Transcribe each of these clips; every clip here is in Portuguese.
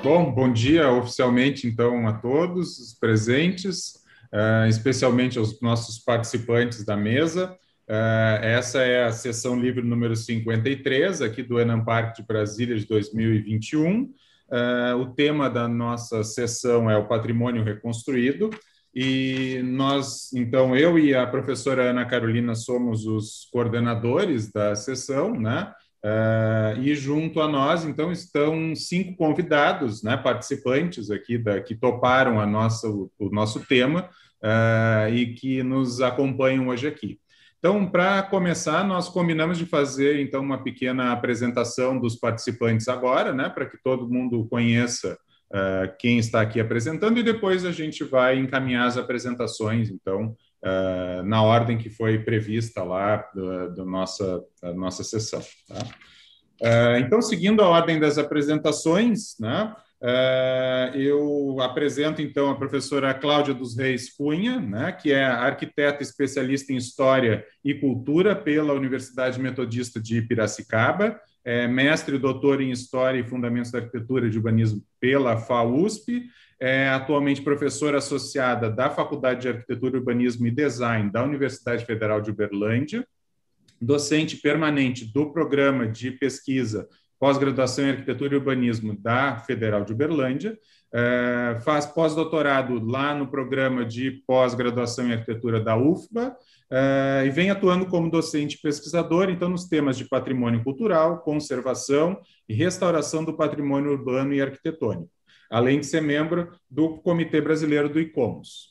Bom, bom dia oficialmente, então, a todos os presentes, especialmente aos nossos participantes da mesa. Essa é a sessão livre número 53, aqui do Enamparc de Brasília de 2021. O tema da nossa sessão é o patrimônio reconstruído, e nós, então, eu e a professora Ana Carolina somos os coordenadores da sessão, né? E junto a nós, então, estão 5 convidados, né, participantes aqui que toparam o nosso tema e que nos acompanham hoje aqui. Então, para começar, nós combinamos de fazer, então, uma pequena apresentação dos participantes agora, né, para que todo mundo conheça quem está aqui apresentando, e depois a gente vai encaminhar as apresentações, então, na ordem que foi prevista lá da nossa sessão. Tá? Então, seguindo a ordem das apresentações, né, eu apresento, então, a professora Cláudia dos Reis Cunha, né, que é arquiteta especialista em História e Cultura pela Universidade Metodista de Piracicaba, mestre e doutor em História e Fundamentos da Arquitetura e de Urbanismo pela FAUSP, atualmente professora associada da Faculdade de Arquitetura, Urbanismo e Design da Universidade Federal de Uberlândia, docente permanente do Programa de Pesquisa Pós-Graduação em Arquitetura e Urbanismo da Federal de Uberlândia, faz pós-doutorado lá no Programa de Pós-Graduação em Arquitetura da UFBA, e vem atuando como docente e pesquisador, então, nos temas de patrimônio cultural, conservação e restauração do patrimônio urbano e arquitetônico, além de ser membro do Comitê Brasileiro do ICOMOS.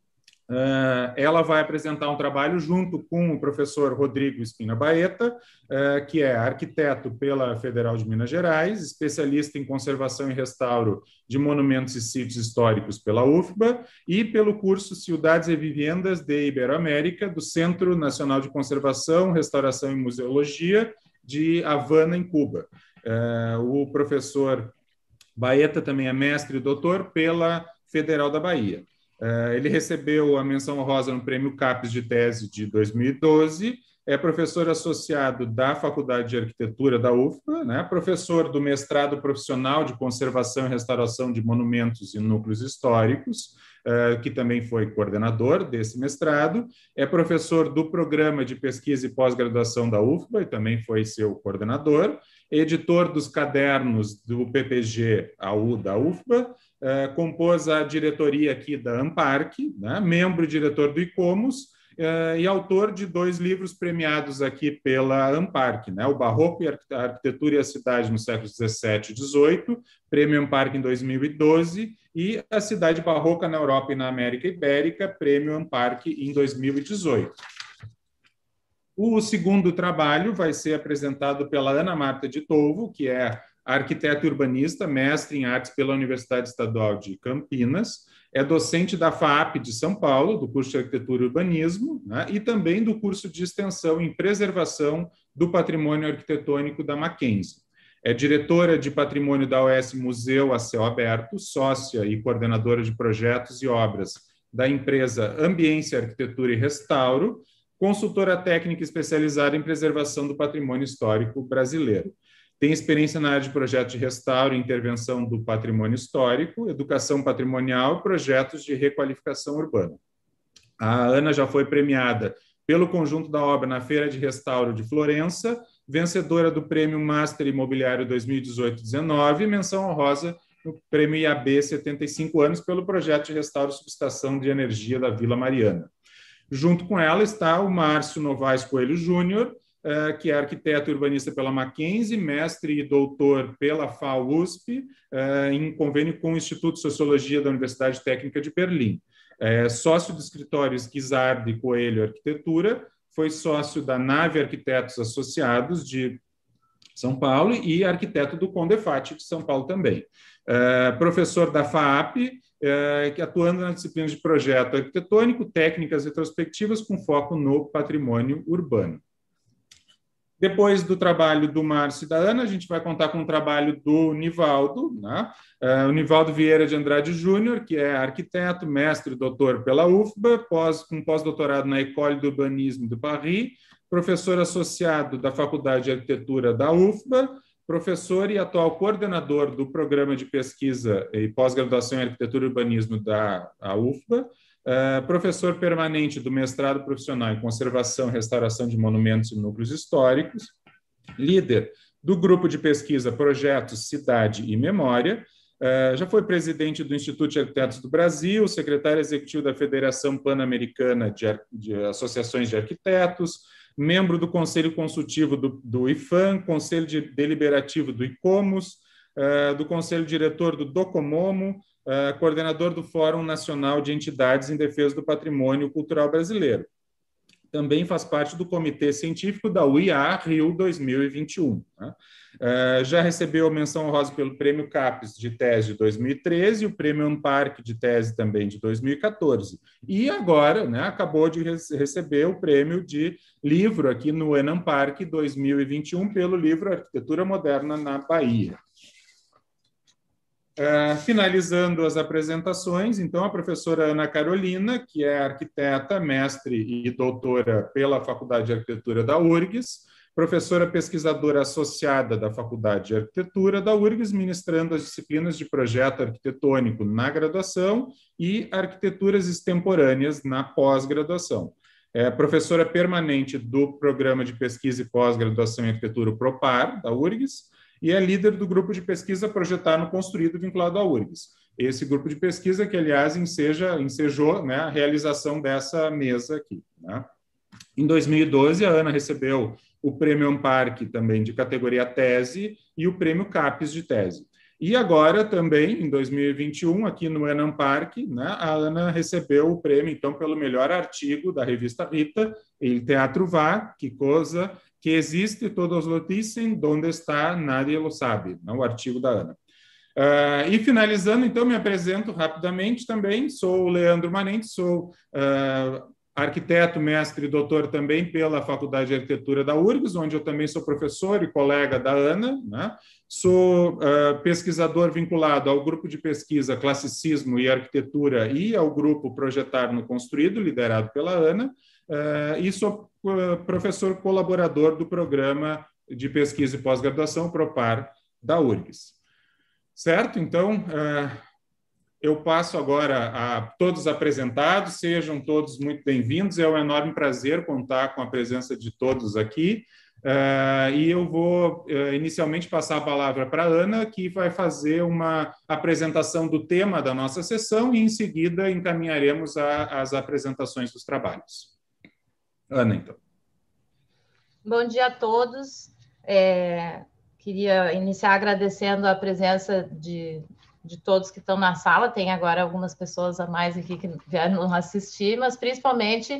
Ela vai apresentar um trabalho junto com o professor Rodrigo Espina Baeta, que é arquiteto pela Federal de Minas Gerais, especialista em conservação e restauro de monumentos e sítios históricos pela UFBA e pelo curso Ciudades e Viviendas de Iberoamérica, do Centro Nacional de Conservação, Restauração e Museologia de Havana, em Cuba. O professor Baeta também é mestre e doutor pela Federal da Bahia. Ele recebeu a menção honrosa no Prêmio CAPES de Tese de 2012, é professor associado da Faculdade de Arquitetura da UFBA, né, professor do mestrado profissional de Conservação e Restauração de Monumentos e Núcleos Históricos, que também foi coordenador desse mestrado, é professor do Programa de Pesquisa e Pós-Graduação da UFBA e também foi seu coordenador, editor dos cadernos do PPG da UFBA, compôs a diretoria aqui da Amparc, né, membro e diretor do ICOMOS, e autor de 2 livros premiados aqui pela Amparc, né, o Barroco e a Arquitetura e a Cidade no século XVII e XVIII, Prêmio Amparc em 2012, e a Cidade Barroca na Europa e na América Ibérica, Prêmio Amparc em 2018. O segundo trabalho vai ser apresentado pela Ana Marta de Tolvo, que é arquiteta e urbanista, mestre em artes pela Universidade Estadual de Campinas, é docente da FAAP de São Paulo, do curso de Arquitetura e Urbanismo, né, e também do curso de extensão em Preservação do Patrimônio Arquitetônico da Mackenzie. É diretora de patrimônio da OS Museu a Céu Aberto, sócia e coordenadora de projetos e obras da empresa Ambiência, Arquitetura e Restauro, consultora técnica especializada em preservação do patrimônio histórico brasileiro. Tem experiência na área de projetos de restauro e intervenção do patrimônio histórico, educação patrimonial e projetos de requalificação urbana. A Ana já foi premiada pelo conjunto da obra na Feira de Restauro de Florença, vencedora do Prêmio Master Imobiliário 2018-19, menção honrosa no Prêmio IAB 75 anos pelo projeto de restauro e subestação de energia da Vila Mariana. Junto com ela está o Márcio Novaes Coelho Júnior, que é arquiteto e urbanista pela Mackenzie, mestre e doutor pela FAUSP, em convênio com o Instituto de Sociologia da Universidade Técnica de Berlim. Sócio do escritório Guizardo e Coelho Arquitetura, foi sócio da Nave Arquitetos Associados de São Paulo e arquiteto do Condefat de São Paulo também. Professor da FAAP, atuando na disciplina de projeto arquitetônico, técnicas retrospectivas com foco no patrimônio urbano. Depois do trabalho do Márcio e da Ana, a gente vai contar com o trabalho do Nivaldo, né? O Nivaldo Vieira de Andrade Júnior, que é arquiteto, mestre e doutor pela UFBA, com pós-doutorado na École d'Urbanisme de Paris, professor associado da Faculdade de Arquitetura da UFBA, professor e atual coordenador do Programa de Pesquisa e Pós-Graduação em Arquitetura e Urbanismo da UFBA, professor permanente do mestrado profissional em Conservação e Restauração de Monumentos e Núcleos Históricos, líder do grupo de pesquisa Projetos, Cidade e Memória, já foi presidente do Instituto de Arquitetos do Brasil, secretário executivo da Federação Pan-Americana de Associações de Arquitetos, membro do Conselho Consultivo do IFAM, Conselho Deliberativo do ICOMOS, do Conselho Diretor do DOCOMOMO, coordenador do Fórum Nacional de Entidades em Defesa do Patrimônio Cultural Brasileiro. Também faz parte do Comitê Científico da UIA Rio 2021. Né? Já recebeu menção honrosa pelo Prêmio CAPES de Tese de 2013 e o Prêmio AMPARC de Tese também de 2014. E agora, né, acabou de receber o prêmio de livro aqui no ENAMPARC 2021 pelo livro Arquitetura Moderna na Bahia. Finalizando as apresentações, então, a professora Ana Carolina, que é arquiteta, mestre e doutora pela Faculdade de Arquitetura da URGS, professora pesquisadora associada da Faculdade de Arquitetura da URGS, ministrando as disciplinas de projeto arquitetônico na graduação e arquiteturas extemporâneas na pós-graduação. É professora permanente do Programa de Pesquisa e Pós-Graduação em Arquitetura PROPAR, da URGS, e é líder do grupo de pesquisa Projetar no Construído, vinculado à URGS. Esse grupo de pesquisa que, aliás, ensejou, né, a realização dessa mesa aqui. Né? Em 2012, a Ana recebeu o Prêmio AMPARC também de categoria tese e o Prêmio CAPES de tese. E agora também, em 2021, aqui no ENAMPARC, né, a Ana recebeu o prêmio, então, pelo melhor artigo da revista Rita, El Teatro Va, que coisa que existe, todos lo dicen, donde está, nadie lo sabe, né, o artigo da Ana. E finalizando, então, me apresento rapidamente também, sou o Leandro Manente, sou arquiteto, mestre e doutor também pela Faculdade de Arquitetura da URGS, onde eu também sou professor e colega da Ana, né? Sou pesquisador vinculado ao grupo de pesquisa Classicismo e Arquitetura e ao grupo Projetar no Construído, liderado pela Ana, e sou professor colaborador do Programa de Pesquisa e Pós-Graduação PROPAR da URGS. Certo? Então, eu passo agora a todos apresentados, sejam todos muito bem-vindos, é um enorme prazer contar com a presença de todos aqui, e eu vou inicialmente passar a palavra para a Ana, que vai fazer uma apresentação do tema da nossa sessão e, em seguida, encaminharemos as apresentações dos trabalhos. Ana, então. Bom dia a todos. Queria iniciar agradecendo a presença de todos que estão na sala. Tem agora algumas pessoas a mais aqui que vieram assistir, mas principalmente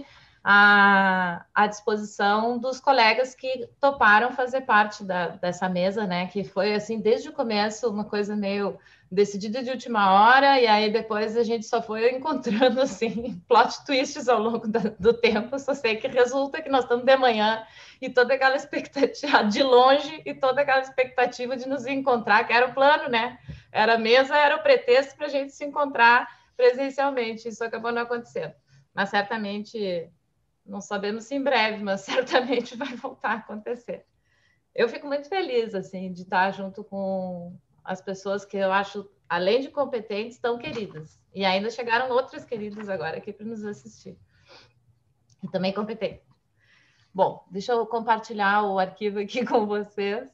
à disposição dos colegas que toparam fazer parte dessa mesa, né? Que foi, assim, desde o começo, uma coisa meio decidida de última hora, e aí depois a gente só foi encontrando, assim, plot twists ao longo do tempo. Só sei que resulta que nós estamos de manhã e toda aquela expectativa de longe e toda aquela expectativa de nos encontrar, que era o plano, né? Era a mesa, era o pretexto para a gente se encontrar presencialmente. Isso acabou não acontecendo. Mas certamente, não sabemos se em breve, mas certamente vai voltar a acontecer. Eu fico muito feliz, assim, de estar junto com as pessoas que eu acho, além de competentes, tão queridas. E ainda chegaram outras queridas agora aqui para nos assistir. E também competentes. Bom, deixa eu compartilhar o arquivo aqui com vocês.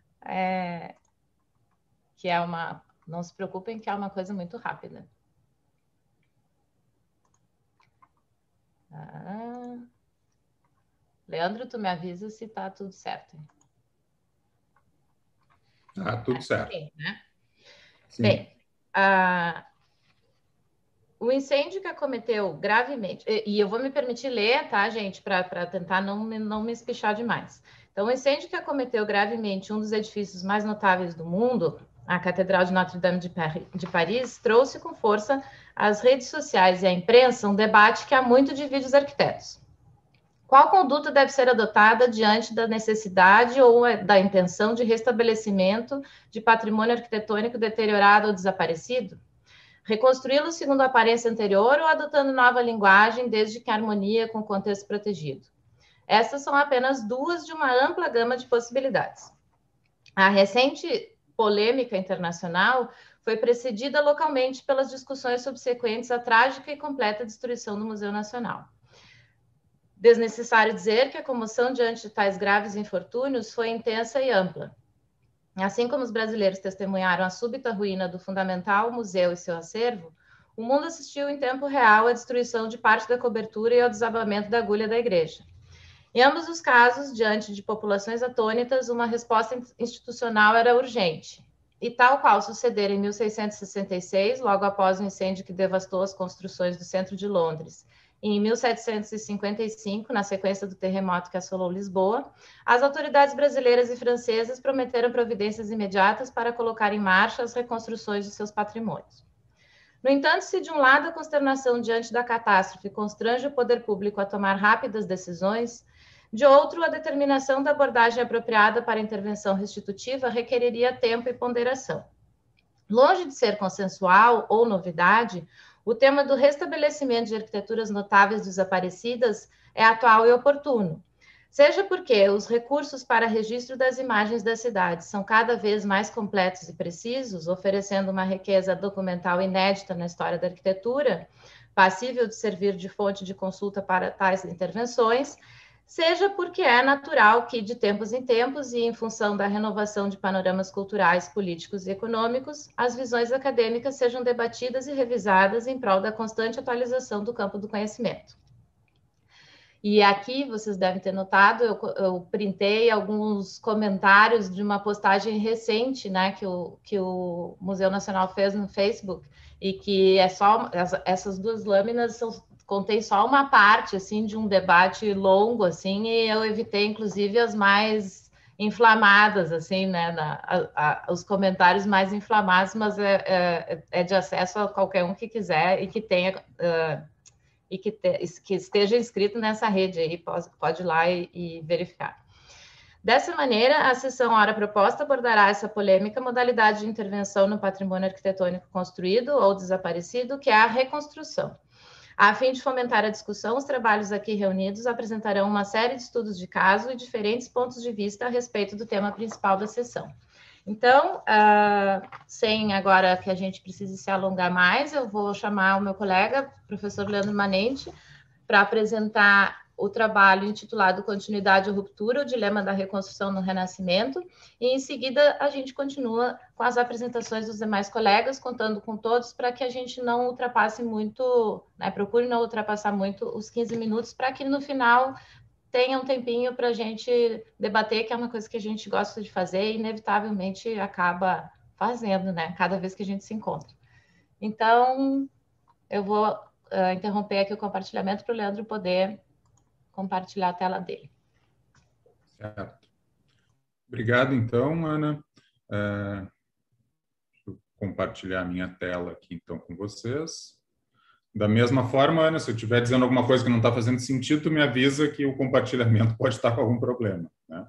Que é uma... Não se preocupem, que é uma coisa muito rápida. Leandro, tu me avisa se está tudo certo. Tá tudo certo. Sim, né? Sim. Bem, o incêndio que acometeu gravemente... E eu vou me permitir ler, tá, gente? Para tentar não me espichar demais. Então, o incêndio que acometeu gravemente um dos edifícios mais notáveis do mundo, a Catedral de Notre-Dame de Paris, trouxe com força às redes sociais e à imprensa um debate que há muito divide os arquitetos. Qual conduta deve ser adotada diante da necessidade ou da intenção de restabelecimento de patrimônio arquitetônico deteriorado ou desaparecido? Reconstruí-lo segundo a aparência anterior ou adotando nova linguagem, desde que harmonia com o contexto protegido? Essas são apenas duas de uma ampla gama de possibilidades. A recente polêmica internacional foi precedida localmente pelas discussões subsequentes à trágica e completa destruição do Museu Nacional. Desnecessário dizer que a comoção diante de tais graves infortúnios foi intensa e ampla. Assim como os brasileiros testemunharam a súbita ruína do fundamental museu e seu acervo, o mundo assistiu em tempo real à destruição de parte da cobertura e ao desabamento da agulha da igreja. Em ambos os casos, diante de populações atônitas, uma resposta institucional era urgente. E tal qual sucedera em 1666, logo após o incêndio que devastou as construções do centro de Londres, e em 1755, na sequência do terremoto que assolou Lisboa, as autoridades brasileiras e francesas prometeram providências imediatas para colocar em marcha as reconstruções de seus patrimônios. No entanto, se de um lado a consternação diante da catástrofe constrange o poder público a tomar rápidas decisões, de outro, a determinação da abordagem apropriada para a intervenção restitutiva requeriria tempo e ponderação. Longe de ser consensual ou novidade, o tema do restabelecimento de arquiteturas notáveis desaparecidas é atual e oportuno, seja porque os recursos para registro das imagens das cidades são cada vez mais completos e precisos, oferecendo uma riqueza documental inédita na história da arquitetura, passível de servir de fonte de consulta para tais intervenções, seja porque é natural que, de tempos em tempos, e em função da renovação de panoramas culturais, políticos e econômicos, as visões acadêmicas sejam debatidas e revisadas em prol da constante atualização do campo do conhecimento. E aqui, vocês devem ter notado, eu printei alguns comentários de uma postagem recente, né, que o Museu Nacional fez no Facebook, e que é só, essas duas lâminas contém só uma parte, assim, de um debate longo, assim, e eu evitei, inclusive, as mais inflamadas, assim, né, os comentários mais inflamados, mas é de acesso a qualquer um que quiser e que tenha... que esteja inscrito nessa rede aí, pode ir lá e verificar. Dessa maneira, a sessão hora proposta abordará essa polêmica modalidade de intervenção no patrimônio arquitetônico construído ou desaparecido, que é a reconstrução. A fim de fomentar a discussão, os trabalhos aqui reunidos apresentarão uma série de estudos de caso e diferentes pontos de vista a respeito do tema principal da sessão. Então, sem agora que a gente precise se alongar mais, eu vou chamar o meu colega, professor Leandro Manente, para apresentar o trabalho intitulado Continuidade ou Ruptura, o Dilema da Reconstrução no Renascimento, e em seguida a gente continua com as apresentações dos demais colegas, contando com todos para que a gente não ultrapasse muito, né, procure não ultrapassar muito os 15 minutos, para que no final tenha um tempinho para a gente debater, que é uma coisa que a gente gosta de fazer e inevitavelmente acaba fazendo, né, cada vez que a gente se encontra. Então, eu vou interromper aqui o compartilhamento para o Leandro poder compartilhar a tela dele. Certo. Obrigado, então, Ana. Deixa eu compartilhar a minha tela aqui, então, com vocês. Da mesma forma, Ana, se eu estiver dizendo alguma coisa que não está fazendo sentido, tu me avisa que o compartilhamento pode estar com algum problema, né?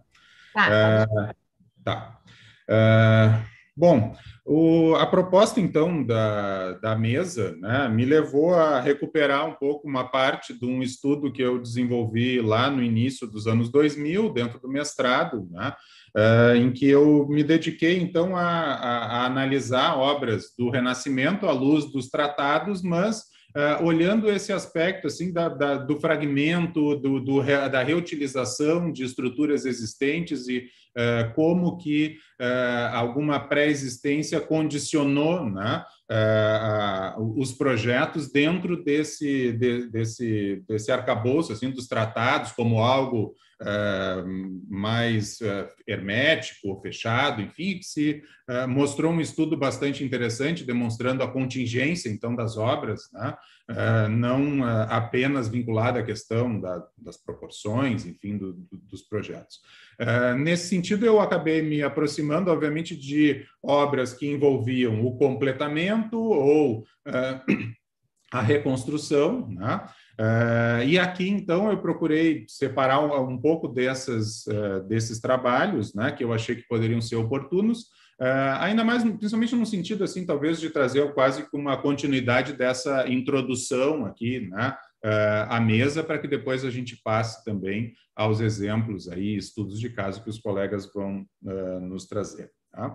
Tá. Bom, a proposta, então, da mesa, né, me levou a recuperar um pouco uma parte de um estudo que eu desenvolvi lá no início dos anos 2000, dentro do mestrado, né, em que eu me dediquei, então, a analisar obras do Renascimento à luz dos tratados, mas olhando esse aspecto assim do fragmento, da reutilização de estruturas existentes e como que alguma pré-existência condicionou, né, os projetos dentro desse arcabouço assim, dos tratados como algo mais hermético, fechado, enfim, que se mostrou um estudo bastante interessante, demonstrando a contingência, então, das obras, né? Não apenas vinculada à questão das proporções, enfim, dos projetos. Nesse sentido, eu acabei me aproximando, obviamente, de obras que envolviam o completamento ou a reconstrução, né? E aqui, então, eu procurei separar um pouco desses trabalhos, né, que eu achei que poderiam ser oportunos, ainda mais, principalmente no sentido, assim, talvez de trazer quase uma continuidade dessa introdução aqui, né, à mesa, para que depois a gente passe também aos exemplos, aí, estudos de caso que os colegas vão nos trazer. Tá?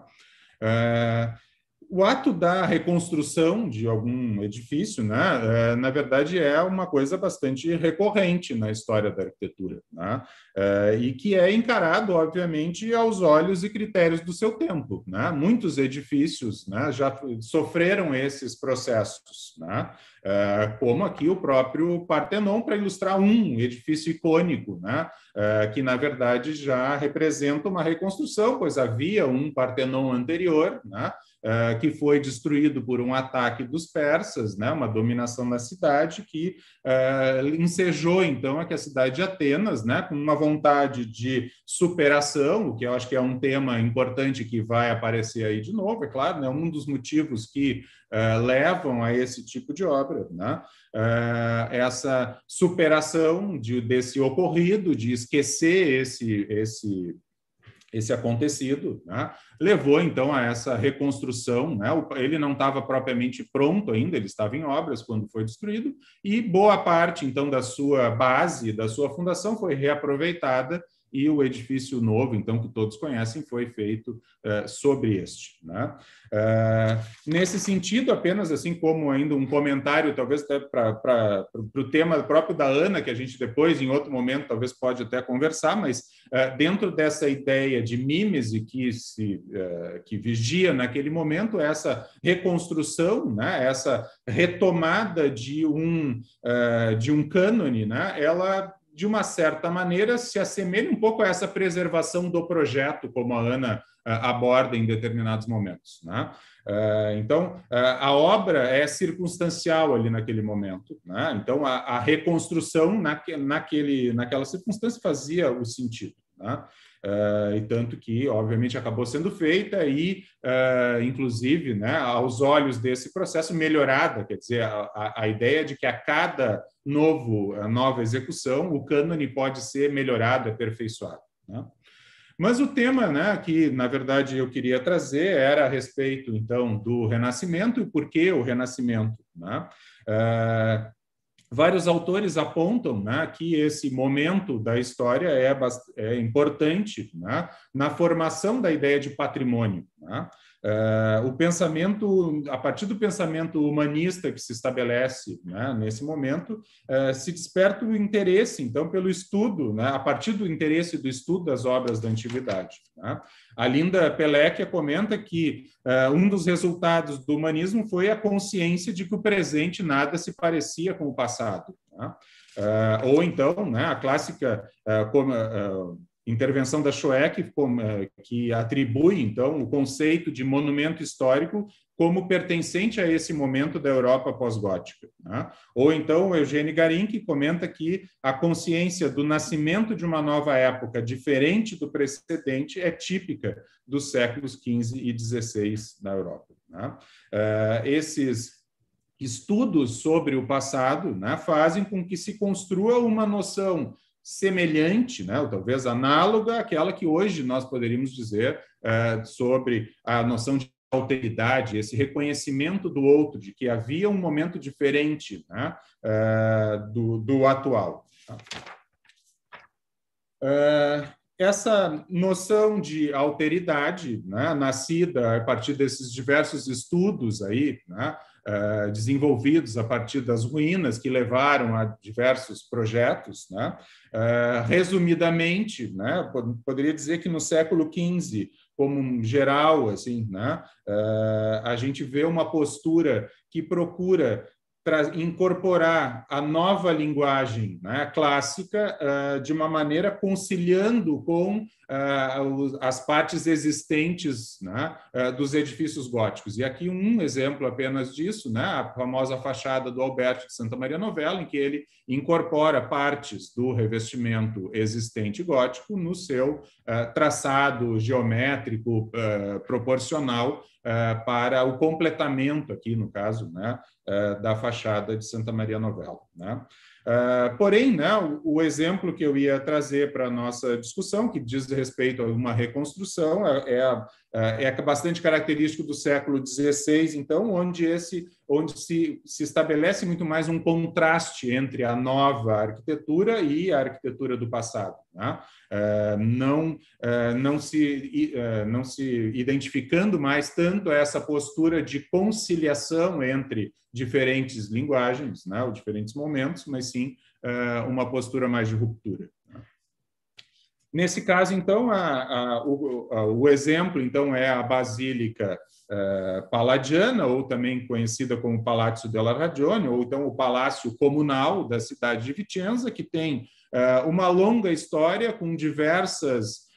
O ato da reconstrução de algum edifício, né, na verdade, é uma coisa bastante recorrente na história da arquitetura, né, e que é encarado, obviamente, aos olhos e critérios do seu tempo. Né? Muitos edifícios, né, já sofreram esses processos, né, como aqui o próprio Partenon, para ilustrar um edifício icônico, né, que, na verdade, já representa uma reconstrução, pois havia um Partenon anterior, né, que foi destruído por um ataque dos persas, né, uma dominação da cidade que ensejou, então, aqui a cidade de Atenas, né, com uma vontade de superação, o que eu acho que é um tema importante que vai aparecer aí de novo, é claro, né, um dos motivos que levam a esse tipo de obra, né, essa superação desse ocorrido, de esquecer esse acontecido, né, levou, então, a essa reconstrução. Né, ele não estava propriamente pronto ainda, ele estava em obras quando foi destruído, e boa parte, então, da sua base, da sua fundação, foi reaproveitada, e o edifício novo, então, que todos conhecem, foi feito sobre este. Né? Nesse sentido, apenas assim como ainda um comentário, talvez até para o tema próprio da Ana, que a gente depois, em outro momento, talvez pode até conversar, mas dentro dessa ideia de mímese que vigia naquele momento, essa reconstrução, né, essa retomada de um cânone, né, ela, de uma certa maneira, se assemelha um pouco a essa preservação do projeto, como a Ana aborda em determinados momentos. Né? Então, a obra é circunstancial ali naquele momento. Né? Então, a reconstrução naquela circunstância fazia o sentido. Né? E tanto que, obviamente, acabou sendo feita e, inclusive, né, aos olhos desse processo, melhorada, quer dizer, a ideia de que a cada nova execução, o cânone pode ser melhorado, aperfeiçoado. Né? Mas o tema, né, que, na verdade, eu queria trazer era a respeito, então, do Renascimento e por que o Renascimento. Né? Vários autores apontam, né, que esse momento da história é importante, né, na formação da ideia de patrimônio. Né? O pensamento, a partir do pensamento humanista que se estabelece, né, nesse momento, se desperta o interesse, então, pelo estudo, né, a partir do interesse do estudo das obras da antiguidade. Né? A Linda Pellecchia comenta que um dos resultados do humanismo foi a consciência de que o presente nada se parecia com o passado. Né? Ou então, né, a clássica intervenção da Schoeck, que atribui, então, o conceito de monumento histórico como pertencente a esse momento da Europa pós-gótica. Né? Ou então, Eugênio Garin, que comenta que a consciência do nascimento de uma nova época diferente do precedente é típica dos séculos XV e XVI na Europa. Né? Esses estudos sobre o passado, né, fazem com que se construa uma noção semelhante, né, ou talvez análoga àquela que hoje nós poderíamos dizer sobre a noção de alteridade, esse reconhecimento do outro, de que havia um momento diferente, né, do atual. Essa noção de alteridade, né, nascida a partir desses diversos estudos aí, né, desenvolvidos a partir das ruínas que levaram a diversos projetos, né, resumidamente, né, poderia dizer que no século XV, como um geral, assim, né, a gente vê uma postura que procura incorporar a nova linguagem, né, clássica, de uma maneira conciliando com as partes existentes, né, dos edifícios góticos. E aqui um exemplo apenas disso, né, a famosa fachada do Alberto de Santa Maria Novella, em que ele incorpora partes do revestimento existente gótico no seu traçado geométrico proporcional para o completamento aqui, no caso, né, da fachada de Santa Maria Novella. né? Porém, né, o exemplo que eu ia trazer para a nossa discussão, que diz respeito a uma reconstrução, é bastante característico do século XVI, então, onde se estabelece muito mais um contraste entre a nova arquitetura e a arquitetura do passado, né? Não se identificando mais tanto essa postura de conciliação entre diferentes linguagens, né, ou diferentes momentos, mas sim uma postura mais de ruptura. Nesse caso, então, o exemplo então é a Basílica Palladiana, ou também conhecida como Palazzo della Ragione, ou então o Palácio Comunal da cidade de Vicenza, que tem uma longa história com diversas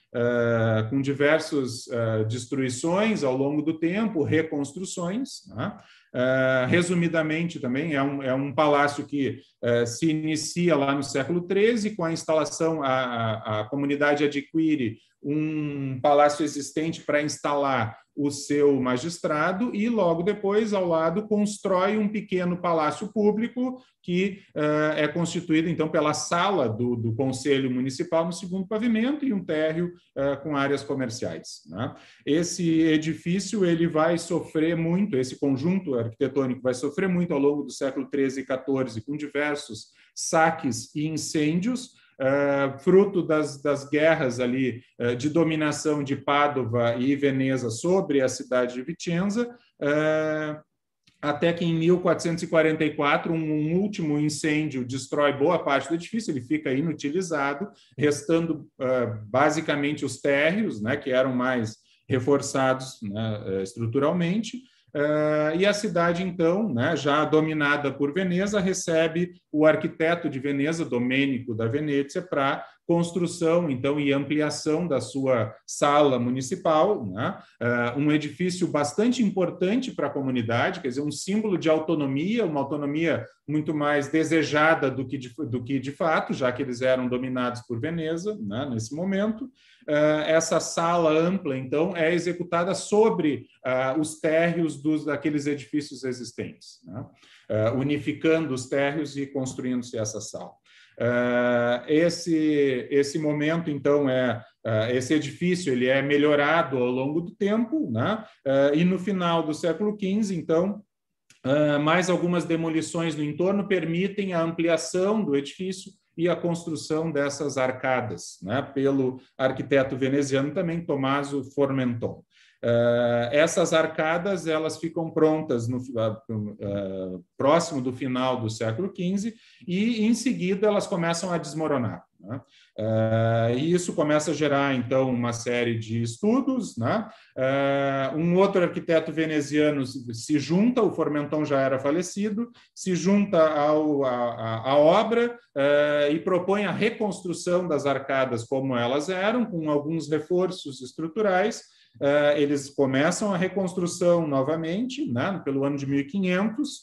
destruições ao longo do tempo, reconstruções, né? Resumidamente, também é um palácio que se inicia lá no século XIII, com a instalação, a comunidade adquire um palácio existente para instalar o seu magistrado e, logo depois, ao lado, constrói um pequeno palácio público que é constituído, então, pela sala do Conselho Municipal no segundo pavimento e um térreo com áreas comerciais, né? Esse edifício ele vai sofrer muito, esse conjunto arquitetônico vai sofrer muito ao longo do século XIII e XIV, com diversos saques e incêndios, fruto das guerras ali de dominação de Pádua e Veneza sobre a cidade de Vicenza, até que em 1444 um último incêndio destrói boa parte do edifício, ele fica inutilizado, restando basicamente os térreos, né, que eram mais reforçados, né, estruturalmente. E a cidade, então, né, já dominada por Veneza, recebe o arquiteto de Veneza, Domênico da Venezia, para construção, então, e ampliação da sua sala municipal, né? Um edifício bastante importante para a comunidade, quer dizer, um símbolo de autonomia, uma autonomia muito mais desejada do que de fato, já que eles eram dominados por Veneza, né, nesse momento. Essa sala ampla, então, é executada sobre os térreos daqueles edifícios existentes, né? Unificando os térreos e construindo-se essa sala. Esse momento, então, esse edifício ele é melhorado ao longo do tempo, né? E no final do século XV, então, mais algumas demolições no entorno permitem a ampliação do edifício e a construção dessas arcadas, né? Pelo arquiteto veneziano também, Tommaso Formenton. Essas arcadas elas ficam prontas próximo do final do século XV e, em seguida, elas começam a desmoronar, né? E isso começa a gerar, então, uma série de estudos, né? Um outro arquiteto veneziano se junta, o Formenton já era falecido, se junta à obra e propõe a reconstrução das arcadas como elas eram, com alguns reforços estruturais. Eles começam a reconstrução novamente, né, pelo ano de 1500,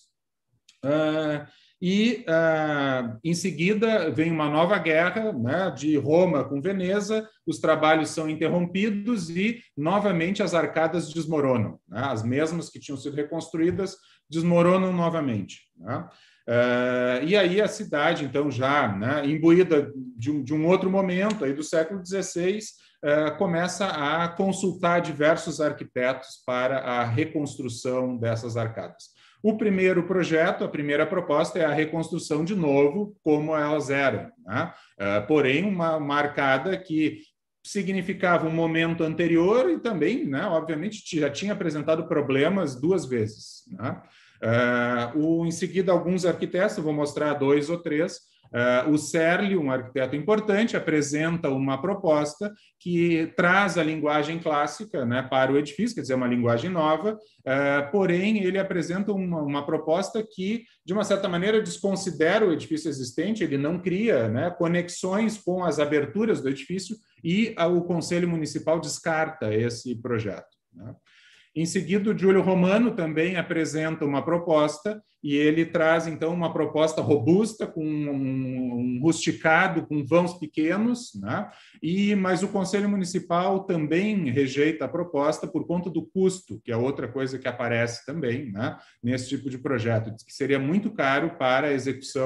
em seguida vem uma nova guerra, né, de Roma com Veneza, os trabalhos são interrompidos e novamente as arcadas desmoronam, né, as mesmas que tinham sido reconstruídas desmoronam novamente, né? E aí a cidade, então, já, né, imbuída de um outro momento aí do século XVI, começa a consultar diversos arquitetos para a reconstrução dessas arcadas. O primeiro projeto, a primeira proposta é a reconstrução de novo como elas eram, né? Porém, uma arcada que significava um momento anterior e também, né, obviamente, já tinha apresentado problemas duas vezes, né? Em seguida, alguns arquitetos, vou mostrar dois ou três. O Serli, um arquiteto importante, apresenta uma proposta que traz a linguagem clássica, né, para o edifício, quer dizer, uma linguagem nova, porém ele apresenta uma proposta que, de uma certa maneira, desconsidera o edifício existente, ele não cria, né, conexões com as aberturas do edifício e o Conselho Municipal descarta esse projeto, né? Em seguida, o Giulio Romano também apresenta uma proposta e ele traz, então, uma proposta robusta, com um rusticado, com vãos pequenos, né? Mas o Conselho Municipal também rejeita a proposta por conta do custo, que é outra coisa que aparece também, né, nesse tipo de projeto, que seria muito caro para a execução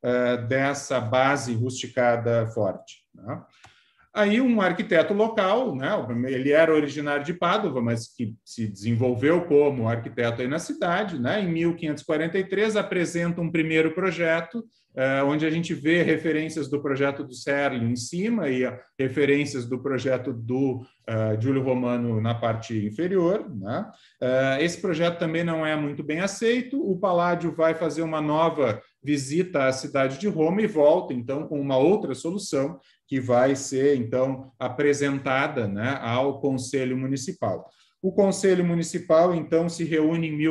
dessa base rusticada forte, né? Aí um arquiteto local, né, ele era originário de Pádua, mas que se desenvolveu como arquiteto aí na cidade, né, em 1543 apresenta um primeiro projeto, onde a gente vê referências do projeto do Serlio em cima e referências do projeto do Júlio Romano na parte inferior, né? Esse projeto também não é muito bem aceito, o Palladio vai fazer uma nova visita à cidade de Roma e volta, então, com uma outra solução, que vai ser, então, apresentada, né, ao Conselho Municipal. O Conselho Municipal, então, se reúne em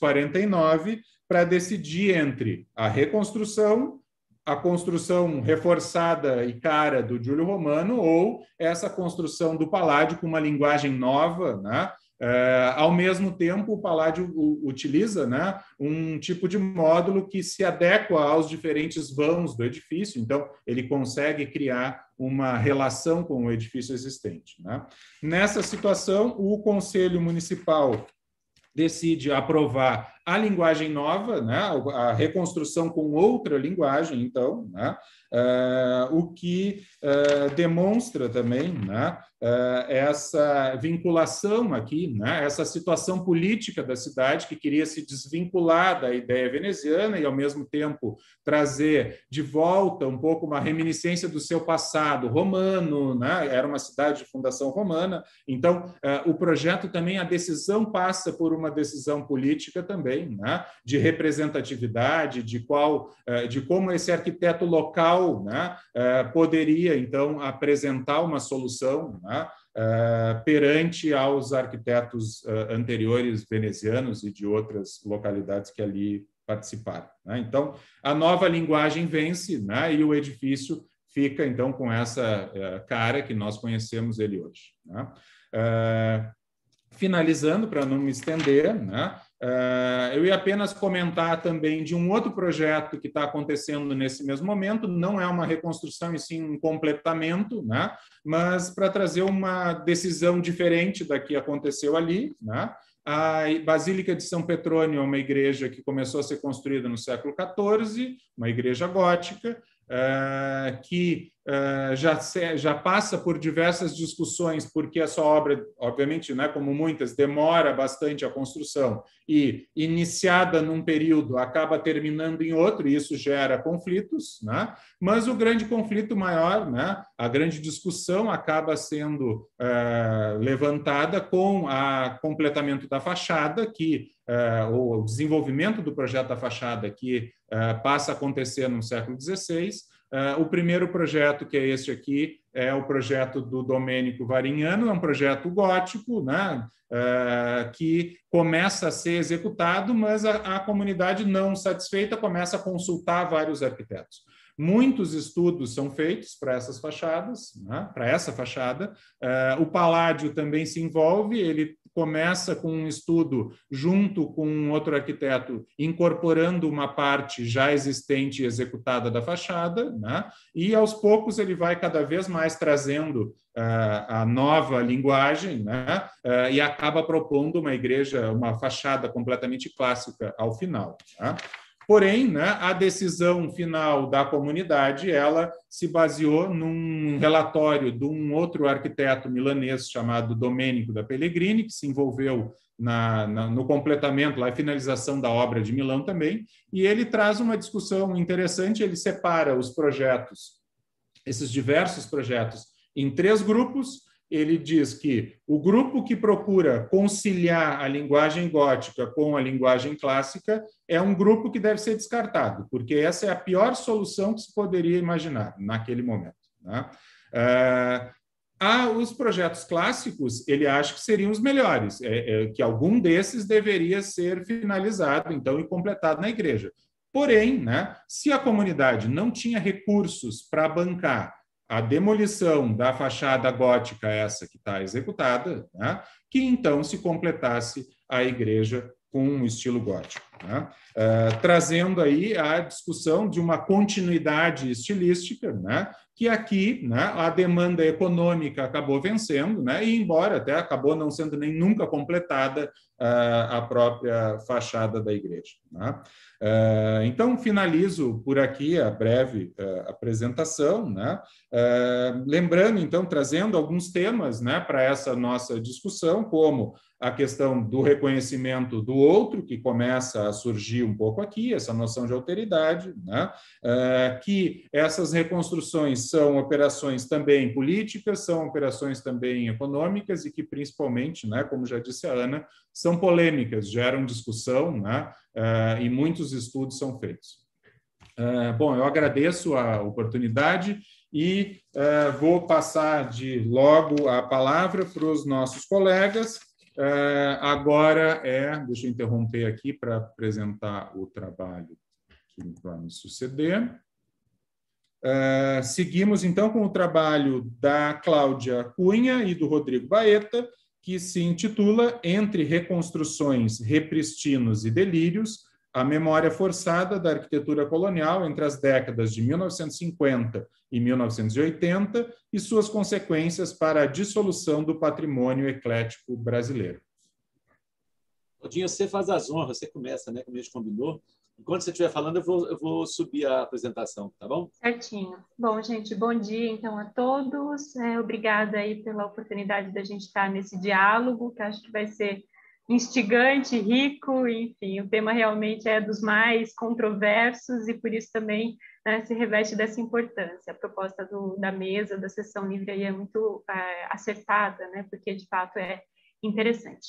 1549 para decidir entre a reconstrução, a construção reforçada e cara do Júlio Romano ou essa construção do Palladio com uma linguagem nova, né? Ao mesmo tempo, o Palladio utiliza, né, um tipo de módulo que se adequa aos diferentes vãos do edifício, então ele consegue criar uma relação com o edifício existente, né? Nessa situação, o Conselho Municipal decide aprovar a linguagem nova, né, a reconstrução com outra linguagem, então, né, o que demonstra também, né, essa vinculação aqui, né, essa situação política da cidade que queria se desvincular da ideia veneziana e, ao mesmo tempo, trazer de volta um pouco uma reminiscência do seu passado romano, né, era uma cidade de fundação romana, então, o projeto também, a decisão passa por uma decisão política também, né, de representatividade, de como esse arquiteto local, né, poderia, então, apresentar uma solução, né, perante aos arquitetos anteriores venezianos e de outras localidades que ali participaram, né? Então, a nova linguagem vence, né, e o edifício fica, então, com essa cara que nós conhecemos ele hoje, né? Finalizando, para não me estender, né, eu ia apenas comentar também de um outro projeto que está acontecendo nesse mesmo momento, não é uma reconstrução e sim um completamento, né, mas para trazer uma decisão diferente da que aconteceu ali, né. A Basílica de São Petrônio é uma igreja que começou a ser construída no século XIV, uma igreja gótica, que já passa por diversas discussões, porque a sua obra, obviamente, né, como muitas, demora bastante a construção e, iniciada num período, acaba terminando em outro, e isso gera conflitos, né? Mas o grande conflito maior, né, a grande discussão acaba sendo levantada com o completamento da fachada, o desenvolvimento do projeto da fachada, que passa a acontecer no século XVI. O primeiro projeto, que é este aqui, é o projeto do Domênico Varignano, é um projeto gótico, né, que começa a ser executado, mas a comunidade, não satisfeita, começa a consultar vários arquitetos. Muitos estudos são feitos para essas fachadas, né, para essa fachada. O Palladio também se envolve, ele começa com um estudo junto com outro arquiteto, incorporando uma parte já existente e executada da fachada, né? E aos poucos ele vai cada vez mais trazendo a nova linguagem, né? E acaba propondo uma igreja, uma fachada completamente clássica ao final, né? Porém, né, a decisão final da comunidade, ela se baseou num relatório de um outro arquiteto milanês chamado Domenico da Pellegrini, que se envolveu no completamento, na finalização da obra de Milão também, e ele traz uma discussão interessante, ele separa os projetos, esses diversos projetos, em 3 grupos. Ele diz que o grupo que procura conciliar a linguagem gótica com a linguagem clássica é um grupo que deve ser descartado, porque essa é a pior solução que se poderia imaginar naquele momento, né? Os projetos clássicos, ele acha que seriam os melhores, que algum desses deveria ser finalizado, então, e completado na igreja. Porém, né, se a comunidade não tinha recursos para bancar a demolição da fachada gótica, essa que está executada, né, que então se completasse a igreja com um estilo gótico. né? Trazendo aí a discussão de uma continuidade estilística, né? Que aqui, né, a demanda econômica acabou vencendo, né? E embora até acabou não sendo nem nunca completada a própria fachada da igreja, né? Então, finalizo por aqui a breve apresentação, né? Lembrando, então, trazendo alguns temas, né, para essa nossa discussão, como a questão do reconhecimento do outro, que começa a surgir um pouco aqui, essa noção de alteridade, né? Que essas reconstruções são operações também políticas, são operações também econômicas e que, principalmente, né, como já disse a Ana, são polêmicas, geram discussão, né? E muitos estudos são feitos. Bom, eu agradeço a oportunidade e vou passar logo a palavra para os nossos colegas. Agora deixa eu interromper aqui para apresentar o trabalho que vai me suceder. Seguimos, então, com o trabalho da Cláudia Cunha e do Rodrigo Baeta, que se intitula Entre Reconstruções, Repristinos e Delírios, a memória forçada da arquitetura colonial entre as décadas de 1950 e 1980 e suas consequências para a dissolução do patrimônio eclético brasileiro. Claudinha, você faz as honras, você começa, né, como a gente combinou. Enquanto você estiver falando, eu vou subir a apresentação, tá bom? Certinho. Bom, gente, bom dia, então, a todos. Obrigada aí pela oportunidade da gente estar nesse diálogo, que acho que vai ser instigante, rico, enfim, o tema realmente é dos mais controversos e por isso também, né, se reveste dessa importância. A proposta da mesa, da sessão livre aí é muito acertada, né, porque de fato é interessante.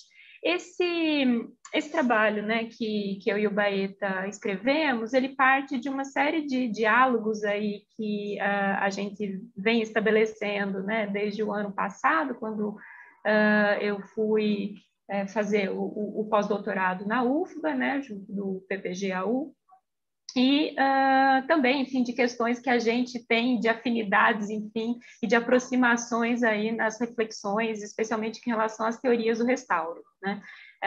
Esse trabalho, né, que eu e o Baeta escrevemos, ele parte de uma série de diálogos aí que a gente vem estabelecendo, né, desde o ano passado, quando eu fui fazer o pós-doutorado na UFBA, né, junto do PPG-AU, e também, enfim, de questões que a gente tem de afinidades, enfim, e de aproximações aí nas reflexões, especialmente em relação às teorias do restauro, né?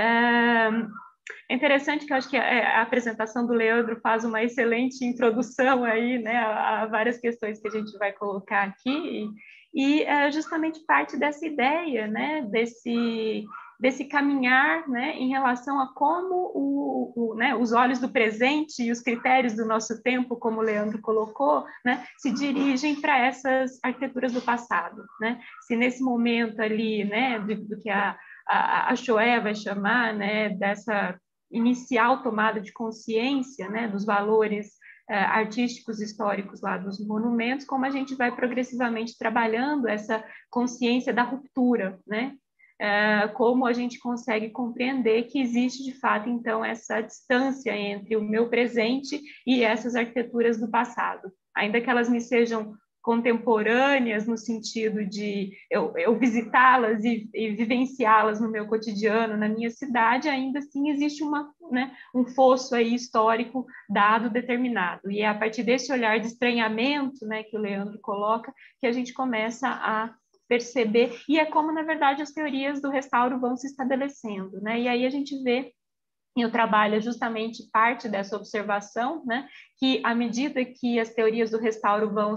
É interessante que eu acho que a apresentação do Leandro faz uma excelente introdução aí, né, a várias questões que a gente vai colocar aqui, e justamente parte dessa ideia, né, desse caminhar, né, em relação a como né, os olhos do presente e os critérios do nosso tempo, como o Leandro colocou, né, se dirigem para essas arquiteturas do passado, né? Se nesse momento ali, né, do que a Choé vai chamar, né, dessa inicial tomada de consciência, né, dos valores artísticos históricos lá dos monumentos, como a gente vai progressivamente trabalhando essa consciência da ruptura, né? Como a gente consegue compreender que existe, de fato, então, essa distância entre o meu presente e essas arquiteturas do passado. Ainda que elas me sejam contemporâneas, no sentido de eu visitá-las e vivenciá-las no meu cotidiano, na minha cidade, ainda assim existe um fosso aí histórico dado, determinado. E é a partir desse olhar de estranhamento, né, que o Leandro coloca, que a gente começa a perceber, e é como, na verdade, as teorias do restauro vão se estabelecendo, né? E aí a gente vê, e o trabalho é justamente parte dessa observação, né? Que à medida que as teorias do restauro vão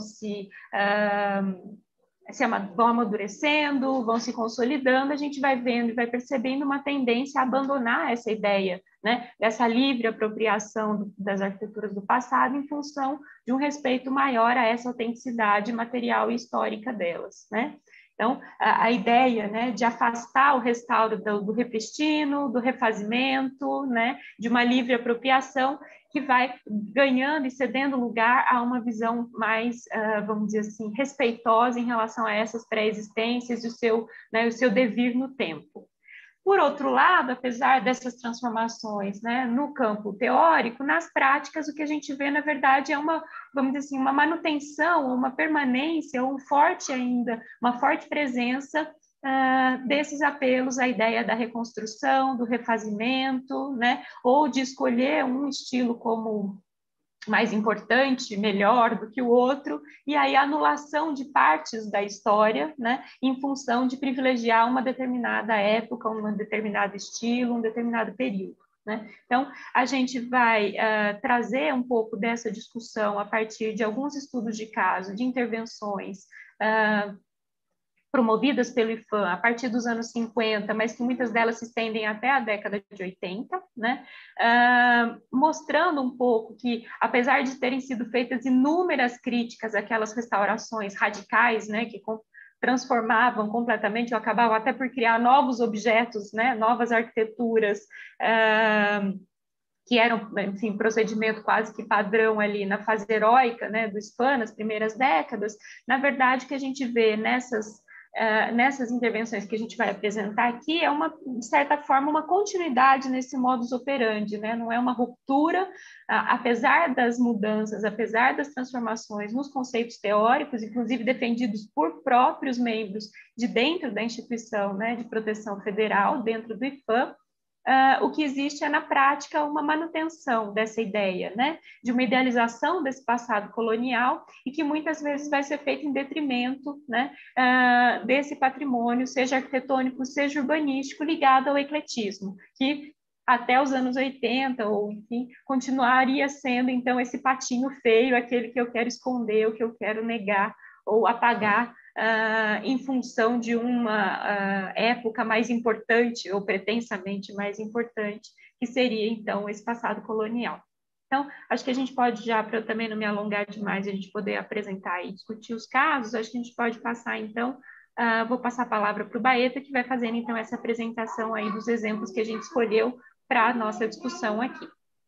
vão amadurecendo, vão se consolidando, a gente vai vendo e vai percebendo uma tendência a abandonar essa ideia, né, dessa livre apropriação das arquiteturas do passado em função de um respeito maior a essa autenticidade material e histórica delas, né? Então, a ideia, né, de afastar o restauro do repristino, do refazimento, né, de uma livre apropriação que vai ganhando e cedendo lugar a uma visão mais, vamos dizer assim, respeitosa em relação a essas pré-existências e o seu devir no tempo. Por outro lado, apesar dessas transformações, né, no campo teórico, nas práticas o que a gente vê, na verdade, é vamos dizer assim, uma manutenção, uma permanência, uma forte presença desses apelos à ideia da reconstrução, do refazimento, né, ou de escolher um estilo como mais importante, melhor do que o outro, e aí a anulação de partes da história, né, em função de privilegiar uma determinada época, um determinado estilo, um determinado período. né? Então, a gente vai trazer um pouco dessa discussão a partir de alguns estudos de caso, de intervenções promovidas pelo IPHAN a partir dos anos 50, mas que muitas delas se estendem até a década de 80, né? Mostrando um pouco que, apesar de terem sido feitas inúmeras críticas àquelas restaurações radicais, né, que transformavam completamente, ou acabavam até por criar novos objetos, né, novas arquiteturas, que eram, enfim, procedimento quase que padrão ali na fase heróica, né, do IPHAN, nas primeiras décadas. Na verdade, o que a gente vê nessas intervenções que a gente vai apresentar aqui é de certa forma, uma continuidade nesse modus operandi, né? Não é uma ruptura, apesar das mudanças, apesar das transformações nos conceitos teóricos, inclusive defendidos por próprios membros de dentro da instituição, né, de proteção federal, dentro do IPHAN. O que existe é, na prática, uma manutenção dessa ideia, né? De uma idealização desse passado colonial e que muitas vezes vai ser feito em detrimento, né, desse patrimônio, seja arquitetônico, seja urbanístico, ligado ao ecletismo, que até os anos 80, ou enfim, continuaria sendo, então, esse patinho feio, aquele que eu quero esconder, o que eu quero negar ou apagar, em função de uma época mais importante, ou pretensamente mais importante, que seria, então, esse passado colonial. Então, acho que a gente pode já, para eu também não me alongar demais, a gente poder apresentar e discutir os casos, acho que a gente pode passar, então, vou passar a palavra para o Baeta, que vai fazer, então, essa apresentação aí dos exemplos que a gente escolheu para a nossa discussão aqui.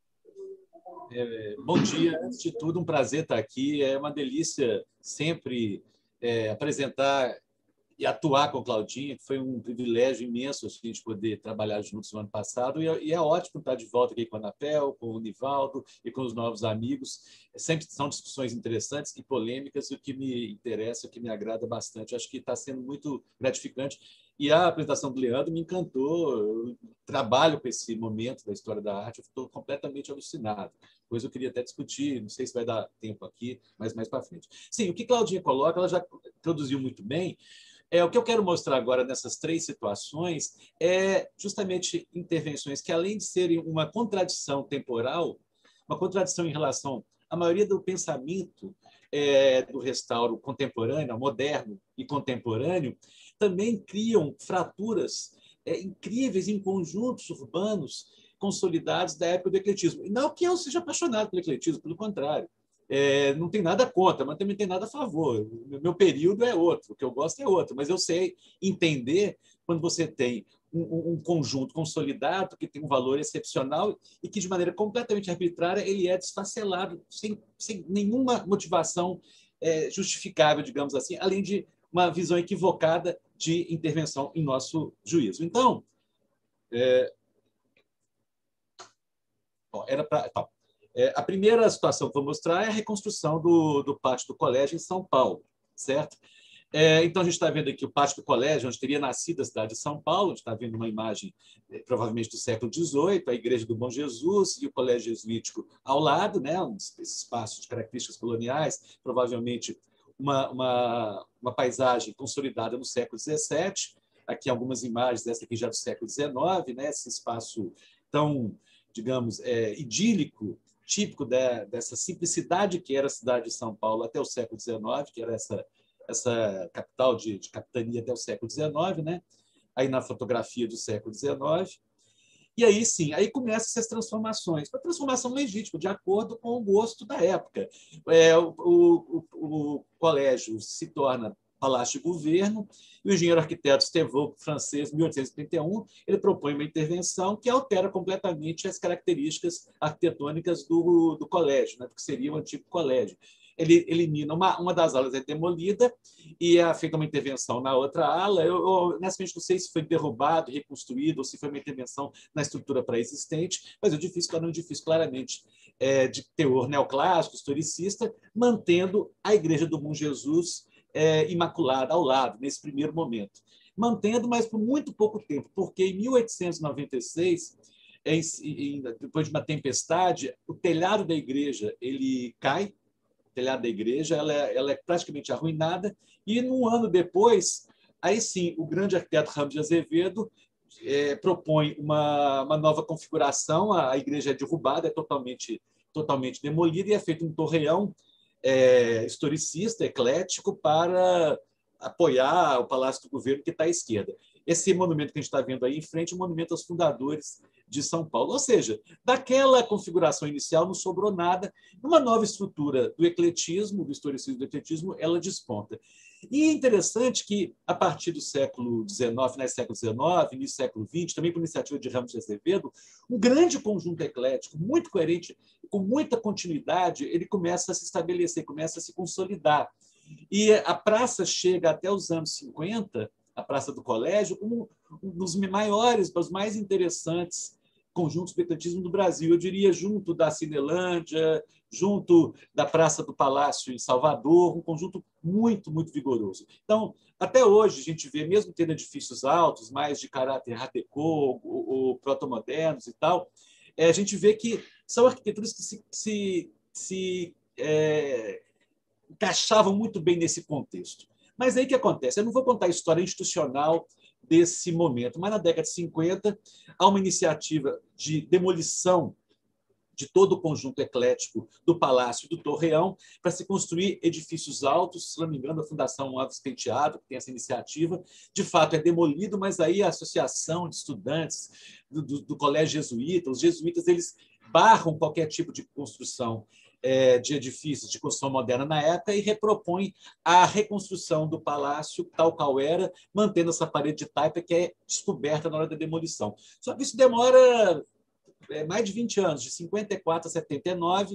Bom dia, antes de tudo, um prazer estar aqui, é uma delícia sempre apresentar e atuar com a Claudinha, que foi um privilégio imenso a gente poder trabalhar juntos no ano passado, e é ótimo estar de volta aqui com a Anapel, com o Nivaldo e com os novos amigos. Sempre são discussões interessantes e polêmicas, o que me interessa, o que me agrada bastante. Acho que está sendo muito gratificante. E a apresentação do Leandro me encantou. Eu trabalho com esse momento da história da arte, eu estou completamente alucinado. Pois eu queria até discutir, não sei se vai dar tempo aqui, mas mais para frente. Sim, o que Claudinha coloca, ela já introduziu muito bem. O que eu quero mostrar agora nessas três situações é justamente intervenções que, além de serem uma contradição temporal, uma contradição em relação à maioria do pensamento do restauro contemporâneo, moderno e contemporâneo, também criam fraturas incríveis em conjuntos urbanos consolidados da época do ecletismo. E não que eu seja apaixonado pelo ecletismo, pelo contrário. Não tem nada contra, mas também tem nada a favor. O meu período é outro, o que eu gosto é outro, mas eu sei entender quando você tem um conjunto consolidado que tem um valor excepcional e que, de maneira completamente arbitrária, ele é desfacelado, sem nenhuma motivação justificável, digamos assim, além de uma visão equivocada de intervenção em nosso juízo. Então, a primeira situação que vou mostrar é a reconstrução do pátio do colégio em São Paulo, certo? Então, a gente está vendo aqui o pátio do colégio, onde teria nascido a cidade de São Paulo. A gente está vendo uma imagem, provavelmente, do século XVIII, a Igreja do Bom Jesus e o Colégio Jesuítico ao lado, né? Esse espaço de características coloniais, provavelmente uma paisagem consolidada no século XVII. Aqui algumas imagens, dessa aqui já do século XIX, né? Esse espaço tão, digamos, idílico, típico dessa simplicidade que era a cidade de São Paulo até o século XIX, que era essa capital de capitania até o século XIX, né? Aí na fotografia do século XIX. E aí, sim, aí começam essas transformações. Uma transformação legítima, de acordo com o gosto da época. O colégio se torna Palácio de Governo, e o engenheiro arquiteto Stevaux, francês, em 1831, ele propõe uma intervenção que altera completamente as características arquitetônicas do colégio, né? Porque seria o antigo colégio. Ele elimina uma das alas, é demolida, e é feita uma intervenção na outra ala. Eu honestamente não sei se foi derrubado, reconstruído, ou se foi uma intervenção na estrutura pré-existente, mas o edifício era um edifício claramente de teor neoclássico, historicista, mantendo a Igreja do Bom Jesus imaculada ao lado, nesse primeiro momento. Mantendo, mas por muito pouco tempo, porque em 1896, depois de uma tempestade, o telhado da igreja ele cai, o telhado da igreja ela é praticamente arruinada, e um ano depois, aí sim, o grande arquiteto Ramos de Azevedo propõe uma nova configuração, a igreja é derrubada, é totalmente demolida e é feito um torreão historicista, eclético, para apoiar o Palácio do Governo, que está à esquerda. Esse monumento que a gente está vendo aí em frente é um monumento aos fundadores de São Paulo. Ou seja, daquela configuração inicial não sobrou nada. Uma nova estrutura do ecletismo, do historicismo do ecletismo, ela desponta. E é interessante que, a partir do século XIX, né, século XIX, início do século XX, também por iniciativa de Ramos de Azevedo, um grande conjunto eclético, muito coerente, com muita continuidade, ele começa a se estabelecer, começa a se consolidar. E a praça chega até os anos 50, a Praça do Colégio, como um dos maiores, dos mais interessantes conjuntos do ecletismo do Brasil. Eu diria, junto da Cinelândia, junto da Praça do Palácio em Salvador, um conjunto muito, muito vigoroso. Então, até hoje, a gente vê, mesmo tendo edifícios altos, mais de caráter art déco ou protomodernos e tal, a gente vê que são arquiteturas que se encaixavam muito bem nesse contexto. Mas aí o que acontece? Eu não vou contar a história institucional desse momento, mas na década de 50 há uma iniciativa de demolição de todo o conjunto eclético do Palácio do Torreão para se construir edifícios altos. Se não me engano, a Fundação Alves Penteado, que tem essa iniciativa, de fato é demolido, mas aí a Associação de Estudantes do Colégio Jesuíta, os jesuítas, eles barram qualquer tipo de construção de edifícios de construção moderna na época e repropõe a reconstrução do palácio tal qual era, mantendo essa parede de taipa que é descoberta na hora da demolição. Só que isso demora mais de 20 anos, de 54 a 79.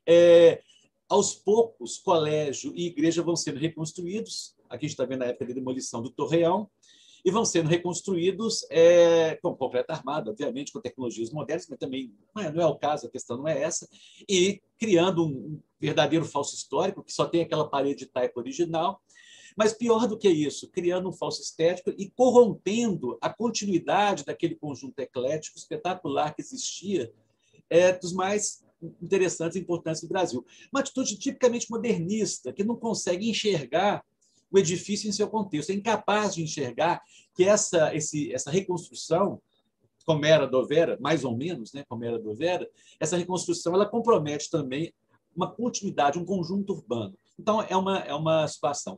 Aos poucos, colégio e igreja vão sendo reconstruídos. Aqui a gente está vendo a época da demolição do Torreão, e vão sendo reconstruídos com concreto armado, obviamente, com tecnologias modernas, mas também não é o caso, a questão não é essa, e criando um verdadeiro falso histórico, que só tem aquela parede de taipa original, mas pior do que isso, criando um falso estético e corrompendo a continuidade daquele conjunto eclético espetacular que existia, dos mais interessantes e importantes do Brasil. Uma atitude tipicamente modernista, que não consegue enxergar o edifício em seu contexto, é incapaz de enxergar que essa reconstrução, como era do Vera, mais ou menos, né, como era do Vera, essa reconstrução ela compromete também uma continuidade, um conjunto urbano. Então, é uma situação.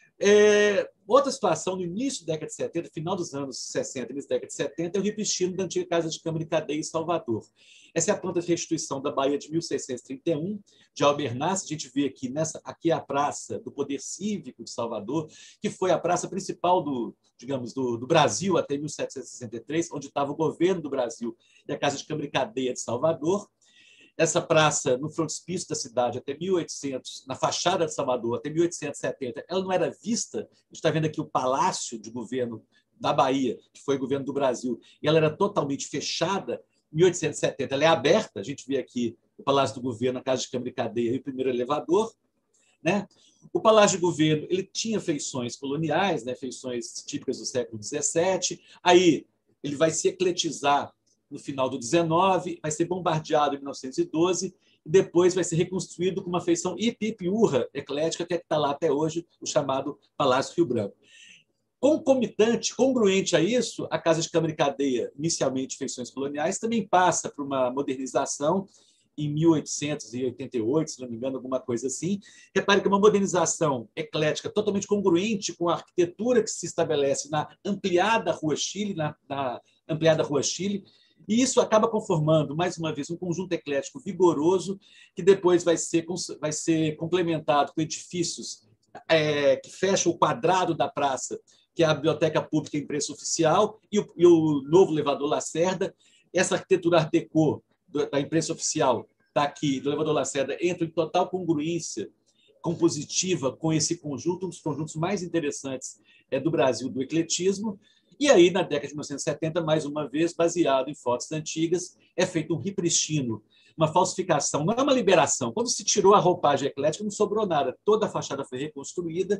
Outra situação, no início da década de 70, final dos anos 60, início da década de 70, é o ripestino da antiga Casa de Câmara e Cadeia em Salvador. Essa é a planta de restituição da Bahia de 1631, de Albernaz. A gente vê aqui a Praça do Poder Cívico de Salvador, que foi a praça principal do Brasil até 1763, onde estava o governo do Brasil e a Casa de Câmara e Cadeia de Salvador. Essa praça, no frontispício da cidade, até 1800, na fachada de Salvador, até 1870, ela não era vista. A gente está vendo aqui o Palácio de Governo da Bahia, que foi o governo do Brasil, e ela era totalmente fechada. Em 1870, ela é aberta. A gente vê aqui o Palácio do Governo, a Casa de Câmara e Cadeia e o primeiro elevador, né? O Palácio de Governo ele tinha feições coloniais, né? Feições típicas do século XVII. Aí ele vai se ecletizar no final do XIX, vai ser bombardeado em 1912 e depois vai ser reconstruído com uma feição ipipiúrra eclética, que está lá até hoje, o chamado Palácio Rio Branco. Concomitante, congruente a isso, a Casa de Câmara e Cadeia, inicialmente feições coloniais, também passa por uma modernização em 1888, se não me engano, alguma coisa assim. Repare que é uma modernização eclética totalmente congruente com a arquitetura que se estabelece na ampliada Rua Chile, na ampliada Rua Chile, e isso acaba conformando, mais uma vez, um conjunto eclético vigoroso, que depois vai ser complementado com edifícios que fecham o quadrado da praça, que é a Biblioteca Pública em preço oficial, e o novo elevador Lacerda. Essa arquitetura art déco da imprensa oficial está aqui, do elevador Lacerda, entra em total congruência compositiva com esse conjunto, um dos conjuntos mais interessantes do Brasil, do ecletismo. E aí, na década de 1970, mais uma vez, baseado em fotos antigas, é feito um ripestino, uma falsificação, não é uma liberação. Quando se tirou a roupagem eclética, não sobrou nada. Toda a fachada foi reconstruída.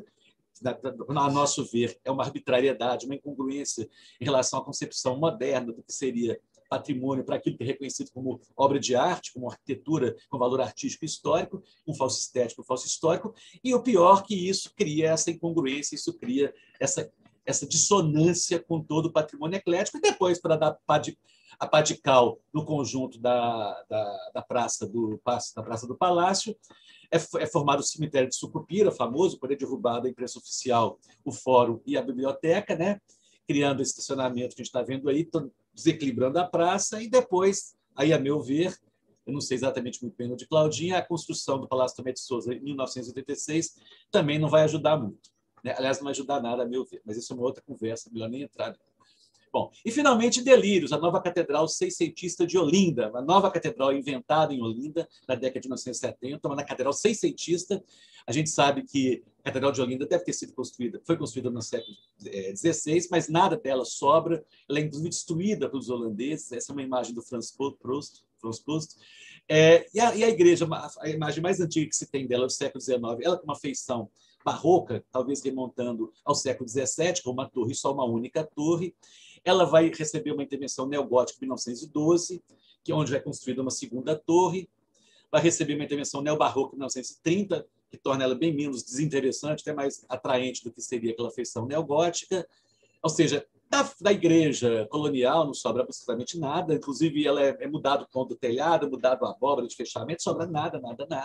A nosso ver, é uma arbitrariedade, uma incongruência em relação à concepção moderna do que seria patrimônio para aquilo que é reconhecido como obra de arte, como arquitetura com valor artístico e histórico, um falso estético, um falso histórico. E o pior que isso cria essa incongruência, isso cria essa dissonância com todo o patrimônio eclético, e depois, para dar a pá de cal no conjunto da Praça do Palácio, é formado o cemitério de Sucupira, famoso, por ter derrubado a imprensa oficial, o fórum e a biblioteca, né? Criando esse estacionamento que a gente está vendo aí, desequilibrando a praça, e depois, aí, a meu ver, eu não sei exatamente muito bem de Claudinha, a construção do Palácio Tomé de Souza em 1986 também não vai ajudar muito, né? Aliás, não vai ajudar nada, a meu ver, mas isso é uma outra conversa, melhor nem entrar. Bom, e finalmente Delírios, a nova catedral seiscentista de Olinda, uma nova catedral inventada em Olinda na década de 1970, uma catedral seiscentista. A gente sabe que a catedral de Olinda deve ter sido construída, foi construída no século XVI, mas nada dela sobra. Ela é inclusive destruída pelos holandeses. Essa é uma imagem do Franz Prost. E a igreja, a imagem mais antiga que se tem dela é do século XIX, ela com uma feição barroca, talvez remontando ao século XVII, com uma torre, só uma única torre. Ela vai receber uma intervenção neogótica em 1912, que é onde vai construída uma segunda torre. Vai receber uma intervenção neobarroca em 1930, que torna ela bem menos desinteressante, até mais atraente do que seria aquela feição neogótica. Ou seja, da igreja colonial não sobra absolutamente nada, inclusive ela é mudado o tom do telhado, mudado a abóbora de fechamento, sobra nada.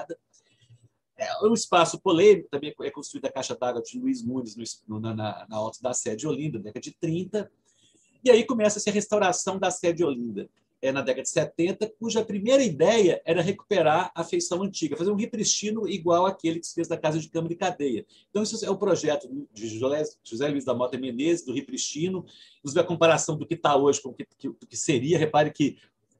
É um espaço polêmico, também é construída a caixa d'água de Luiz Nunes na alta da sede de Olinda, na década de 30. E aí começa-se a restauração da sede de Olinda, na década de 70, cuja primeira ideia era recuperar a feição antiga, fazer um repristino igual àquele que se fez da Casa de Câmara e Cadeia. Então, isso é o projeto de José Luiz da Mota Menezes, do repristino, a comparação do que está hoje com o que seria. Repare que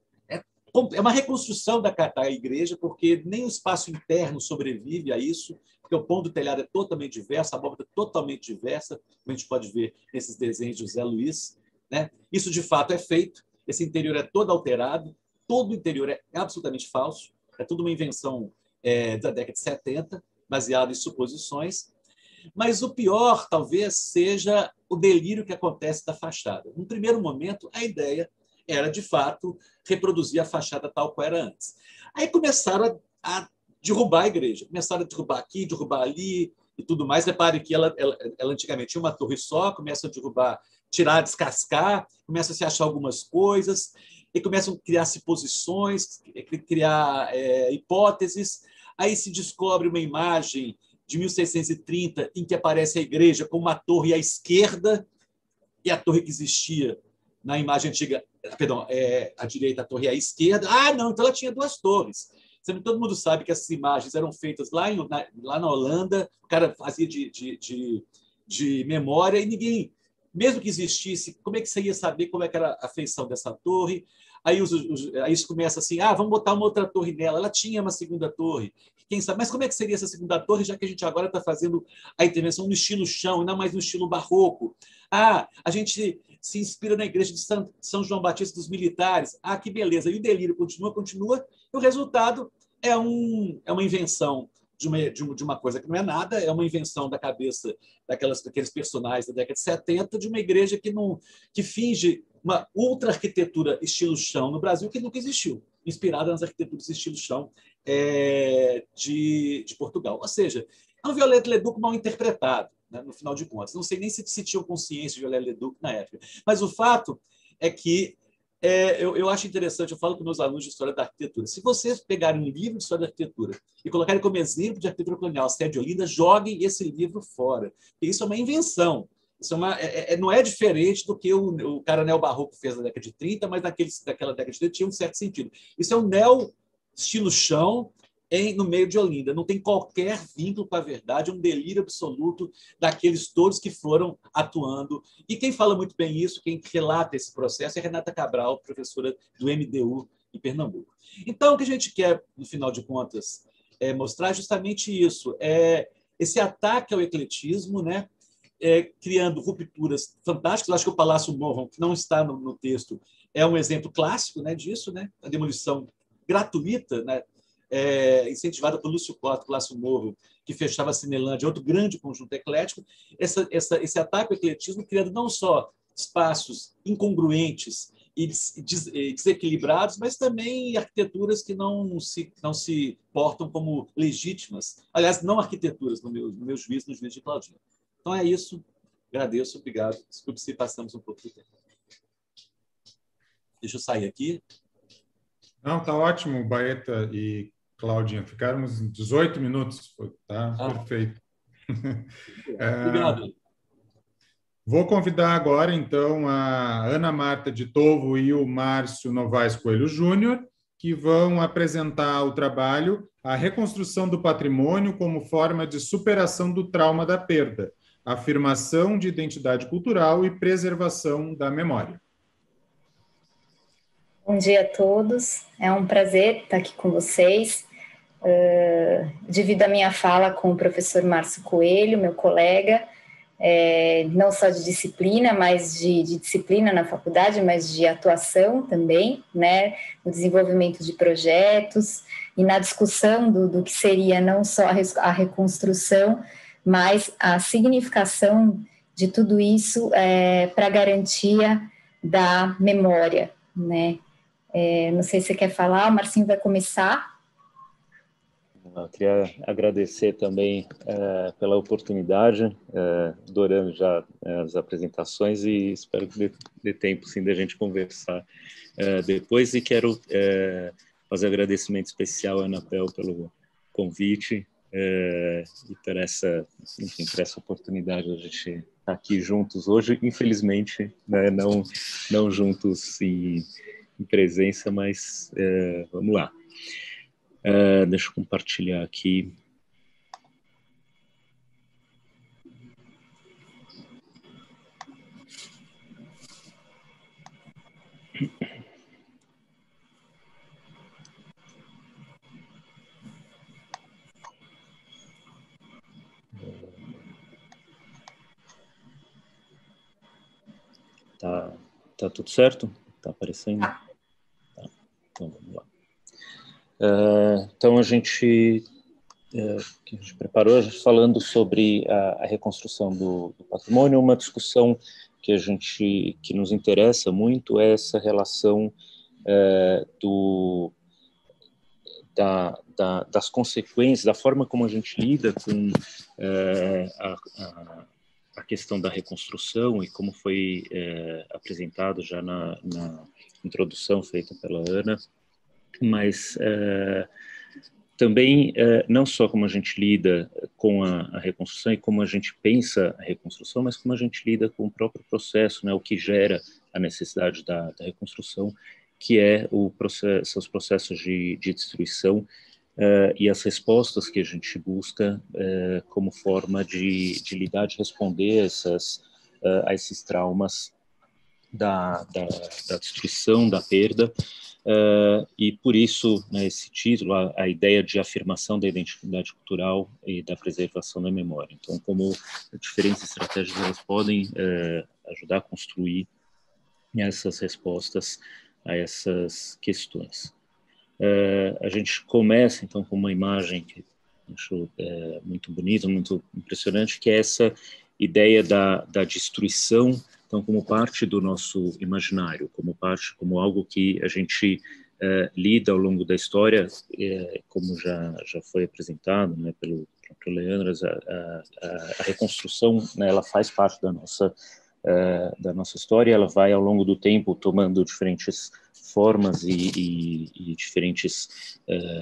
é uma reconstrução da igreja, porque nem o espaço interno sobrevive a isso, porque o pão do telhado é totalmente diverso, a abóbora é totalmente diversa, como a gente pode ver nesses desenhos de José Luiz, né? Isso, de fato, é feito. Esse interior é todo alterado, todo o interior é absolutamente falso, é tudo uma invenção da década de 70, baseado em suposições. Mas o pior, talvez, seja o delírio que acontece da fachada. No primeiro momento, a ideia era, de fato, reproduzir a fachada tal qual era antes. Aí começaram a derrubar a igreja, começaram a derrubar aqui, derrubar ali e tudo mais. Repare que ela antigamente tinha uma torre só, começa a derrubar, tirar, descascar, começa a se achar algumas coisas, e começam a criar suposições, criar hipóteses. Aí se descobre uma imagem de 1630 em que aparece a igreja com uma torre à esquerda, e a torre que existia na imagem antiga, perdão, à direita, a torre à esquerda. Ah, não, então ela tinha duas torres. Todo mundo sabe que essas imagens eram feitas lá na Holanda, o cara fazia de memória, e ninguém, mesmo que existisse, como é que você ia saber como é que era a feição dessa torre? Aí isso começa assim, vamos botar uma outra torre nela. Ela tinha uma segunda torre, quem sabe? Mas como é que seria essa segunda torre, já que a gente agora está fazendo a intervenção no estilo chão, e não mais no estilo barroco? A gente se inspira na igreja de São João Batista dos Militares. Que beleza! E o delírio continua, e o resultado é uma invenção de uma coisa que não é nada, é uma invenção da cabeça daqueles personagens da década de 70, de uma igreja que finge uma ultra-arquitetura estilo chão no Brasil, que nunca existiu, inspirada nas arquiteturas estilo chão de Portugal. Ou seja, é um Viollet-le-Duc mal interpretado, né, no final de contas. Não sei nem se tinham consciência de Viollet-le-Duc na época, mas o fato é que eu acho interessante, eu falo com meus alunos de História da Arquitetura, se vocês pegarem um livro de História da Arquitetura e colocarem como exemplo de arquitetura colonial a sede de Olinda, joguem esse livro fora, porque isso é uma invenção. Isso não é diferente do que o cara neobarroco fez na década de 30, mas daquela década de 30 tinha um certo sentido. Isso é um neo-estilo chão no meio de Olinda. Não tem qualquer vínculo com a verdade, é um delírio absoluto daqueles todos que foram atuando. E quem fala muito bem isso, quem relata esse processo, é Renata Cabral, professora do MDU em Pernambuco. Então, o que a gente quer, no final de contas, mostrar é justamente isso, esse ataque ao ecletismo, né? Criando rupturas fantásticas. Eu acho que o Palácio Morro, que não está no texto, é um exemplo clássico, né, disso, né? A demolição gratuita, né? Incentivada por Lúcio Costa, Palácio Morro, que fechava a Cinelândia, outro grande conjunto eclético. Esse ataque ao ecletismo, criando não só espaços incongruentes e desequilibrados, mas também arquiteturas que não se portam como legítimas. Aliás, não arquiteturas, no meu juízo, no juízo de Claudinha. Então é isso. Agradeço, obrigado. Desculpe se passamos um pouco de tempo. Deixa eu sair aqui. Não, tá ótimo, Baeta e Claudinha. Ficamos em 18 minutos, tá perfeito. Obrigado. Vou convidar agora, então, a Ana Marta de Tovo e o Márcio Novaes Coelho Júnior, que vão apresentar o trabalho A Reconstrução do Patrimônio como Forma de Superação do Trauma da Perda, Afirmação de Identidade Cultural e Preservação da Memória. Bom dia a todos, é um prazer estar aqui com vocês. Divido a minha fala com o professor Márcio Coelho, meu colega, não só de disciplina, mas de disciplina na faculdade, mas de atuação também, né, no desenvolvimento de projetos e na discussão do que seria não só a reconstrução, mas a significação de tudo isso para a garantia da memória, né. Não sei se você quer falar, o Marcinho vai começar. Eu queria agradecer também pela oportunidade, adorando já as apresentações e espero que dê tempo sim da gente conversar depois, e quero fazer agradecimento especial à Anapel pelo convite e por essa oportunidade de a gente estar aqui juntos hoje, infelizmente, né, não juntos em presença, mas vamos lá. Deixa eu compartilhar aqui. Tá tudo certo? Tá aparecendo? Tá. Então vamos lá. Então a gente preparou falando sobre a reconstrução do patrimônio. Uma discussão que nos interessa muito é essa relação das consequências, da forma como a gente lida com a questão da reconstrução e como foi apresentado já na introdução feita pela Ana, mas também não só como a gente lida com a reconstrução e como a gente pensa a reconstrução, mas como a gente lida com o próprio processo, né, o que gera a necessidade da reconstrução, que são os processos de destruição e as respostas que a gente busca como forma de lidar, de responder a esses traumas da destruição, da perda. E por isso, né, esse título, a ideia de afirmação da identidade cultural e da preservação da memória. Então, como diferentes estratégias elas podem ajudar a construir essas respostas a essas questões. A gente começa, então, com uma imagem que eu acho muito bonita, muito impressionante, que é essa ideia da destruição, então, como parte do nosso imaginário, como algo que a gente lida ao longo da história, como já foi apresentado, né, pelo próprio Leandro, a reconstrução, né, ela faz parte da nossa história, ela vai ao longo do tempo tomando diferentes formas e diferentes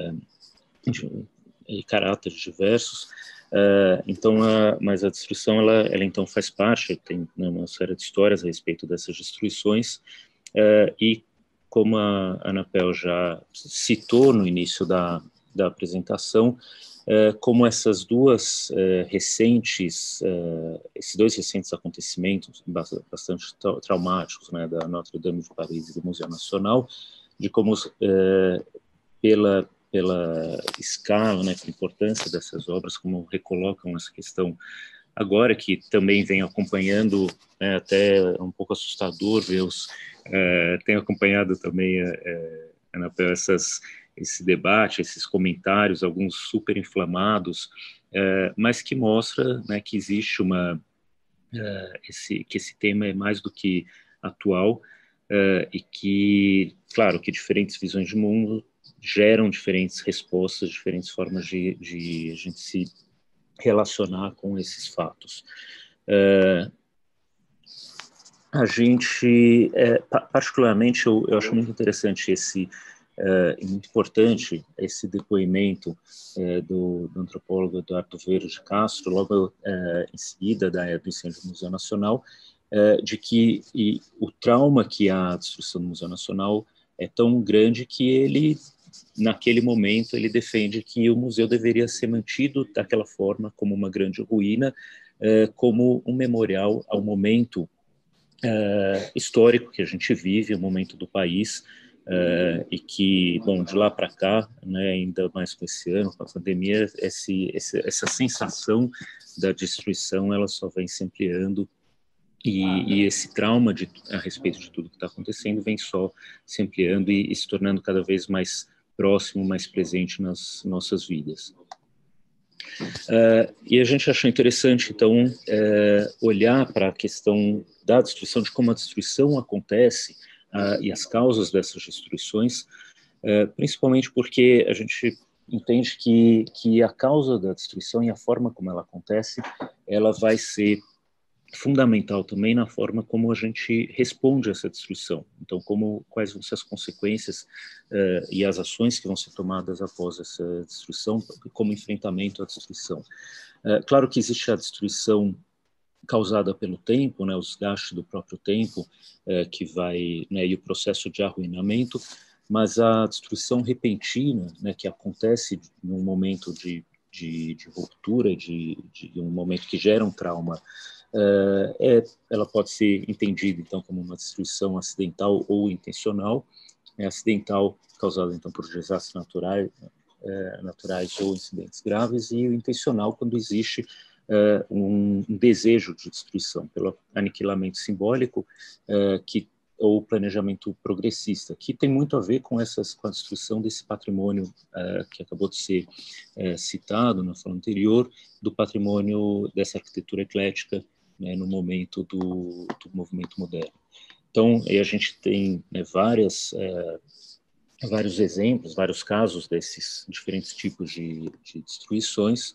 caráteres diversos. Então, mas a destruição, ela então faz parte, tem, né, uma série de histórias a respeito dessas destruições, e como a Anapel já citou no início da apresentação, como esses dois recentes acontecimentos bastante traumáticos, né, da Notre Dame de Paris e do Museu Nacional, de como pela escala, né, pela importância dessas obras, como recolocam essa questão agora, que também vem acompanhando, até um pouco assustador ver tenho acompanhado também, Anapel, esse debate, esses comentários, alguns super inflamados, mas que mostra, né, que existe que esse tema é mais do que atual, e que, claro, que diferentes visões de mundo geram diferentes respostas, diferentes formas de a gente se relacionar com esses fatos. A gente, particularmente, eu acho muito interessante e muito importante esse depoimento do antropólogo Eduardo Vieira de Castro, logo em seguida do incêndio do Museu Nacional, de que o trauma que há à destruição do Museu Nacional é tão grande que ele, naquele momento, ele defende que o museu deveria ser mantido daquela forma, como uma grande ruína, como um memorial ao momento histórico que a gente vive, o momento do país, e que, bom, de lá para cá, né, ainda mais com esse ano, com a pandemia, essa sensação da destruição, ela só vem se ampliando, e esse trauma a respeito de tudo que está acontecendo vem só se ampliando e se tornando cada vez mais próximo, mais presente nas nossas vidas. E a gente achou interessante, então, olhar para a questão da destruição, de como a destruição acontece e as causas dessas destruições, principalmente porque a gente entende que a causa da destruição e a forma como ela acontece, ela vai ser fundamental também na forma como a gente responde a essa destruição. Então, quais vão ser as consequências e as ações que vão ser tomadas após essa destruição, como enfrentamento à destruição. Claro que existe a destruição causada pelo tempo, né, os gastos do próprio tempo, que vai, né, e o processo de arruinamento, mas a destruição repentina, né, que acontece num momento de ruptura, de um momento que gera um trauma, ela pode ser entendida, então, como uma destruição acidental ou intencional. Acidental, causada, então, por desastres naturais ou incidentes graves, e o intencional, quando existe um desejo de destruição, pelo aniquilamento simbólico, ou planejamento progressista, que tem muito a ver com a destruição desse patrimônio que acabou de ser citado na fala anterior, do patrimônio dessa arquitetura eclética, né, no momento do movimento moderno. Então, a gente tem, né, vários exemplos, vários casos desses diferentes tipos de destruições,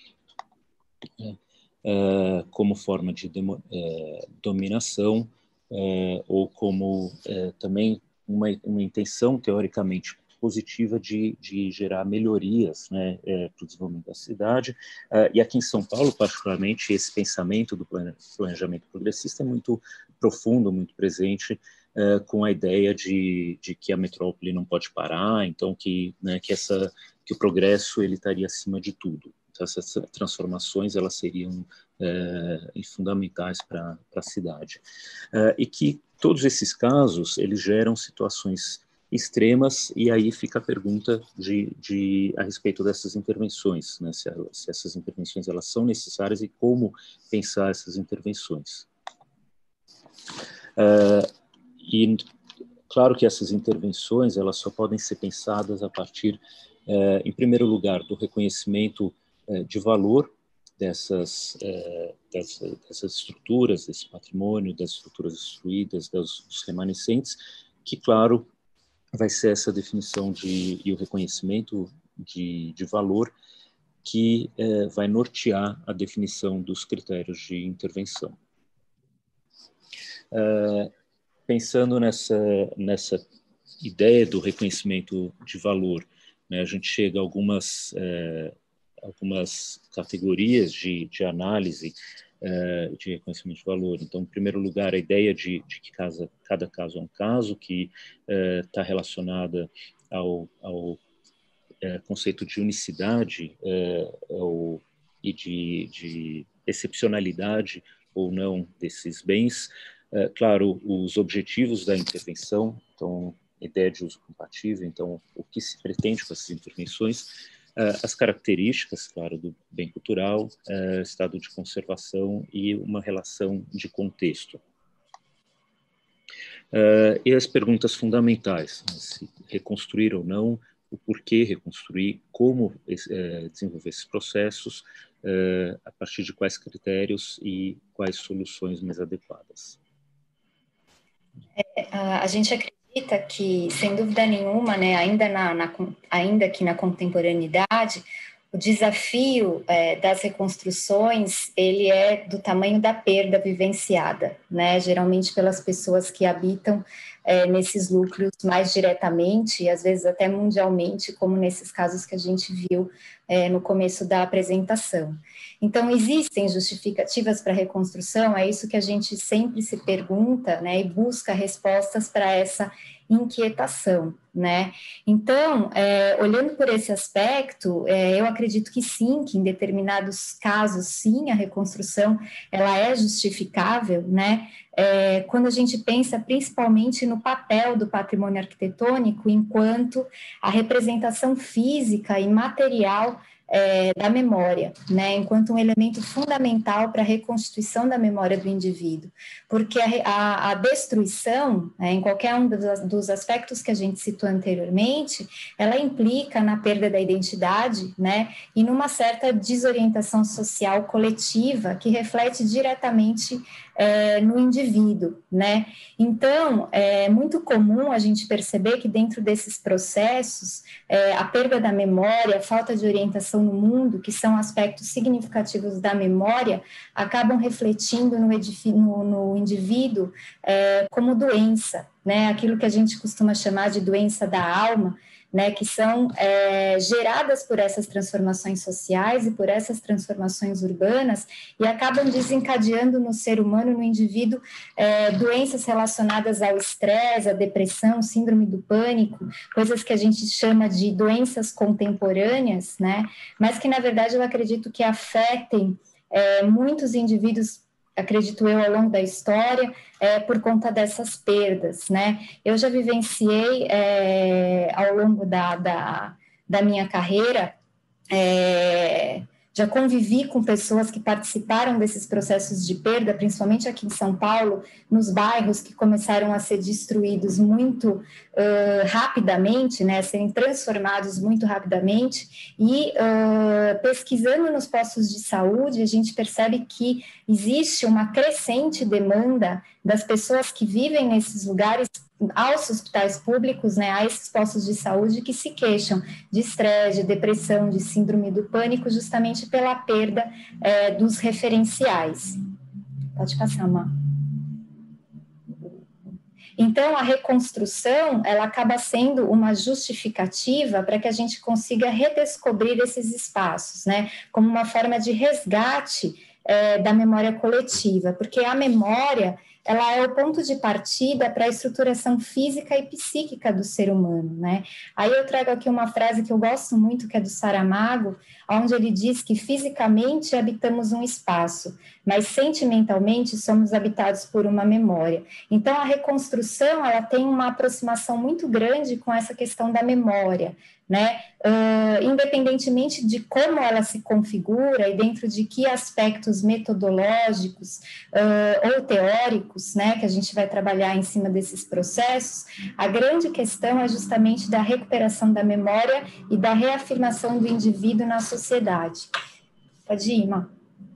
como forma de dominação, ou como também uma intenção teoricamente positiva de gerar melhorias, né, para o desenvolvimento da cidade. E aqui em São Paulo, particularmente, esse pensamento do planejamento progressista é muito profundo, muito presente, com a ideia de que a metrópole não pode parar, então que o progresso ele estaria acima de tudo. Então, essas transformações elas seriam fundamentais para a cidade. E que todos esses casos eles geram situações extremas, e aí fica a pergunta a respeito dessas intervenções, né? Se essas intervenções elas são necessárias e como pensar essas intervenções. E claro que essas intervenções elas só podem ser pensadas a partir, em primeiro lugar, do reconhecimento de valor dessas estruturas, desse patrimônio, das estruturas destruídas, dos remanescentes, que, claro, vai ser essa definição e o reconhecimento de valor que vai nortear a definição dos critérios de intervenção. Pensando nessa ideia do reconhecimento de valor, né, a gente chega a algumas categorias de análise de reconhecimento de valor. Então, em primeiro lugar, a ideia de que cada caso é um caso, que está relacionada ao conceito de unicidade e de excepcionalidade ou não desses bens. Claro, os objetivos da intervenção, então, ideia de uso compatível, então, o que se pretende com essas intervenções, as características, claro, do bem cultural, estado de conservação e uma relação de contexto. E as perguntas fundamentais, né, se reconstruir ou não, o porquê reconstruir, como desenvolver esses processos, a partir de quais critérios e quais soluções mais adequadas. A gente acredita que, sem dúvida nenhuma, né, ainda que na contemporaneidade, o desafio das reconstruções, ele é do tamanho da perda vivenciada, né? Geralmente pelas pessoas que habitam nesses núcleos mais diretamente, e às vezes até mundialmente, como nesses casos que a gente viu no começo da apresentação. Então, existem justificativas para a reconstrução? É isso que a gente sempre se pergunta, né? E busca respostas para essa inquietação, né? Então, olhando por esse aspecto, eu acredito que sim, que em determinados casos, sim, a reconstrução, ela é justificável, né? Quando a gente pensa principalmente no papel do patrimônio arquitetônico enquanto a representação física e material da memória, né, enquanto um elemento fundamental para a reconstituição da memória do indivíduo, porque a destruição, em qualquer um dos aspectos que a gente citou anteriormente, ela implica na perda da identidade, né, e numa certa desorientação social coletiva que reflete diretamente no indivíduo, né? Então, é muito comum a gente perceber que dentro desses processos, a perda da memória, a falta de orientação no mundo, que são aspectos significativos da memória, acabam refletindo no indivíduo como doença, né? Aquilo que a gente costuma chamar de doença da alma, né, que são geradas por essas transformações sociais e por essas transformações urbanas e acabam desencadeando no ser humano, no indivíduo, doenças relacionadas ao estresse, à depressão, síndrome do pânico, coisas que a gente chama de doenças contemporâneas, né, mas que, na verdade, eu acredito que afetem muitos indivíduos, acredito eu, ao longo da história, por conta dessas perdas, né? Eu já vivenciei, ao longo da minha carreira, já convivi com pessoas que participaram desses processos de perda, principalmente aqui em São Paulo, nos bairros que começaram a ser destruídos muito rapidamente, né, a serem transformados muito rapidamente, e pesquisando nos postos de saúde, a gente percebe que existe uma crescente demanda das pessoas que vivem nesses lugares aos hospitais públicos, né, a esses postos de saúde que se queixam de estresse, de depressão, de síndrome do pânico, justamente pela perda dos referenciais. Pode passar, Má. Então, a reconstrução, ela acaba sendo uma justificativa para que a gente consiga redescobrir esses espaços, né, como uma forma de resgate da memória coletiva, porque a memória, ela é o ponto de partida para a estruturação física e psíquica do ser humano, né? Aí eu trago aqui uma frase que eu gosto muito, que é do Saramago, onde ele diz que fisicamente habitamos um espaço, mas sentimentalmente somos habitados por uma memória. Então, a reconstrução, ela tem uma aproximação muito grande com essa questão da memória, né? Independentemente de como ela se configura e dentro de que aspectos metodológicos ou teóricos, né, que a gente vai trabalhar em cima desses processos, a grande questão é justamente da recuperação da memória e da reafirmação do indivíduo na sociedade. Pode ir, Má.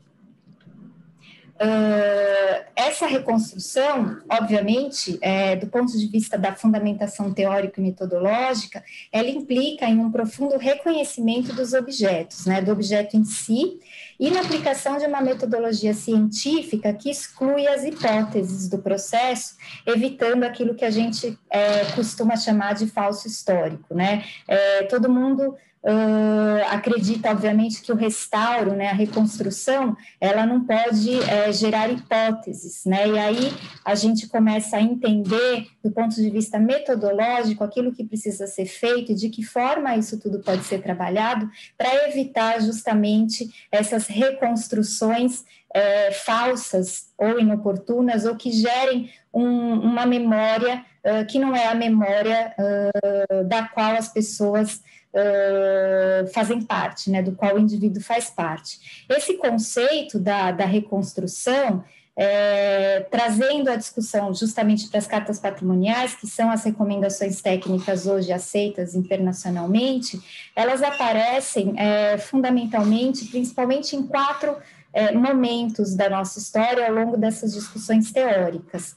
Essa reconstrução, obviamente, do ponto de vista da fundamentação teórica e metodológica, ela implica em um profundo reconhecimento dos objetos, né, do objeto em si, e na aplicação de uma metodologia científica que exclui as hipóteses do processo, evitando aquilo que a gente costuma chamar de falso histórico, né? Todo mundo acredita, obviamente, que o restauro, né, a reconstrução, ela não pode gerar hipóteses, né, e aí a gente começa a entender, do ponto de vista metodológico, aquilo que precisa ser feito e de que forma isso tudo pode ser trabalhado para evitar justamente essas reconstruções falsas ou inoportunas ou que gerem uma memória que não é a memória da qual as pessoas fazem parte, né, do qual o indivíduo faz parte. Esse conceito da reconstrução, trazendo a discussão justamente para as cartas patrimoniais, que são as recomendações técnicas hoje aceitas internacionalmente, elas aparecem fundamentalmente, principalmente em 4 momentos da nossa história ao longo dessas discussões teóricas.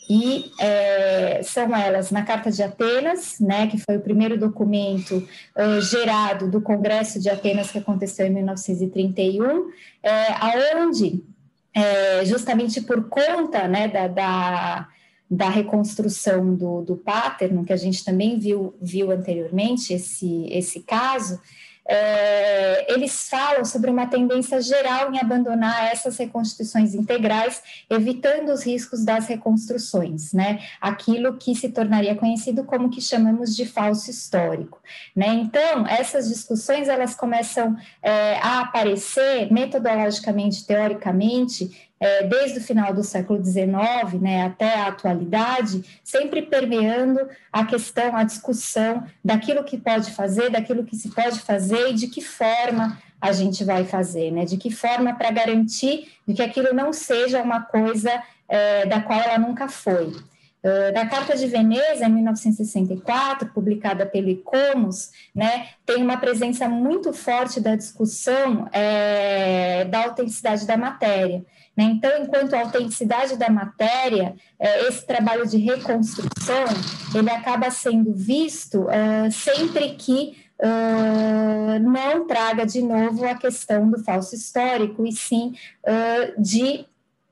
E são elas na Carta de Atenas, né, que foi o primeiro documento gerado do Congresso de Atenas, que aconteceu em 1931, aonde, justamente por conta, né, da reconstrução do Paterno, que a gente também viu anteriormente, esse caso, eles falam sobre uma tendência geral em abandonar essas reconstituições integrais, evitando os riscos das reconstruções, né? Aquilo que se tornaria conhecido como que chamamos de falso histórico, né? Então, essas discussões, elas começam a aparecer metodologicamente, teoricamente, desde o final do século XIX, né, até a atualidade, sempre permeando a questão, a discussão daquilo que pode fazer, daquilo que se pode fazer e de que forma a gente vai fazer, né, de que forma para garantir de que aquilo não seja uma coisa da qual ela nunca foi. Da Carta de Veneza, em 1964, publicada pelo ICOMOS, né, tem uma presença muito forte da discussão da autenticidade da matéria. Né? Então, enquanto a autenticidade da matéria, esse trabalho de reconstrução, ele acaba sendo visto sempre que não traga de novo a questão do falso histórico, e sim de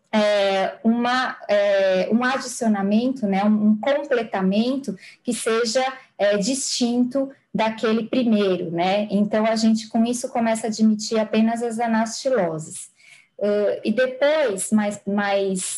um adicionamento, né, um completamento que seja distinto daquele primeiro, né? Então, a gente, com isso, começa a admitir apenas as anastiloses. E depois, mais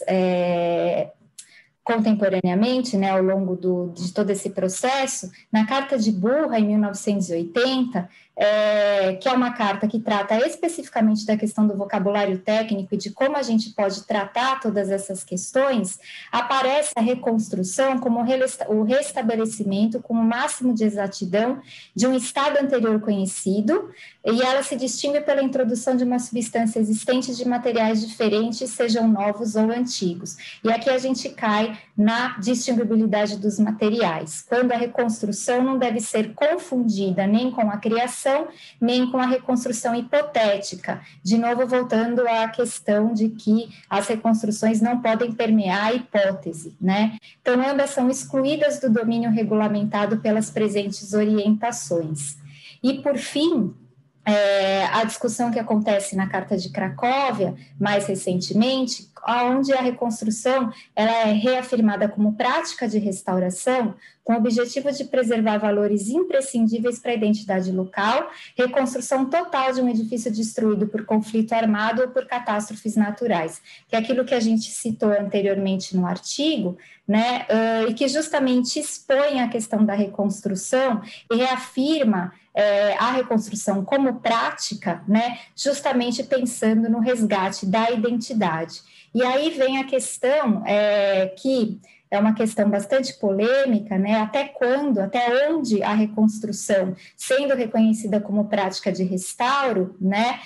contemporaneamente, né, ao longo de todo esse processo, na Carta de Burra, em 1980, que é uma carta que trata especificamente da questão do vocabulário técnico e de como a gente pode tratar todas essas questões, aparece a reconstrução como o restabelecimento com o máximo de exatidão de um estado anterior conhecido, e ela se distingue pela introdução de uma substância existente de materiais diferentes, sejam novos ou antigos. E aqui a gente cai na distinguibilidade dos materiais, quando a reconstrução não deve ser confundida nem com a criação, nem com a reconstrução hipotética. De novo, voltando à questão de que as reconstruções não podem permear a hipótese, né? Então, ambas são excluídas do domínio regulamentado pelas presentes orientações. E, por fim, a discussão que acontece na Carta de Cracóvia, mais recentemente, onde a reconstrução ela é reafirmada como prática de restauração, com o objetivo de preservar valores imprescindíveis para a identidade local, reconstrução total de um edifício destruído por conflito armado ou por catástrofes naturais, que é aquilo que a gente citou anteriormente no artigo, né, e que justamente expõe a questão da reconstrução e reafirma a reconstrução como prática, né, justamente pensando no resgate da identidade. E aí vem a questão que é uma questão bastante polêmica, né, até onde a reconstrução, sendo reconhecida como prática de restauro, né,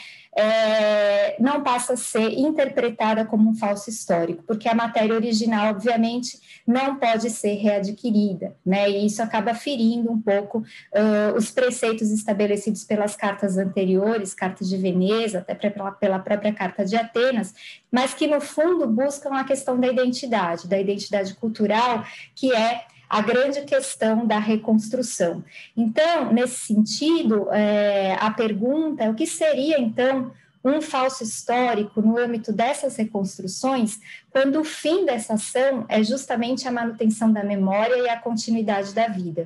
não passa a ser interpretada como um falso histórico, porque a matéria original, obviamente, não pode ser readquirida, né, e isso acaba ferindo um pouco os preceitos estabelecidos pelas cartas anteriores, Carta de Veneza, até pela própria Carta de Atenas, mas que, no fundo, buscam a questão da identidade cultural, que é a grande questão da reconstrução. Então, nesse sentido, a pergunta é o que seria, então, um falso histórico no âmbito dessas reconstruções, quando o fim dessa ação é justamente a manutenção da memória e a continuidade da vida.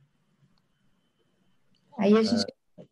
Aí a gente...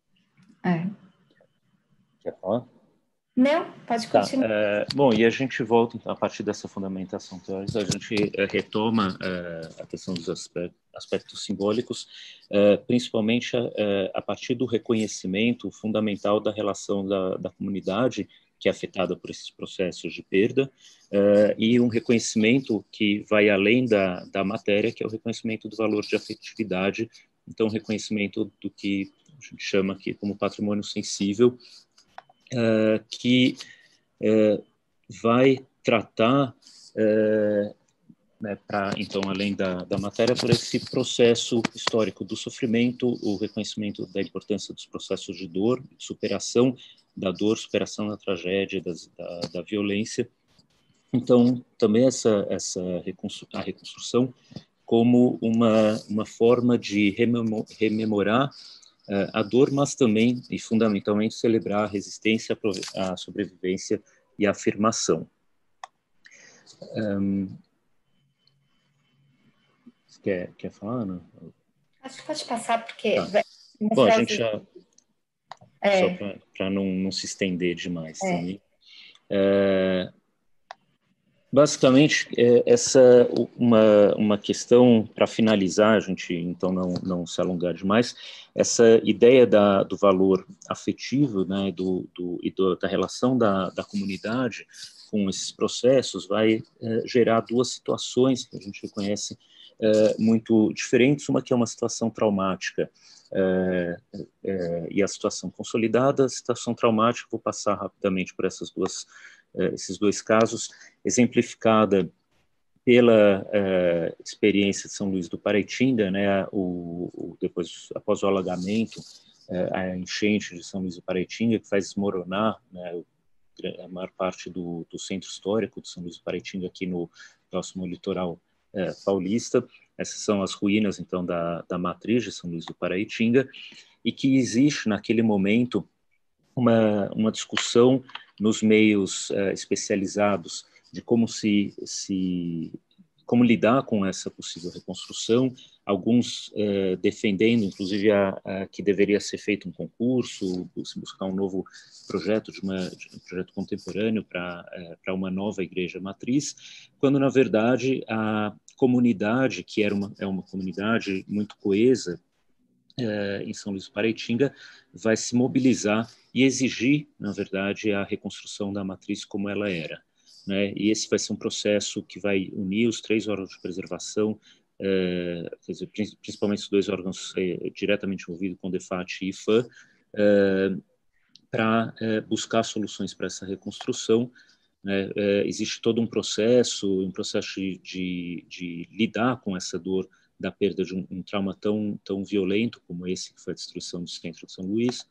Quer falar? Não, pode continuar. Bom, e a gente volta, então, a partir dessa fundamentação teórica, a gente retoma a questão dos aspectos simbólicos, principalmente a partir do reconhecimento fundamental da relação da comunidade, que é afetada por esses processos de perda, e um reconhecimento que vai além da matéria, que é o reconhecimento do valor de afetividade, então, reconhecimento do que a gente chama aqui como patrimônio sensível, que vai tratar, né, então, além da matéria, por esse processo histórico do sofrimento, o reconhecimento da importância dos processos de dor, de superação da dor, superação da tragédia, da violência, Então, também a reconstrução como uma forma de rememorar a dor, mas também, e fundamentalmente, celebrar a resistência, a sobrevivência e a afirmação. Quer falar, Ana? Acho que pode passar, porque... Tá. Bom, a gente já... Só para não se estender demais também. Basicamente, essa uma questão para finalizar, a gente então não se alongar demais, essa ideia do valor afetivo, né, da relação da comunidade com esses processos vai gerar duas situações que a gente reconhece muito diferentes, uma que é uma situação traumática e a situação consolidada. A situação traumática, vou passar rapidamente por esses dois casos, exemplificada pela experiência de São Luís do Paraitinga, né, depois, após o alagamento, a enchente de São Luís do Paraitinga, que faz desmoronar, né, a maior parte do centro histórico de São Luís do Paraitinga, aqui no próximo litoral paulista. Essas são as ruínas, então, da matriz de São Luís do Paraitinga, e que existe, naquele momento, uma discussão nos meios especializados de como como lidar com essa possível reconstrução, alguns defendendo, inclusive, que deveria ser feito um concurso, se buscar um novo projeto, um projeto contemporâneo para uma nova igreja matriz, quando, na verdade, a comunidade, que é uma comunidade muito coesa, em São Luís do Paraitinga, vai se mobilizar e exigir, na verdade, a reconstrução da matriz como ela era, né? E esse vai ser um processo que vai unir os 3 órgãos de preservação, quer dizer, principalmente os 2 órgãos diretamente envolvidos com DEFAT e IFAM, para buscar soluções para essa reconstrução, né? Existe todo um processo de lidar com essa dor da perda de um trauma tão violento como esse, que foi a destruição do centro de São Luís.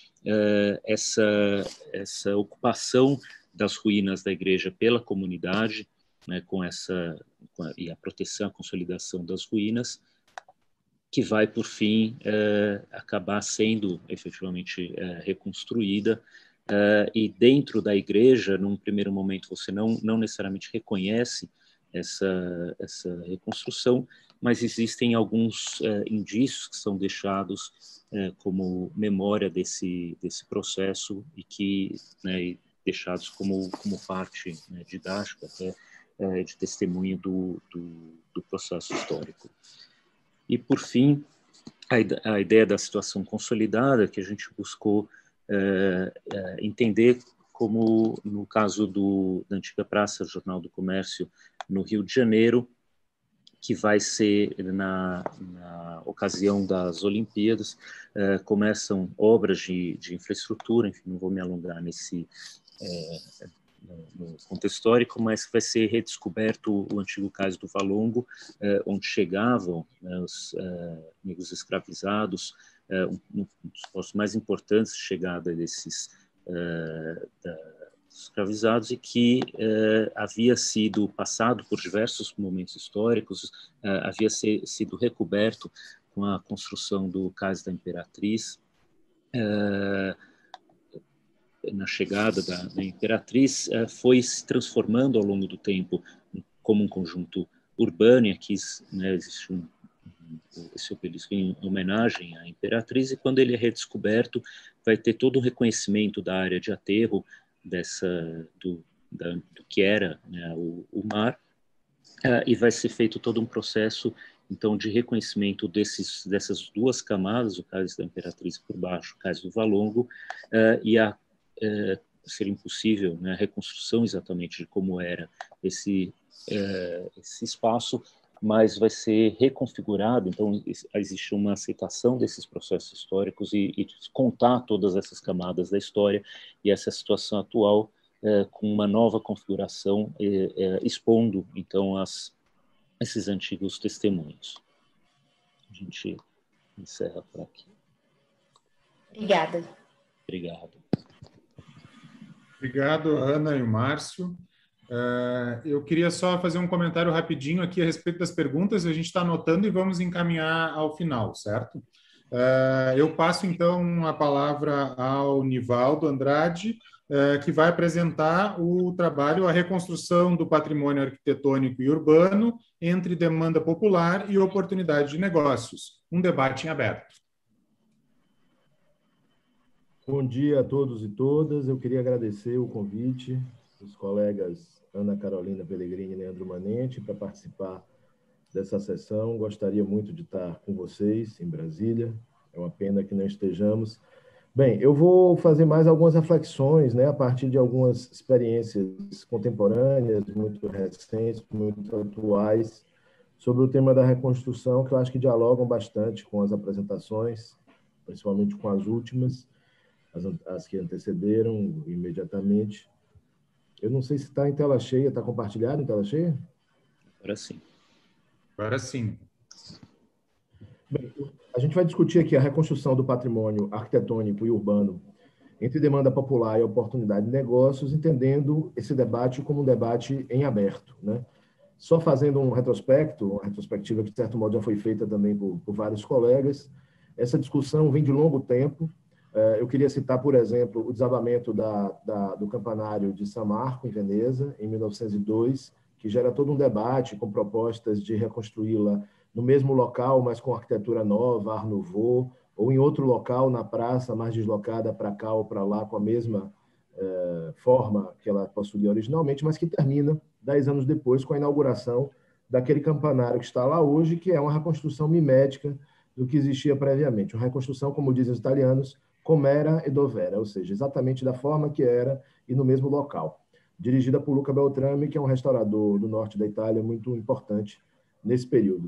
Essa ocupação das ruínas da igreja pela comunidade, né, e a proteção, a consolidação das ruínas, que vai, por fim, acabar sendo efetivamente reconstruída. E dentro da igreja, num primeiro momento, você não necessariamente reconhece essa reconstrução, mas existem alguns indícios que são deixados como memória desse processo e que, né, deixados como parte, né, didática, até de testemunho do processo histórico. E, por fim, a ideia da situação consolidada, que a gente buscou entender como, no caso da antiga Praça Jornal do Comércio, no Rio de Janeiro, que vai ser, na ocasião das Olimpíadas, começam obras de infraestrutura, enfim, não vou me alongar no contexto histórico, mas vai ser redescoberto o antigo cais do Valongo, onde chegavam, né, os negros escravizados, um dos postos mais importantes de chegada desses escravizados, e que havia sido passado por diversos momentos históricos, havia sido recoberto com a construção do Cais da Imperatriz, na chegada da Imperatriz, foi se transformando ao longo do tempo como um conjunto urbano, e aqui, né, existe esse obelisco em homenagem à Imperatriz, e quando ele é redescoberto, vai ter todo um reconhecimento da área de aterro do que era, né, o mar, e vai ser feito todo um processo, então, de reconhecimento dessas 2 camadas, o cais da Imperatriz por baixo, o cais do Valongo, e ser impossível, né, a reconstrução exatamente de como era esse espaço, mas vai ser reconfigurado. Então, existe uma aceitação desses processos históricos e contar todas essas camadas da história e essa situação atual com uma nova configuração, expondo, então, esses antigos testemunhos. A gente encerra por aqui. Obrigada. Obrigado. Obrigado, Ana e o Márcio. Eu queria só fazer um comentário rapidinho aqui a respeito das perguntas, a gente está anotando e vamos encaminhar ao final, certo? Eu passo, então, a palavra ao Nivaldo Andrade, que vai apresentar o trabalho A Reconstrução do Patrimônio Arquitetônico e Urbano entre Demanda Popular e Oportunidade de Negócios, um debate em aberto. Bom dia a todos e todas. Eu queria agradecer o convite dos colegas Ana Carolina Pellegrini e Leandro Manente para participar dessa sessão. Gostaria muito de estar com vocês em Brasília. É uma pena que não estejamos. Bem, eu vou fazer mais algumas reflexões, né, a partir de algumas experiências contemporâneas, muito recentes, muito atuais, sobre o tema da reconstrução, que eu acho que dialogam bastante com as apresentações, principalmente com as últimas, as que antecederam imediatamente. Eu não sei se está em tela cheia, está compartilhado em tela cheia? Agora sim. Agora sim. Bem, a gente vai discutir aqui a reconstrução do patrimônio arquitetônico e urbano entre demanda popular e oportunidade de negócios, entendendo esse debate como um debate em aberto, né? Só fazendo um retrospecto, uma retrospectiva que, de certo modo, já foi feita também por vários colegas, essa discussão vem de longo tempo. Eu queria citar, por exemplo, o desabamento do campanário de San Marco, em Veneza, em 1902, que gera todo um debate com propostas de reconstruí-la no mesmo local, mas com arquitetura nova, Art Nouveau, ou em outro local, na praça, mais deslocada para cá ou para lá, com a mesma forma que ela possuía originalmente, mas que termina 10 anos depois com a inauguração daquele campanário que está lá hoje, que é uma reconstrução mimética do que existia previamente. Uma reconstrução, como dizem os italianos, como era e dov'era, ou seja, exatamente da forma que era e no mesmo local. Dirigida por Luca Beltrame, que é um restaurador do norte da Itália muito importante nesse período.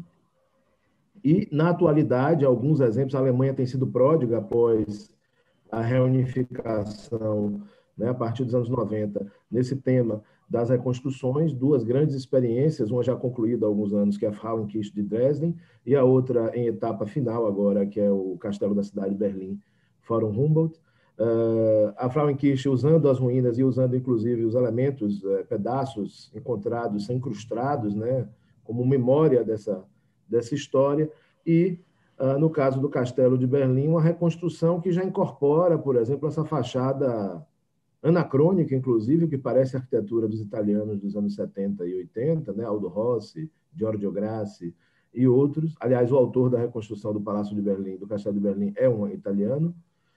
E, na atualidade, alguns exemplos, a Alemanha tem sido pródiga após a reunificação, né, a partir dos anos 90, nesse tema das reconstruções, duas grandes experiências, uma já concluída há alguns anos, que é a Frauenkirche de Dresden, e a outra em etapa final agora, que é o Castelo da Cidade de Berlim, Forum Humboldt. A Frauenkirche, usando as ruínas e usando, inclusive, os elementos, pedaços encontrados, incrustados, né, como memória dessa história, e, no caso do Castelo de Berlim, uma reconstrução que já incorpora, por exemplo, essa fachada anacrônica, inclusive, que parece a arquitetura dos italianos dos anos 70 e 80, né, Aldo Rossi, Giorgio Grassi e outros. Aliás, o autor da reconstrução do Palácio de Berlim, do Castelo de Berlim, é um italiano,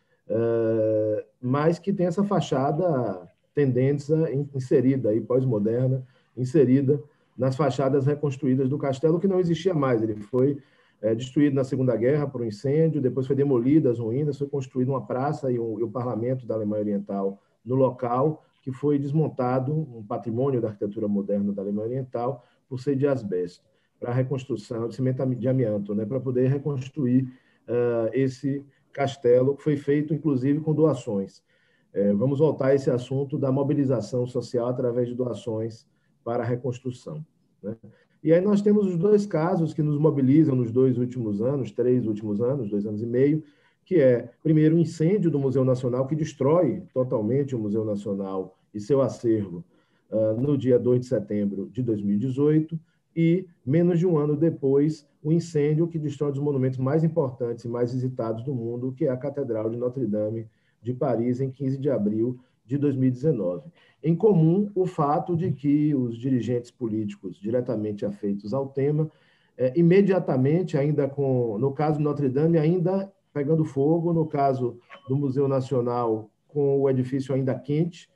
mas que tem essa fachada tendência inserida, pós-moderna, inserida nas fachadas reconstruídas do castelo, que não existia mais. Ele foi destruído na Segunda Guerra por um incêndio, depois foi demolida as ruínas, foi construída uma praça e o parlamento da Alemanha Oriental no local, que foi desmontado, um patrimônio da arquitetura moderna da Alemanha Oriental, por ser de asbesto, para a reconstrução de cimento de amianto, né, para poder reconstruir esse castelo, que foi feito, inclusive, com doações. Vamos voltar a esse assunto da mobilização social através de doações para a reconstrução, né? E aí nós temos os dois casos que nos mobilizam nos 3 últimos anos, 2 anos e meio, que é, primeiro, o incêndio do Museu Nacional, que destrói totalmente o Museu Nacional e seu acervo no dia 2 de setembro de 2018, e, menos de um ano depois, o incêndio que destrói um dos monumentos mais importantes e mais visitados do mundo, que é a Catedral de Notre-Dame de Paris, em 15 de abril de 2019. Em comum, o fato de que os dirigentes políticos diretamente afeitos ao tema, imediatamente, no caso de Notre-Dame, ainda pegando fogo, no caso do Museu Nacional, com o edifício ainda quente,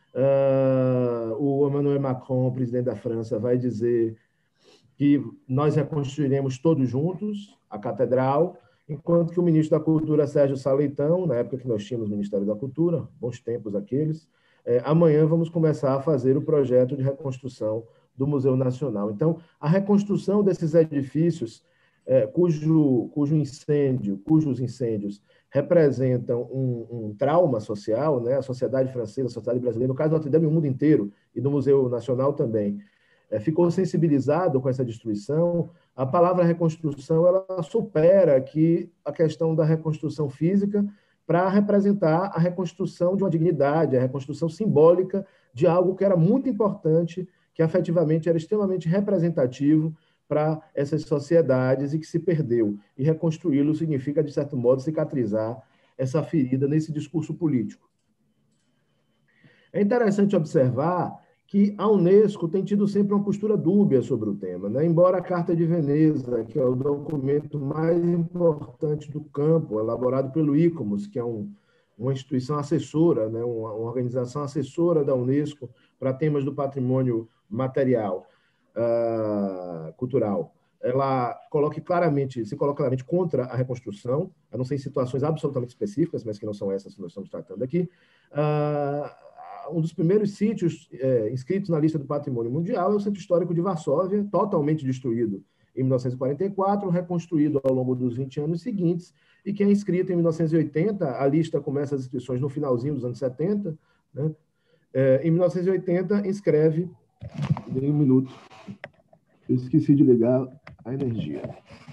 o Emmanuel Macron, o presidente da França, vai dizer que nós reconstruiremos todos juntos a catedral, enquanto que o ministro da Cultura, Sérgio Sá Leitão, na época que nós tínhamos o Ministério da Cultura, bons tempos aqueles, amanhã vamos começar a fazer o projeto de reconstrução do Museu Nacional. Então, a reconstrução desses edifícios, cujos incêndios representam um trauma social, né? A sociedade francesa, a sociedade brasileira, no caso do Notre-Dame, o mundo inteiro, e do Museu Nacional também, ficou sensibilizado com essa destruição. A palavra reconstrução ela supera aqui a questão da reconstrução física para representar a reconstrução de uma dignidade, a reconstrução simbólica de algo que era muito importante, que afetivamente era extremamente representativo para essas sociedades e que se perdeu. E reconstruí-lo significa, de certo modo, cicatrizar essa ferida nesse discurso político. É interessante observar que a Unesco tem tido sempre uma postura dúbia sobre o tema, né? Embora a Carta de Veneza, que é o documento mais importante do campo, elaborado pelo ICOMOS, que é uma instituição assessora, né? Uma organização assessora da Unesco para temas do patrimônio material, cultural, ela se coloca claramente contra a reconstrução, a não ser em situações absolutamente específicas, mas que não são essas que nós estamos tratando aqui. Um dos primeiros sítios inscritos na lista do Patrimônio Mundial é o Centro Histórico de Varsóvia, totalmente destruído em 1944, reconstruído ao longo dos 20 anos seguintes, e que é inscrito em 1980, a lista começa as inscrições no finalzinho dos anos 70, né? Em 1980, inscreve... Dei um minuto. Eu esqueci de ligar a energia.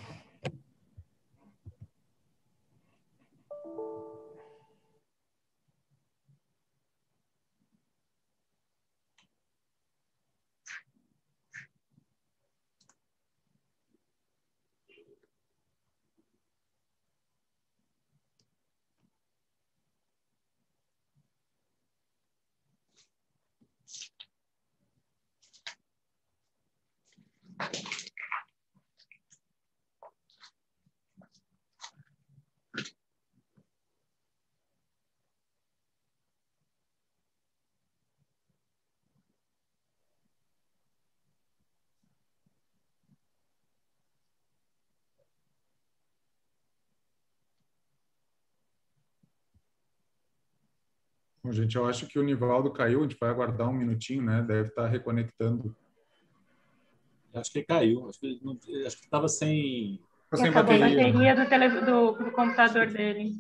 Bom, gente, eu acho que o Nivaldo caiu, a gente vai aguardar um minutinho, né? Deve estar reconectando. Acho que caiu, acho que estava sem... Sem Acabou bateria. a bateria do computador dele.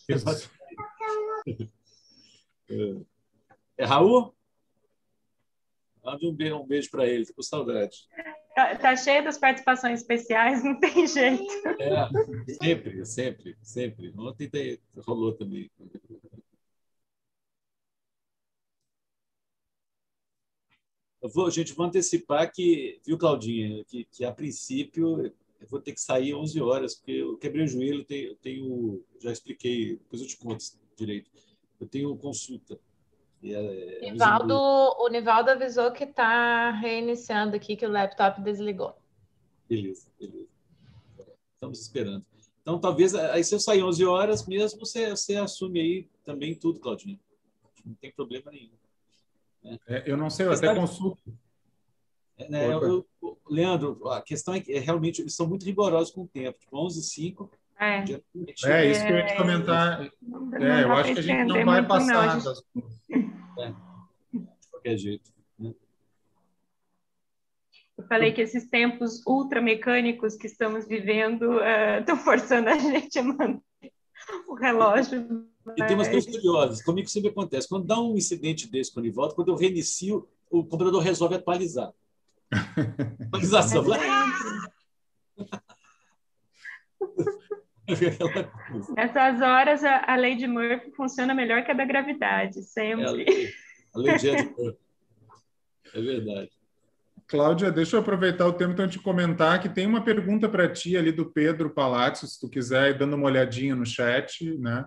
É Raul? Mande um beijo para ele, estou com saudade. Tá cheio das participações especiais, não tem jeito. Sempre. Ontem rolou também. Gente, vou antecipar que, viu, Claudinha, que a princípio eu vou ter que sair 11 horas, porque eu quebrei o joelho, já expliquei, depois eu te conto direito. Eu tenho consulta. O Nivaldo avisou que está reiniciando aqui, que o laptop desligou. Beleza. Estamos esperando. Então, talvez, aí se eu sair 11 horas mesmo, você assume aí também tudo, Claudinha. Não tem problema nenhum. Eu não sei, eu até consulto. Leandro, a questão é que realmente eles são muito rigorosos com o tempo. Tipo, 11h05. Isso que eu ia te comentar. Eu acho que a gente não vai passar. De qualquer jeito. Né? Eu falei que esses tempos ultramecânicos que estamos vivendo estão forçando a gente a manter o relógio. E tem umas coisas curiosas. Comigo sempre acontece. Quando dá um incidente desse com o Nivaldo, quando eu reinicio, o computador resolve atualizar. Atualização. Nessas horas, a lei de Murphy funciona melhor que a da gravidade, sempre. A lei de Murphy. É verdade. Cláudia, deixa eu aproveitar o tempo então de comentar que tem uma pergunta para ti ali do Pedro Palazzo, se tu quiser ir dando uma olhadinha no chat, né?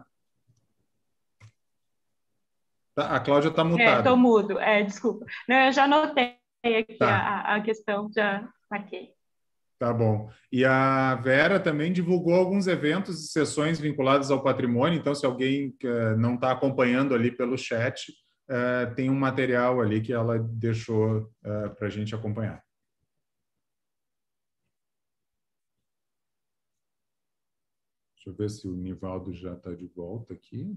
A Cláudia está mutada. Estou mudo, desculpa. Não, eu já anotei aqui a questão, já marquei. Tá bom. E a Vera também divulgou alguns eventos e sessões vinculadas ao patrimônio, então se alguém não está acompanhando ali pelo chat, tem um material ali que ela deixou para a gente acompanhar. Deixa eu ver se o Nivaldo já está de volta aqui.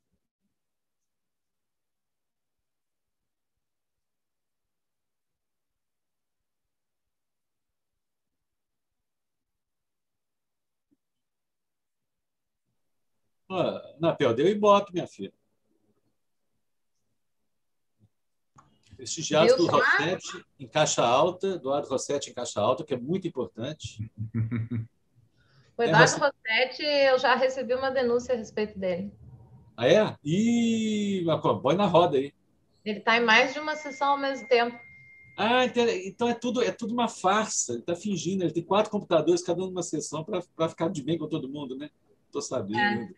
Napel, deu Ibope, minha filha. Prestigiados do Rossetti em caixa alta, Eduardo Rossetti em caixa alta, que é muito importante. O Eduardo Rossetti, eu já recebi uma denúncia a respeito dele. Ah, é? Ih, põe na roda aí. Ele está em mais de uma sessão ao mesmo tempo. Ah, então é tudo uma farsa. Ele está fingindo. Ele tem 4 computadores, cada um numa sessão, para ficar de bem com todo mundo, né? Estou sabendo.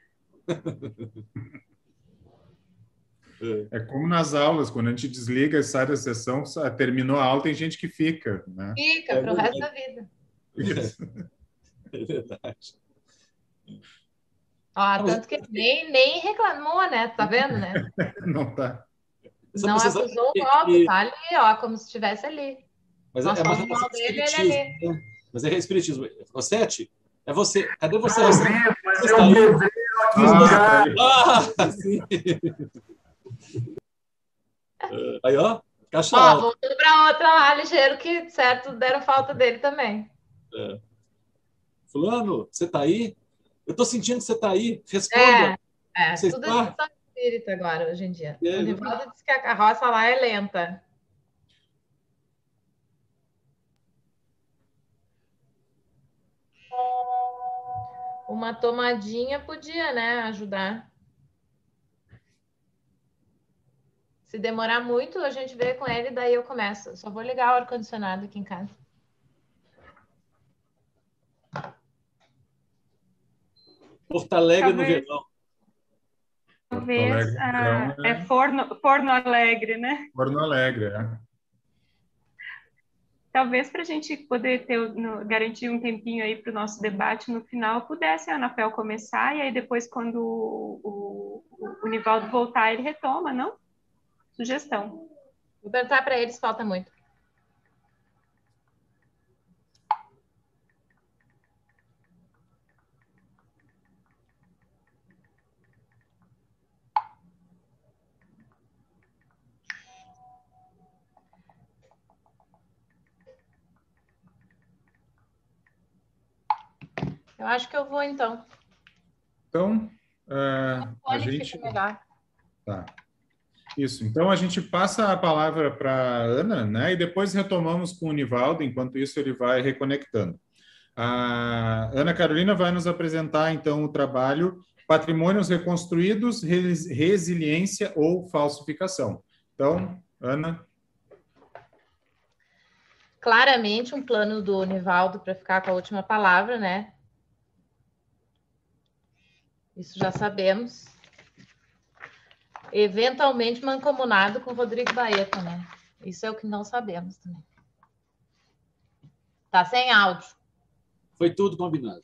É como nas aulas, quando a gente desliga e sai da sessão, terminou a aula, tem gente que fica, né? Fica para o resto da vida. Isso. É verdade. Ó, tanto que nem reclamou, né? Tá vendo, né? Não tá. Não acusou o golpe, tá ali, ó, como se estivesse ali. Mas Nós falamos mal dele, ele ali. né? Mas é espiritismo. O Sete, é você. Cadê você? Eu Você vi, mas está eu aí? vi aqui Ah, sim. Aí, ó. Caixa Ó, alta. voltando para outra lá, ligeiro, que certo, deram falta dele também. Fulano, você está aí? Eu estou sentindo que você está aí. Responda. Você Tudo está? é questão de espírito agora, hoje em dia. É, O Nivaldo disse que a carroça lá é lenta. Uma tomadinha podia, né, ajudar. Se demorar muito, a gente vê com ele, daí eu começo. Só vou ligar o ar-condicionado aqui em casa. Porto Alegre no verão. Talvez é Forno Alegre, né? Forno Alegre, é. Talvez para a gente poder garantir um tempinho aí para o nosso debate no final, pudesse a Anapel começar, e aí depois, quando o Nivaldo voltar, ele retoma, não? Sugestão. Vou perguntar para eles, falta muito. Eu acho que eu vou, então. Então, a gente... Fica melhor. Tá. Isso. Então, a gente passa a palavra para a Ana, né? E depois retomamos com o Nivaldo. Enquanto isso, ele vai reconectando. A Ana Carolina vai nos apresentar, então, o trabalho Patrimônios Reconstruídos, Resiliência ou Falsificação. Então, Ana... Claramente, um plano do Nivaldo para ficar com a última palavra, né? Isso já sabemos. Eventualmente mancomunado com Rodrigo Baeta, né? Isso é o que não sabemos também. Tá sem áudio. Foi tudo combinado.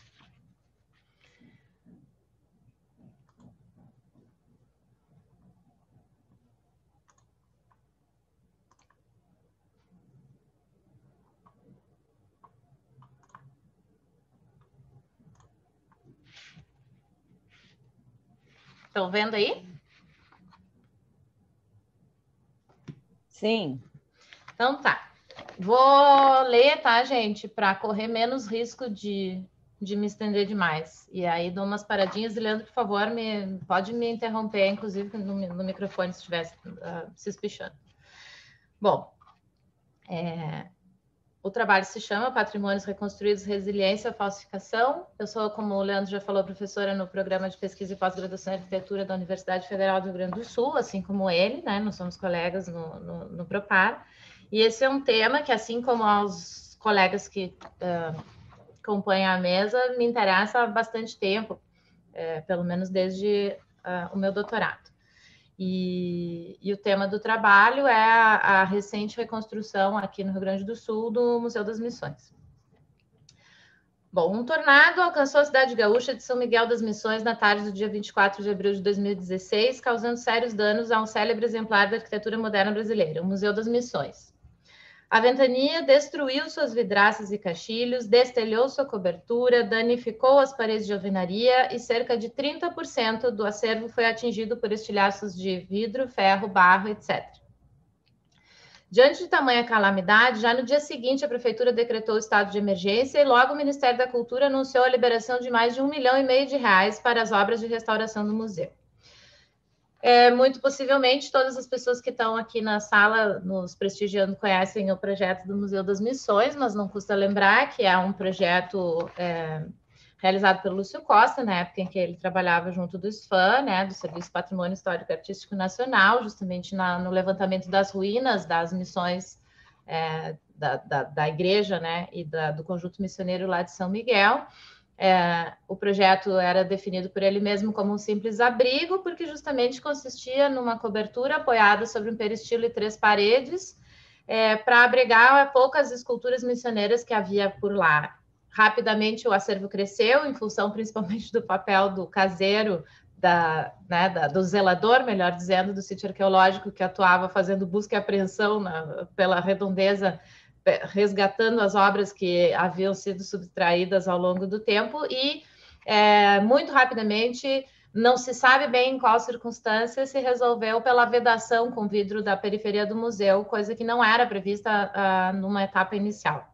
Estão vendo aí? Sim. Então tá. Vou ler, tá, gente? Para correr menos risco de me estender demais. E aí dou umas paradinhas. E Leandro, por favor, pode me interromper, inclusive no microfone, se estiver se espichando. Bom, o trabalho se chama Patrimônios Reconstruídos, Resiliência ou Falsificação. Eu sou, como o Leandro já falou, professora no Programa de Pesquisa e Pós-Graduação em Arquitetura da Universidade Federal do Rio Grande do Sul, assim como ele, né? Nós somos colegas no Propar. E esse é um tema que, assim como aos colegas que acompanham a mesa, me interessa há bastante tempo, pelo menos desde o meu doutorado. E o tema do trabalho é a recente reconstrução aqui no Rio Grande do Sul do Museu das Missões. Bom, um tornado alcançou a cidade gaúcha de São Miguel das Missões na tarde do dia 24 de abril de 2016, causando sérios danos a um célebre exemplar da arquitetura moderna brasileira, o Museu das Missões. A ventania destruiu suas vidraças e caixilhos, destelhou sua cobertura, danificou as paredes de alvenaria e cerca de 30% do acervo foi atingido por estilhaços de vidro, ferro, barro, etc. Diante de tamanha calamidade, já no dia seguinte a Prefeitura decretou o estado de emergência e logo o Ministério da Cultura anunciou a liberação de mais de R$ 1,5 milhão para as obras de restauração do museu. Muito possivelmente todas as pessoas que estão aqui na sala nos prestigiando conhecem o projeto do Museu das Missões, mas não custa lembrar que é um projeto realizado pelo Lúcio Costa, na época em que ele trabalhava junto do SPAN, né, do Serviço Patrimônio Histórico e Artístico Nacional, justamente no levantamento das ruínas das missões da igreja, né, e do conjunto missioneiro lá de São Miguel. O projeto era definido por ele mesmo como um simples abrigo, porque justamente consistia numa cobertura apoiada sobre um peristilo e 3 paredes, para abrigar poucas esculturas missioneiras que havia por lá. Rapidamente o acervo cresceu, em função principalmente do papel do caseiro, do zelador, melhor dizendo, do sítio arqueológico, que atuava fazendo busca e apreensão pela redondeza, resgatando as obras que haviam sido subtraídas ao longo do tempo, e muito rapidamente, não se sabe bem em qual circunstância, se resolveu pela vedação com vidro da periferia do museu, coisa que não era prevista numa etapa inicial.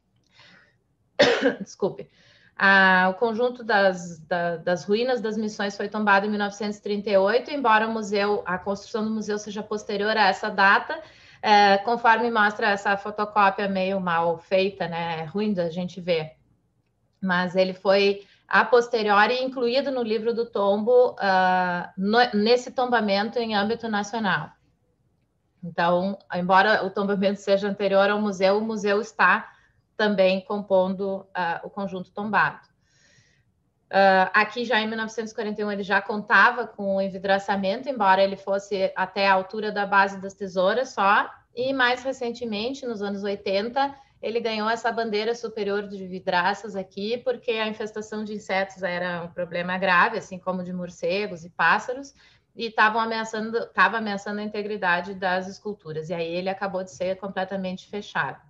Desculpe. O conjunto das ruínas das missões foi tombado em 1938, embora a construção do museu seja posterior a essa data, conforme mostra essa fotocópia meio mal feita, né? É ruim da gente ver. Mas ele foi, a posteriori, incluído no livro do tombo, nesse tombamento em âmbito nacional. Então, embora o tombamento seja anterior ao museu, o museu está também compondo o conjunto tombado. Aqui já em 1941 ele já contava com o envidraçamento, embora ele fosse até a altura da base das tesouras só, e mais recentemente, nos anos 80, ele ganhou essa bandeira superior de vidraças aqui, porque a infestação de insetos era um problema grave, assim como de morcegos e pássaros, e estava ameaçando a integridade das esculturas, e aí ele acabou de ser completamente fechado.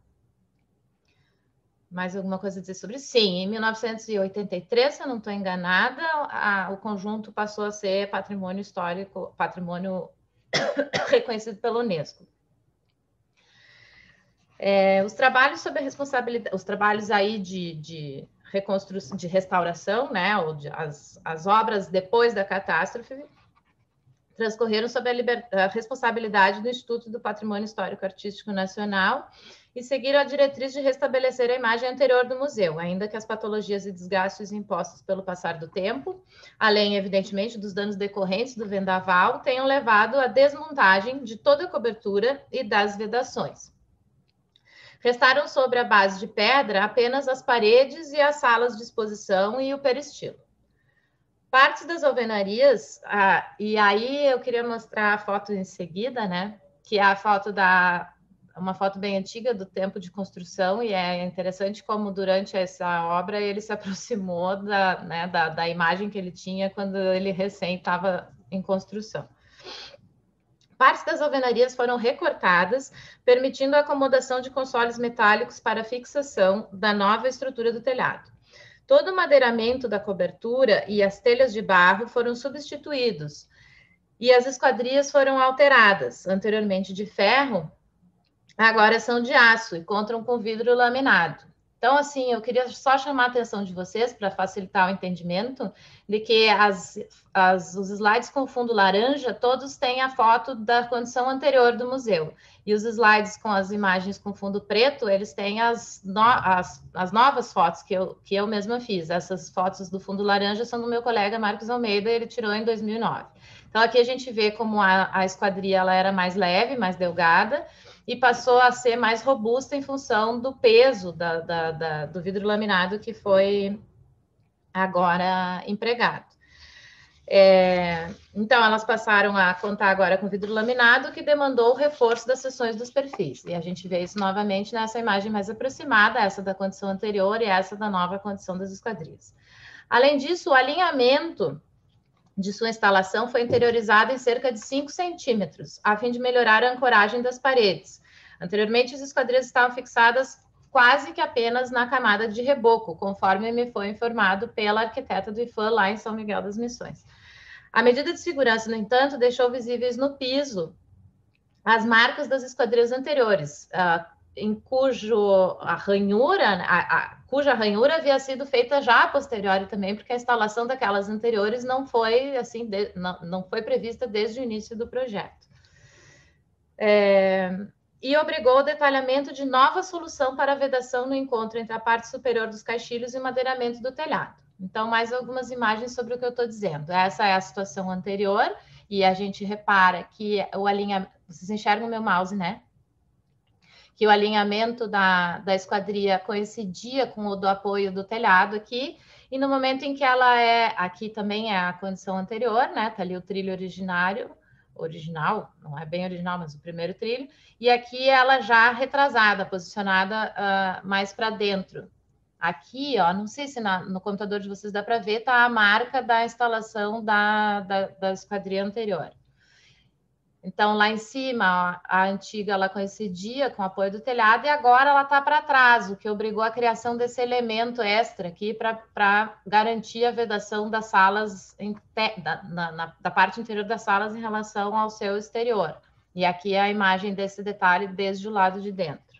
Mais alguma coisa a dizer sobre isso? Sim, em 1983, se eu não estou enganada, o conjunto passou a ser patrimônio histórico, patrimônio reconhecido pela Unesco. Os trabalhos sobre a responsabilidade, os trabalhos aí de reconstrução, de restauração, né, ou as obras depois da catástrofe, transcorreram sob a responsabilidade do Instituto do Patrimônio Histórico Artístico Nacional e seguiram a diretriz de restabelecer a imagem anterior do museu, ainda que as patologias e desgastes impostos pelo passar do tempo, além, evidentemente, dos danos decorrentes do vendaval, tenham levado à desmontagem de toda a cobertura e das vedações. Restaram sobre a base de pedra apenas as paredes e as salas de exposição e o peristilo. Partes das alvenarias, e aí eu queria mostrar a foto em seguida, né? Que é a foto uma foto bem antiga do tempo de construção, e é interessante como durante essa obra ele se aproximou da imagem que ele tinha quando ele recém estava em construção. Partes das alvenarias foram recortadas, permitindo a acomodação de consoles metálicos para fixação da nova estrutura do telhado. Todo o madeiramento da cobertura e as telhas de barro foram substituídos e as esquadrias foram alteradas, anteriormente de ferro, agora são de aço e contam com vidro laminado. Então, assim, eu queria só chamar a atenção de vocês para facilitar o entendimento de que os slides com fundo laranja, todos têm a foto da condição anterior do museu. E os slides com as imagens com fundo preto, eles têm as novas fotos que eu mesma fiz. Essas fotos do fundo laranja são do meu colega Marcos Almeida, ele tirou em 2009. Então, aqui a gente vê como a esquadria ela era mais leve, mais delgada, e passou a ser mais robusta em função do peso do vidro laminado que foi agora empregado. Então, elas passaram a contar agora com vidro laminado, que demandou o reforço das seções dos perfis. E a gente vê isso novamente nessa imagem mais aproximada, essa da condição anterior e essa da nova condição das esquadrias. Além disso, o alinhamento de sua instalação foi interiorizado em cerca de 5 centímetros, a fim de melhorar a ancoragem das paredes. Anteriormente, as esquadrias estavam fixadas quase que apenas na camada de reboco, conforme me foi informado pela arquiteta do IFAM lá em São Miguel das Missões. A medida de segurança, no entanto, deixou visíveis no piso as marcas das esquadrias anteriores, cuja ranhura havia sido feita já a posteriori também, porque a instalação daquelas anteriores não foi não foi prevista desde o início do projeto. E obrigou o detalhamento de nova solução para a vedação no encontro entre a parte superior dos caixilhos e o madeiramento do telhado. Então, mais algumas imagens sobre o que eu estou dizendo. Essa é a situação anterior, e a gente repara que o alinhamento... Vocês enxergam o meu mouse, né? Que o alinhamento da esquadria coincidia com o do apoio do telhado aqui, e no momento em que ela é... Aqui também é a condição anterior, né? Está ali o trilho original, não é bem original, mas o primeiro trilho, e aqui ela já retrasada, posicionada mais para dentro. Aqui, ó, não sei se no computador de vocês dá para ver, tá a marca da instalação da esquadria anterior. Então, lá em cima, ó, a antiga ela coincidia com o apoio do telhado e agora ela está para trás, o que obrigou a criação desse elemento extra aqui para garantir a vedação das salas, da parte interior das salas em relação ao seu exterior. E aqui é a imagem desse detalhe desde o lado de dentro.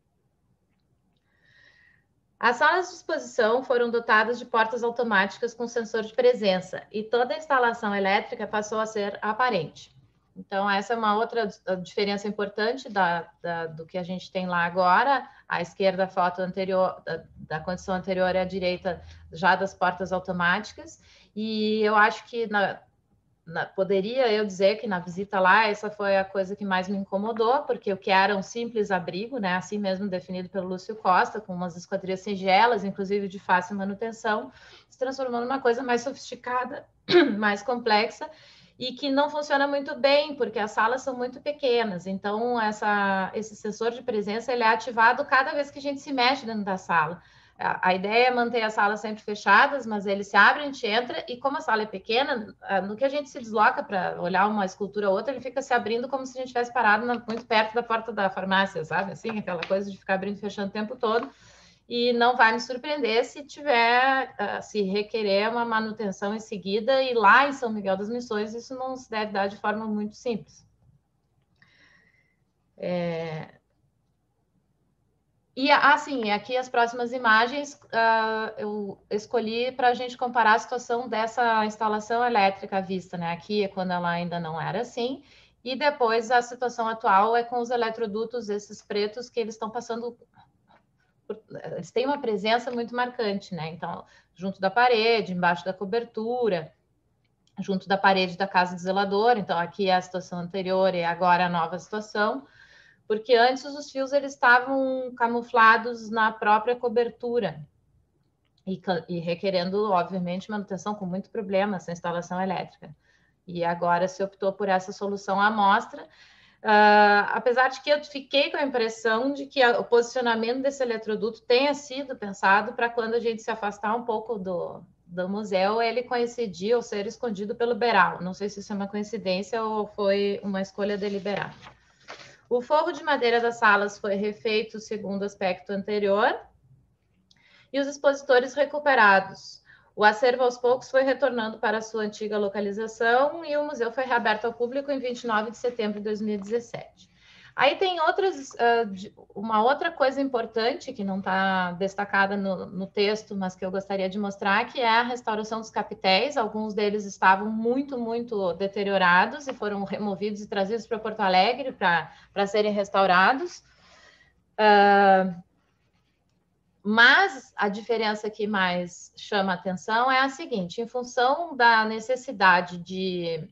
As salas de exposição foram dotadas de portas automáticas com sensor de presença e toda a instalação elétrica passou a ser aparente. Então, essa é uma outra diferença importante do que a gente tem lá agora. À esquerda, a foto anterior, da condição anterior, e à direita, já das portas automáticas. E eu acho que poderia eu dizer que na visita lá, essa foi a coisa que mais me incomodou, porque o que era um simples abrigo, né, assim mesmo definido pelo Lúcio Costa, com umas esquadrias singelas, inclusive de fácil manutenção, se transformou numa coisa mais sofisticada, mais complexa, e que não funciona muito bem, porque as salas são muito pequenas. Então, esse sensor de presença ele é ativado cada vez que a gente se mexe dentro da sala. A ideia é manter as salas sempre fechadas, mas ele se abre, a gente entra, e como a sala é pequena, no que a gente se desloca para olhar uma escultura ou outra, ele fica se abrindo como se a gente estivesse parado muito perto da porta da farmácia, sabe? Assim, aquela coisa de ficar abrindo e fechando o tempo todo. E não vai me surpreender se se requerer uma manutenção em seguida, e lá em São Miguel das Missões isso não se deve dar de forma muito simples. E, assim, aqui as próximas imagens eu escolhi para a gente comparar a situação dessa instalação elétrica à vista, né? Aqui é quando ela ainda não era assim, e depois a situação atual é com os eletrodutos, esses pretos, que eles estão passando... Eles têm uma presença muito marcante, né? Então, junto da parede, embaixo da cobertura, junto da parede da casa do zelador. Então, aqui é a situação anterior e agora a nova situação, porque antes os fios eles estavam camuflados na própria cobertura e requerendo, obviamente, manutenção com muito problema essa instalação elétrica. E agora se optou por essa solução à amostra. Apesar de que eu fiquei com a impressão de que o posicionamento desse eletroduto tenha sido pensado para quando a gente se afastar um pouco do museu, ele coincidir ou ser escondido pelo beiral. Não sei se isso é uma coincidência ou foi uma escolha deliberada. O forro de madeira das salas foi refeito segundo o aspecto anterior e os expositores recuperados. O acervo, aos poucos, foi retornando para a sua antiga localização e o museu foi reaberto ao público em 29 de setembro de 2017. Aí tem uma outra coisa importante que não está destacada no texto, mas que eu gostaria de mostrar, que é a restauração dos capitéis. Alguns deles estavam muito, muito deteriorados e foram removidos e trazidos para Porto Alegre para serem restaurados. Mas a diferença que mais chama a atenção é a seguinte: em função da necessidade de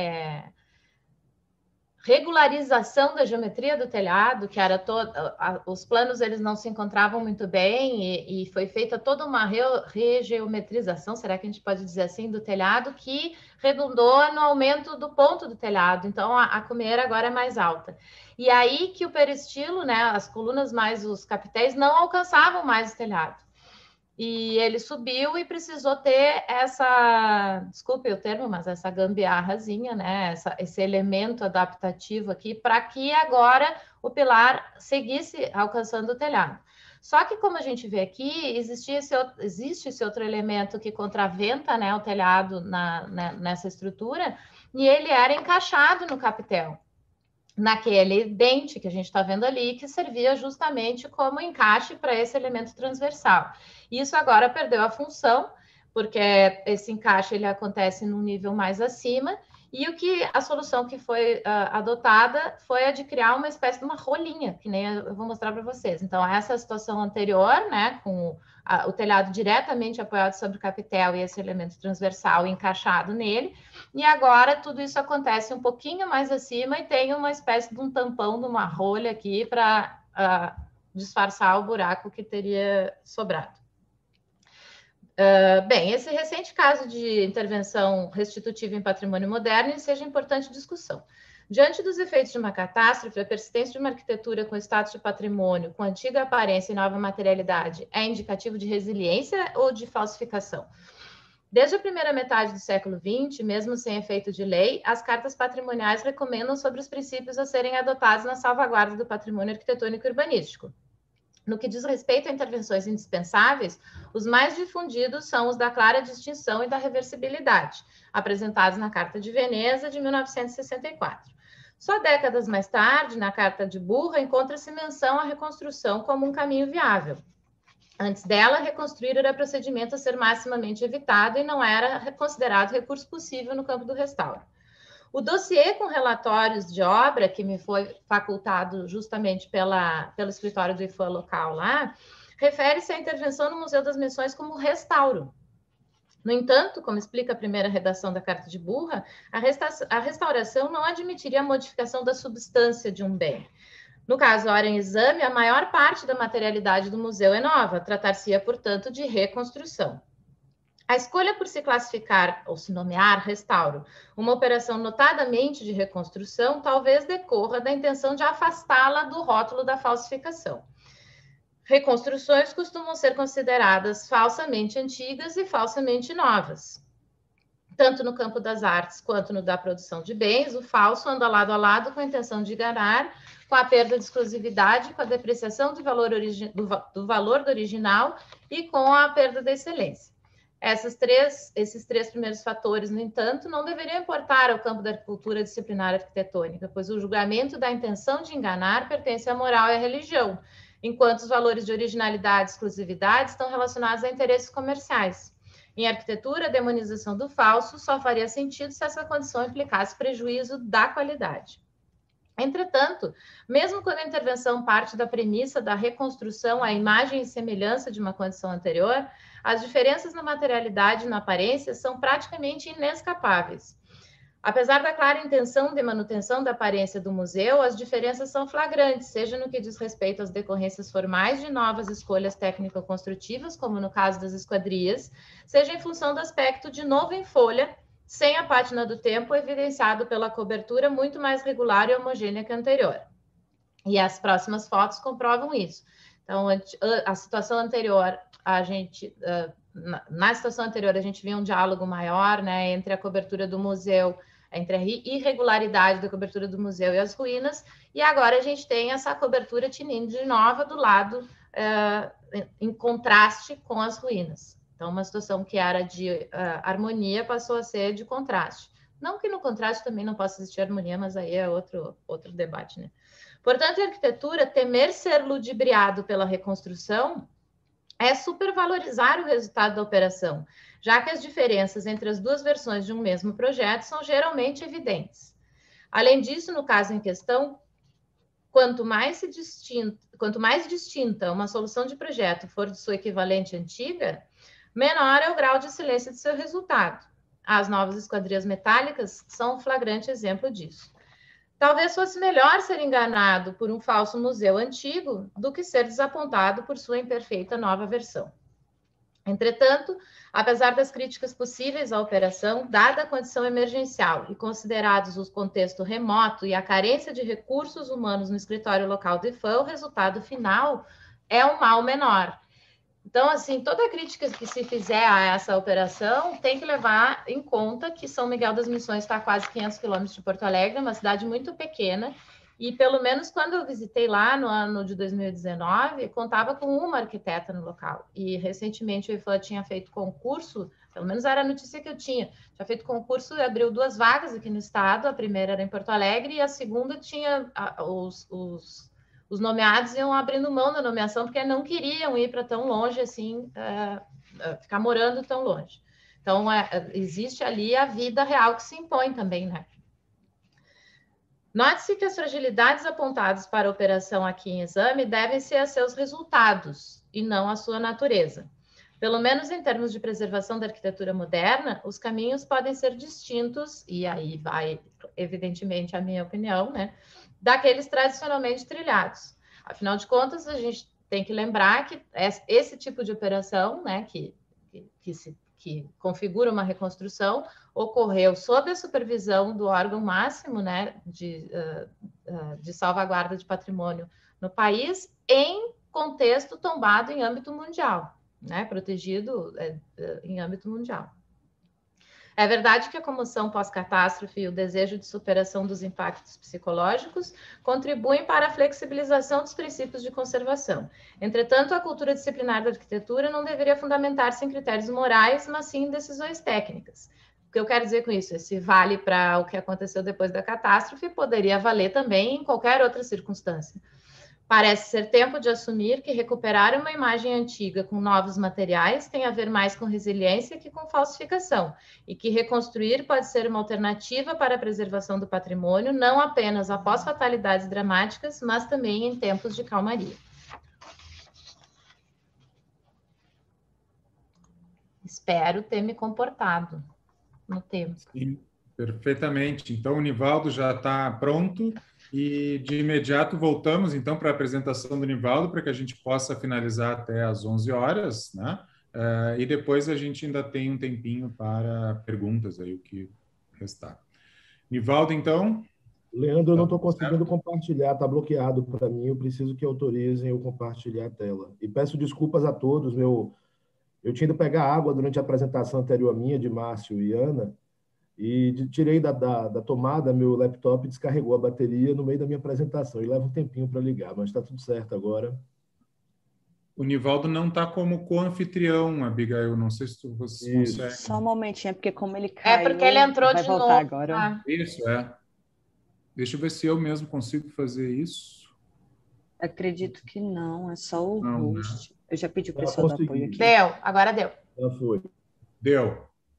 regularização da geometria do telhado, que era os planos eles não se encontravam muito bem e foi feita toda uma regeometrização, será que a gente pode dizer assim, do telhado, que redundou no aumento do ponto do telhado. Então a cumeira agora é mais alta. E aí que o peristilo, né, as colunas mais os capitéis não alcançavam mais o telhado. E ele subiu e precisou ter desculpe o termo, mas essa gambiarrazinha, né? Esse elemento adaptativo aqui, para que agora o pilar seguisse alcançando o telhado. Só que, como a gente vê aqui, existe esse outro elemento que contraventa, né, o telhado nessa estrutura, e ele era encaixado no capitel, naquele dente que a gente está vendo ali, que servia justamente como encaixe para esse elemento transversal. Isso agora perdeu a função, porque esse encaixe ele acontece num nível mais acima, E a solução que foi adotada foi a de criar uma espécie de uma rolinha, que nem eu vou mostrar para vocês. Então, essa é a situação anterior, né, com o telhado diretamente apoiado sobre o capitel e esse elemento transversal encaixado nele. E agora tudo isso acontece um pouquinho mais acima e tem uma espécie de um tampão, de uma rolha aqui para disfarçar o buraco que teria sobrado. Bem, esse recente caso de intervenção restitutiva em patrimônio moderno enseja importante discussão. Diante dos efeitos de uma catástrofe, a persistência de uma arquitetura com status de patrimônio, com antiga aparência e nova materialidade, é indicativo de resiliência ou de falsificação? Desde a primeira metade do século XX, mesmo sem efeito de lei, as cartas patrimoniais recomendam sobre os princípios a serem adotados na salvaguarda do patrimônio arquitetônico e urbanístico. No que diz respeito a intervenções indispensáveis, os mais difundidos são os da clara distinção e da reversibilidade, apresentados na Carta de Veneza de 1964. Só décadas mais tarde, na Carta de Burra, encontra-se menção à reconstrução como um caminho viável. Antes dela, reconstruir era procedimento a ser maximamente evitado e não era considerado recurso possível no campo do restauro. O dossiê com relatórios de obra, que me foi facultado justamente pelo escritório do IFAM local lá, refere-se à intervenção no Museu das Missões como restauro. No entanto, como explica a primeira redação da Carta de Burra, a restauração não admitiria a modificação da substância de um bem. No caso, ora em exame, a maior parte da materialidade do museu é nova, tratar-se-ia, portanto, de reconstrução. A escolha por se classificar ou se nomear restauro uma operação notadamente de reconstrução talvez decorra da intenção de afastá-la do rótulo da falsificação. Reconstruções costumam ser consideradas falsamente antigas e falsamente novas. Tanto no campo das artes quanto no da produção de bens, o falso anda lado a lado com a intenção de enganar, com a perda de exclusividade, com a depreciação do valor do original e com a perda da excelência. Esses três primeiros fatores, no entanto, não deveriam importar ao campo da cultura disciplinar arquitetônica, pois o julgamento da intenção de enganar pertence à moral e à religião, enquanto os valores de originalidade e exclusividade estão relacionados a interesses comerciais. Em arquitetura, a demonização do falso só faria sentido se essa condição implicasse prejuízo da qualidade. Entretanto, mesmo quando a intervenção parte da premissa da reconstrução à imagem e semelhança de uma condição anterior, as diferenças na materialidade e na aparência são praticamente inescapáveis. Apesar da clara intenção de manutenção da aparência do museu, as diferenças são flagrantes, seja no que diz respeito às decorrências formais de novas escolhas técnico-construtivas, como no caso das esquadrias, seja em função do aspecto de novo em folha, sem a pátina do tempo, evidenciado pela cobertura muito mais regular e homogênea que a anterior. E as próximas fotos comprovam isso. Então, a situação anterior, na situação anterior, a gente via um diálogo maior, né, entre a cobertura do museu, entre a irregularidade da cobertura do museu e as ruínas, e agora a gente tem essa cobertura tinindo de nova do lado, em contraste com as ruínas. Então, uma situação que era de harmonia passou a ser de contraste. Não que no contraste também não possa existir harmonia, mas aí é outro debate, né? Portanto, em arquitetura, temer ser ludibriado pela reconstrução é supervalorizar o resultado da operação, já que as diferenças entre as duas versões de um mesmo projeto são geralmente evidentes. Além disso, no caso em questão, quanto mais distinta uma solução de projeto for de sua equivalente antiga, menor é o grau de excelência de seu resultado. As novas esquadrias metálicas são um flagrante exemplo disso. Talvez fosse melhor ser enganado por um falso museu antigo do que ser desapontado por sua imperfeita nova versão. Entretanto, apesar das críticas possíveis à operação, dada a condição emergencial e considerados o contexto remoto e a carência de recursos humanos no escritório local do IFAM, o resultado final é um mal menor. Então, assim, toda crítica que se fizer a essa operação tem que levar em conta que São Miguel das Missões está a quase 500 quilômetros de Porto Alegre, uma cidade muito pequena, e pelo menos quando eu visitei lá no ano de 2019, contava com uma arquiteta no local. E recentemente o IFAM tinha feito concurso, pelo menos era a notícia que eu tinha feito concurso e abriu 2 vagas aqui no estado, a primeira era em Porto Alegre e a segunda tinha os nomeados iam abrindo mão da nomeação porque não queriam ir para tão longe assim, ficar morando tão longe. Então, existe ali a vida real que se impõe também, né? Note-se que as fragilidades apontadas para a operação aqui em exame devem-se a seus resultados e não à sua natureza. Pelo menos em termos de preservação da arquitetura moderna, os caminhos podem ser distintos, e aí vai, evidentemente, a minha opinião, né, daqueles tradicionalmente trilhados. Afinal de contas, a gente tem que lembrar que esse tipo de operação, né, que configura uma reconstrução, ocorreu sob a supervisão do órgão máximo, né, de salvaguarda de patrimônio no país, em contexto tombado em âmbito mundial, né, protegido em âmbito mundial. É verdade que a comoção pós-catástrofe e o desejo de superação dos impactos psicológicos contribuem para a flexibilização dos princípios de conservação. Entretanto, a cultura disciplinar da arquitetura não deveria fundamentar-se em critérios morais, mas sim em decisões técnicas. O que eu quero dizer com isso? Esse vale para o que aconteceu depois da catástrofe poderia valer também em qualquer outra circunstância. Parece ser tempo de assumir que recuperar uma imagem antiga com novos materiais tem a ver mais com resiliência que com falsificação, e que reconstruir pode ser uma alternativa para a preservação do patrimônio, não apenas após fatalidades dramáticas, mas também em tempos de calmaria. Espero ter me comportado no tempo. Sim, perfeitamente. Então, o Nivaldo já está pronto. E, de imediato, voltamos, então, para a apresentação do Nivaldo, para que a gente possa finalizar até às 11 horas, né? E depois a gente ainda tem um tempinho para perguntas, aí, o que restar. Nivaldo, então? Leandro, eu não estou conseguindo compartilhar, está bloqueado para mim, eu preciso que autorizem eu compartilhar a tela. E peço desculpas a todos, eu tinha ido pegar água durante a apresentação anterior minha, de Márcio e Ana, e tirei da tomada, meu laptop descarregou a bateria no meio da minha apresentação, e leva um tempinho para ligar, mas está tudo certo agora. O Nivaldo não está como co-anfitrião, Abigail, não sei se você consegue. Só um momentinho, porque como ele caiu... É porque ele entrou de novo. Agora. Ah. Isso, Deixa eu ver se eu mesmo consigo fazer isso. Acredito que não, é só o host. Né? Eu já pedi o pessoal do apoio aqui. Deu, agora deu. Já foi. Deu.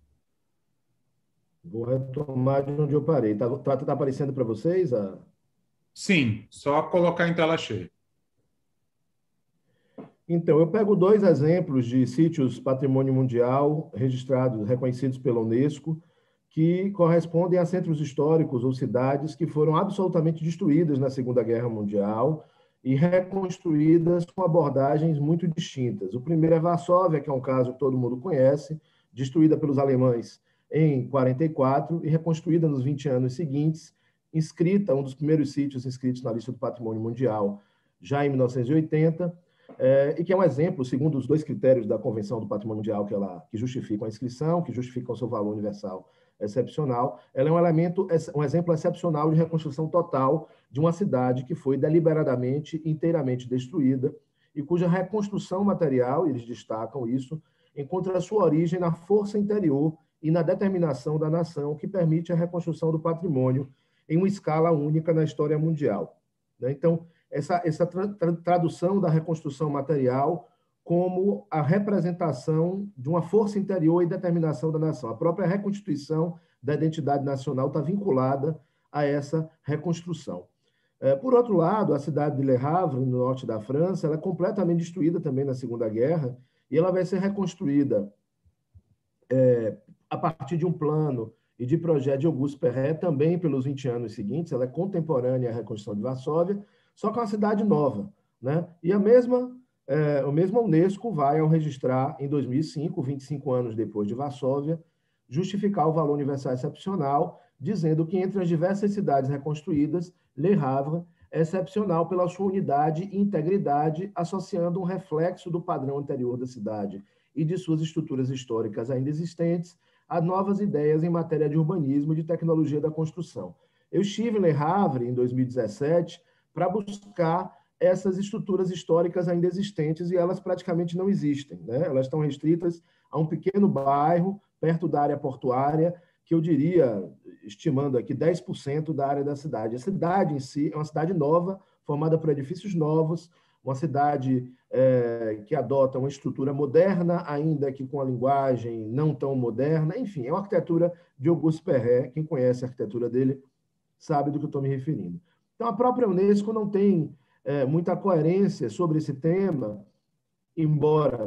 Vou retomar de onde eu parei. Está aparecendo para vocês? Sim, só colocar em tela cheia. Então, eu pego 2 exemplos de sítios patrimônio mundial registrados, reconhecidos pela Unesco, que correspondem a centros históricos ou cidades que foram absolutamente destruídas na Segunda Guerra Mundial e reconstruídas com abordagens muito distintas. O primeiro é Varsóvia, que é um caso que todo mundo conhece, destruída pelos alemães em 1944 e reconstruída nos 20 anos seguintes, inscrita, um dos primeiros sítios inscritos na lista do Patrimônio Mundial, já em 1980, e que é um exemplo, segundo os 2 critérios da Convenção do Patrimônio Mundial, que justificam a inscrição, que justificam o seu valor universal excepcional. Ela é um exemplo excepcional de reconstrução total de uma cidade que foi deliberadamente, inteiramente destruída e cuja reconstrução material, eles destacam isso, encontra a sua origem na força interior e na determinação da nação que permite a reconstrução do patrimônio em uma escala única na história mundial. Então, essa tradução da reconstrução material como a representação de uma força interior e determinação da nação. A própria reconstituição da identidade nacional está vinculada a essa reconstrução. Por outro lado, a cidade de Le Havre, no norte da França, ela é completamente destruída também na Segunda Guerra e ela vai ser reconstruída a partir de um plano e de projeto de Auguste Perret, também pelos 20 anos seguintes. Ela é contemporânea à reconstrução de Varsóvia, só que é uma cidade nova, né? E o mesmo Unesco vai, ao registrar em 2005, 25 anos depois de Varsóvia, justificar o valor universal excepcional, dizendo que entre as diversas cidades reconstruídas, Le Havre é excepcional pela sua unidade e integridade, associando um reflexo do padrão anterior da cidade e de suas estruturas históricas ainda existentes a novas ideias em matéria de urbanismo e de tecnologia da construção. Eu estive em Le Havre, em 2017, para buscar essas estruturas históricas ainda existentes e elas praticamente não existem, né? Elas estão restritas a um pequeno bairro perto da área portuária, que eu diria, estimando aqui, 10% da área da cidade. A cidade em si é uma cidade nova, formada por edifícios novos, uma cidade que adota uma estrutura moderna, ainda que com a linguagem não tão moderna. Enfim, é uma arquitetura de Auguste Perret. Quem conhece a arquitetura dele sabe do que eu estou me referindo. Então, a própria Unesco não tem muita coerência sobre esse tema, embora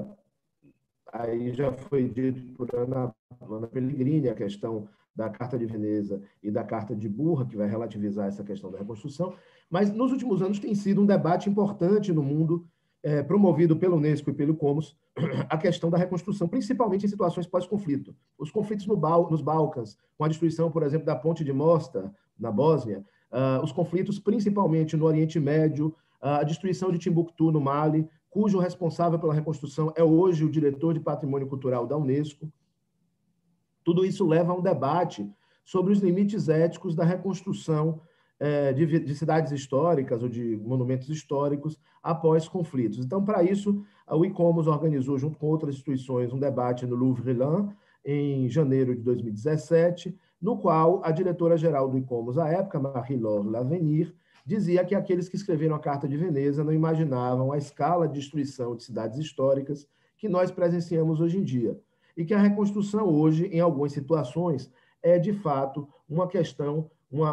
aí já foi dito por Ana Pellegrini a questão da Carta de Veneza e da Carta de Burra, que vai relativizar essa questão da reconstrução, mas nos últimos anos tem sido um debate importante no mundo, promovido pela Unesco e pelo ICOMOS, a questão da reconstrução, principalmente em situações pós-conflito. Os conflitos nos Balcãs, com a destruição, por exemplo, da Ponte de Mostar, na Bósnia, os conflitos principalmente no Oriente Médio, a destruição de Timbuktu, no Mali, cujo responsável pela reconstrução é hoje o diretor de Patrimônio Cultural da Unesco. Tudo isso leva a um debate sobre os limites éticos da reconstrução de cidades históricas ou de monumentos históricos após conflitos. Então, para isso, o ICOMOS organizou, junto com outras instituições, um debate no Louvre-Lens, em janeiro de 2017, no qual a diretora-geral do ICOMOS, à época, Marie-Laure Lavenir, dizia que aqueles que escreveram a Carta de Veneza não imaginavam a escala de destruição de cidades históricas que nós presenciamos hoje em dia. E que a reconstrução hoje, em algumas situações, é, de fato, uma questão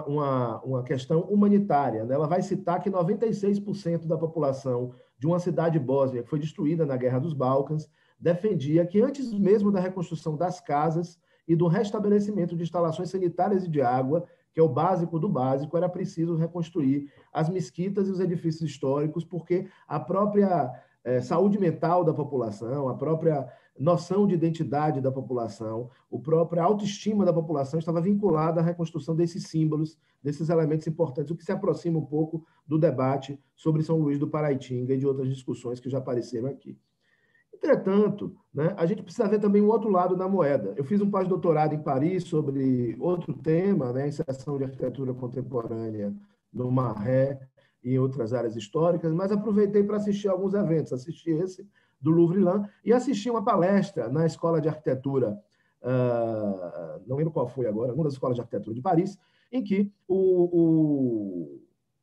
humanitária. Ela vai citar que 96% da população de uma cidade bósnia que foi destruída na Guerra dos Balcãs defendia que, antes mesmo da reconstrução das casas e do restabelecimento de instalações sanitárias e de água, que é o básico do básico, era preciso reconstruir as mesquitas e os edifícios históricos, porque a própria saúde mental da população, a própria noção de identidade da população, a própria autoestima da população estava vinculada à reconstrução desses símbolos, desses elementos importantes, o que se aproxima um pouco do debate sobre São Luís do Paraitinga e de outras discussões que já apareceram aqui. Entretanto, né, a gente precisa ver também um outro lado da moeda. Eu fiz um pós-doutorado em Paris sobre outro tema, né, inserção de arquitetura contemporânea no Marais e em outras áreas históricas, mas aproveitei para assistir alguns eventos. Assisti esse do Louvre-Lens e assisti uma palestra na Escola de Arquitetura, não lembro qual foi agora, uma das escolas de arquitetura de Paris, em que o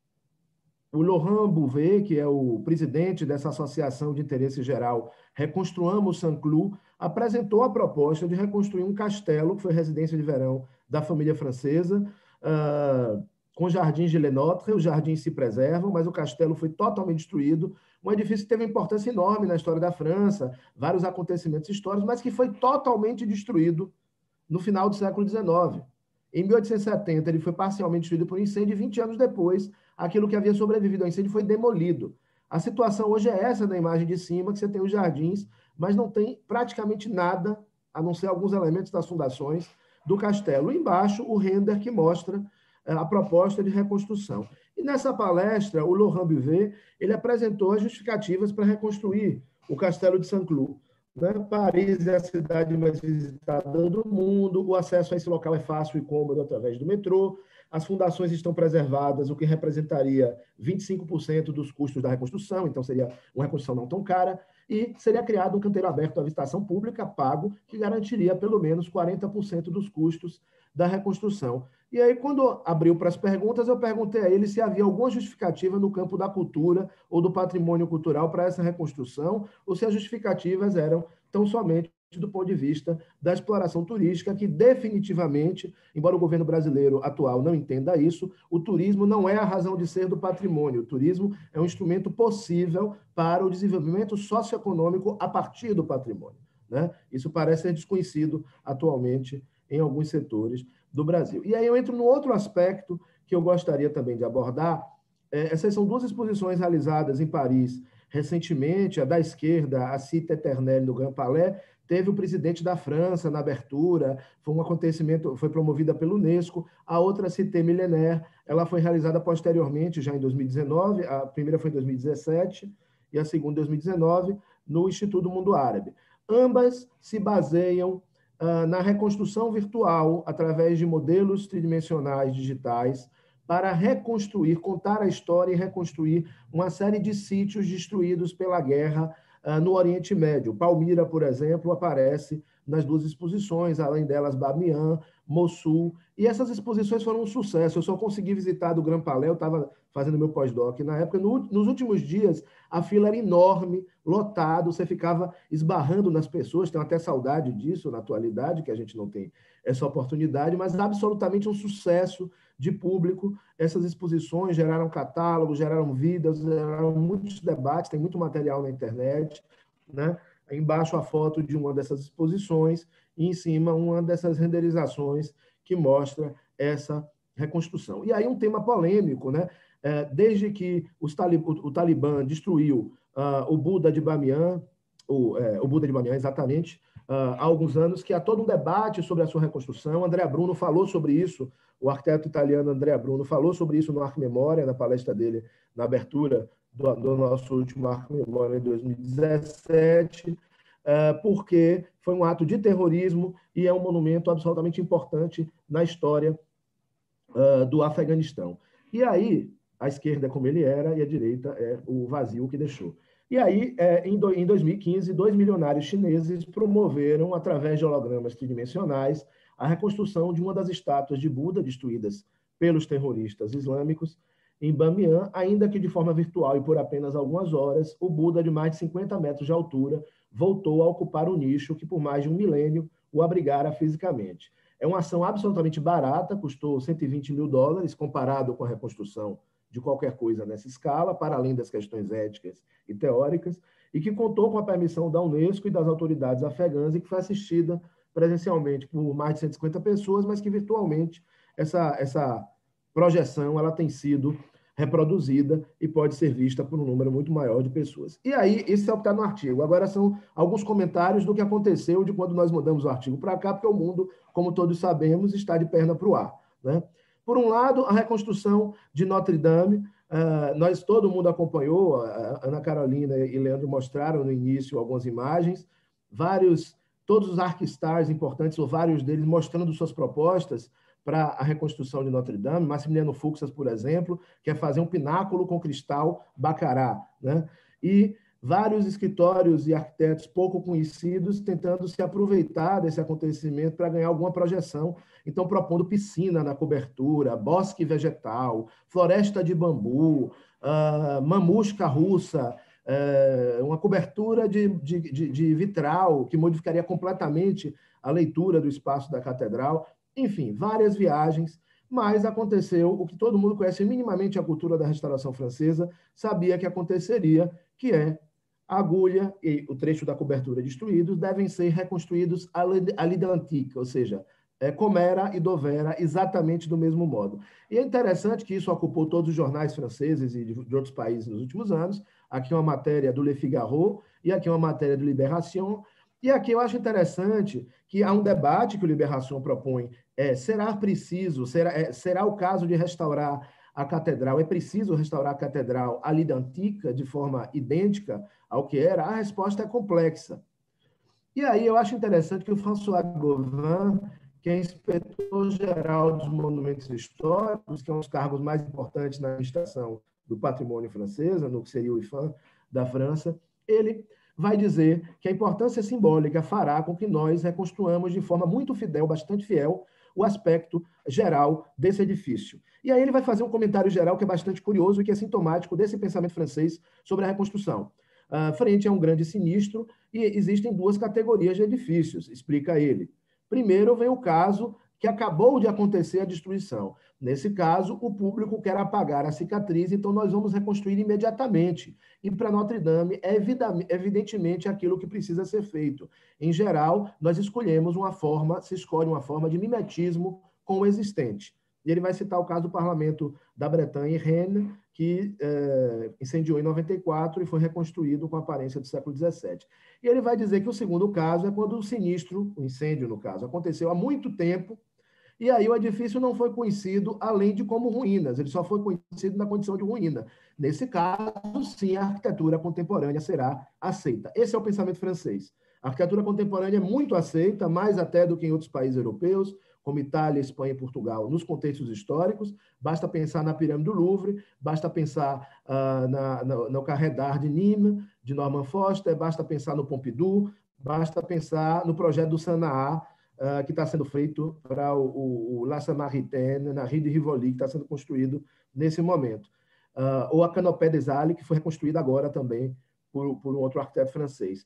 Laurent Bouvet, que é o presidente dessa associação de interesse geral Reconstruamos Saint-Cloud, apresentou a proposta de reconstruir um castelo, que foi residência de verão da família francesa, com jardins de Lenotre. Os jardins se preservam, mas o castelo foi totalmente destruído. Um edifício que teve uma importância enorme na história da França, vários acontecimentos históricos, mas que foi totalmente destruído no final do século XIX. Em 1870, ele foi parcialmente destruído por um incêndio e 20 anos depois, aquilo que havia sobrevivido ao incêndio foi demolido. A situação hoje é essa da imagem de cima, que você tem os jardins, mas não tem praticamente nada, a não ser alguns elementos das fundações do castelo. Embaixo, o render que mostra a proposta de reconstrução. E nessa palestra, o Laurent Bouvet, ele apresentou as justificativas para reconstruir o castelo de Saint-Cloud. Paris é a cidade mais visitada do mundo, o acesso a esse local é fácil e cômodo através do metrô, as fundações estão preservadas, o que representaria 25% dos custos da reconstrução, então seria uma reconstrução não tão cara, e seria criado um canteiro aberto à visitação pública, pago, que garantiria pelo menos 40% dos custos da reconstrução. E aí, quando abriu para as perguntas, eu perguntei a ele se havia alguma justificativa no campo da cultura ou do patrimônio cultural para essa reconstrução, ou se as justificativas eram tão somente do ponto de vista da exploração turística, que definitivamente, embora o governo brasileiro atual não entenda isso, o turismo não é a razão de ser do patrimônio. O turismo é um instrumento possível para o desenvolvimento socioeconômico a partir do patrimônio, né? Isso parece ser desconhecido atualmente em alguns setores do Brasil. E aí eu entro no outro aspecto que eu gostaria também de abordar. Essas são duas exposições realizadas em Paris recentemente. A da esquerda, a Cité Éternelle do Grand Palais, teve o presidente da França na abertura, foi um acontecimento, foi promovida pela Unesco. A outra, Cité Millénaire, ela foi realizada posteriormente, já em 2019, a primeira foi em 2017 e a segunda em 2019, no Instituto do Mundo Árabe. Ambas se baseiam na reconstrução virtual, através de modelos tridimensionais digitais, para reconstruir, contar a história e reconstruir uma série de sítios destruídos pela guerra no Oriente Médio. Palmira, por exemplo, aparece nas duas exposições, além delas Bamiyan, Mossul, e essas exposições foram um sucesso. Eu só consegui visitar do Grand Palais, eu estava fazendo meu pós-doc na época. Nos últimos dias, a fila era enorme, lotado, você ficava esbarrando nas pessoas, tenho até saudade disso na atualidade, que a gente não tem essa oportunidade, mas absolutamente um sucesso de público. Essas exposições geraram catálogos, geraram vídeos, geraram muitos debates, tem muito material na internet, né? Embaixo a foto de uma dessas exposições e em cima uma dessas renderizações que mostra essa reconstrução. E aí um tema polêmico, né? Desde que o Talibã destruiu o Buda de Bamiyan, o Buda de Bamiyan, exatamente, há alguns anos, que há todo um debate sobre a sua reconstrução. Andrea Bruno falou sobre isso, o arquiteto italiano Andrea Bruno falou sobre isso no Arco Memória, na palestra dele, na abertura do nosso último Arco Memória em 2017, porque foi um ato de terrorismo e é um monumento absolutamente importante na história do Afeganistão. E aí, a esquerda é como ele era e a direita é o vazio que deixou. E aí, em 2015, 2 milionários chineses promoveram, através de hologramas tridimensionais, a reconstrução de uma das estátuas de Buda destruídas pelos terroristas islâmicos em Bamiyan, ainda que de forma virtual e por apenas algumas horas, o Buda de mais de 50 metros de altura voltou a ocupar o nicho que por mais de um milênio o abrigara fisicamente. É uma ação absolutamente barata, custou $120 mil, comparado com a reconstrução de qualquer coisa nessa escala, para além das questões éticas e teóricas, e que contou com a permissão da Unesco e das autoridades afegãs e que foi assistida presencialmente por mais de 150 pessoas, mas que virtualmente essa projeção ela tem sido reproduzida e pode ser vista por um número muito maior de pessoas. E aí, isso é o que está no artigo. Agora são alguns comentários do que aconteceu de quando nós mudamos o artigo para cá, porque o mundo, como todos sabemos, está de perna para o ar, né? Por um lado, a reconstrução de Notre Dame, todo mundo acompanhou, a Ana Carolina e Leandro mostraram no início algumas imagens, todos os arquistars importantes, ou vários deles, mostrando suas propostas para a reconstrução de Notre Dame. Massimiliano Fuxas, por exemplo, quer fazer um pináculo com cristal Baccarat, né? E vários escritórios e arquitetos pouco conhecidos tentando se aproveitar desse acontecimento para ganhar alguma projeção. Então, propondo piscina na cobertura, bosque vegetal, floresta de bambu, mamusca russa, uma cobertura de vitral que modificaria completamente a leitura do espaço da catedral. Enfim, várias viagens, mas aconteceu o que todo mundo conhece minimamente a cultura da restauração francesa, sabia que aconteceria, que é a agulha e o trecho da cobertura destruídos devem ser reconstruídos à l'identique, ou seja, Comera e Dovera exatamente do mesmo modo. E é interessante que isso ocupou todos os jornais franceses e de outros países nos últimos anos. Aqui uma matéria do Le Figaro e aqui uma matéria do Libération. E aqui eu acho interessante que há um debate que o Libération propõe. Será o caso de restaurar a catedral? É preciso restaurar a catedral à l'identique, de forma idêntica ao que era? A resposta é complexa. E aí eu acho interessante que o François Gauvin, que é inspetor-geral dos monumentos históricos, que é um dos cargos mais importantes na administração do patrimônio francesa, no que seria o IFAM da França, ele vai dizer que a importância simbólica fará com que nós reconstruamos de forma muito fidel, bastante fiel, o aspecto geral desse edifício. E aí ele vai fazer um comentário geral que é bastante curioso e que é sintomático desse pensamento francês sobre a reconstrução. Frente a um grande sinistro, e existem 2 categorias de edifícios, explica ele. Primeiro vem o caso que acabou de acontecer a destruição. Nesse caso, o público quer apagar a cicatriz, então nós vamos reconstruir imediatamente. E para Notre Dame, é evidentemente aquilo que precisa ser feito. Em geral, nós se escolhe uma forma de mimetismo com o existente. E ele vai citar o caso do parlamento da Bretanha, Rennes, que incendiou em 94 e foi reconstruído com a aparência do século XVII. E ele vai dizer que o segundo caso é quando o incêndio, no caso, aconteceu há muito tempo, e aí o edifício não foi conhecido além de como ruínas, ele só foi conhecido na condição de ruína. Nesse caso, sim, a arquitetura contemporânea será aceita. Esse é o pensamento francês. A arquitetura contemporânea é muito aceita, mais até do que em outros países europeus, como Itália, Espanha e Portugal, nos contextos históricos. Basta pensar na Pirâmide do Louvre, basta pensar no Carré d'Art de Nîmes, de Norman Foster, basta pensar no Pompidou, basta pensar no projeto do Sanaá, que está sendo feito para o La Samaritaine, na Rue de Rivoli, que está sendo construído nesse momento. Ou a Canopée des Halles, que foi reconstruída agora também por um outro arquiteto francês.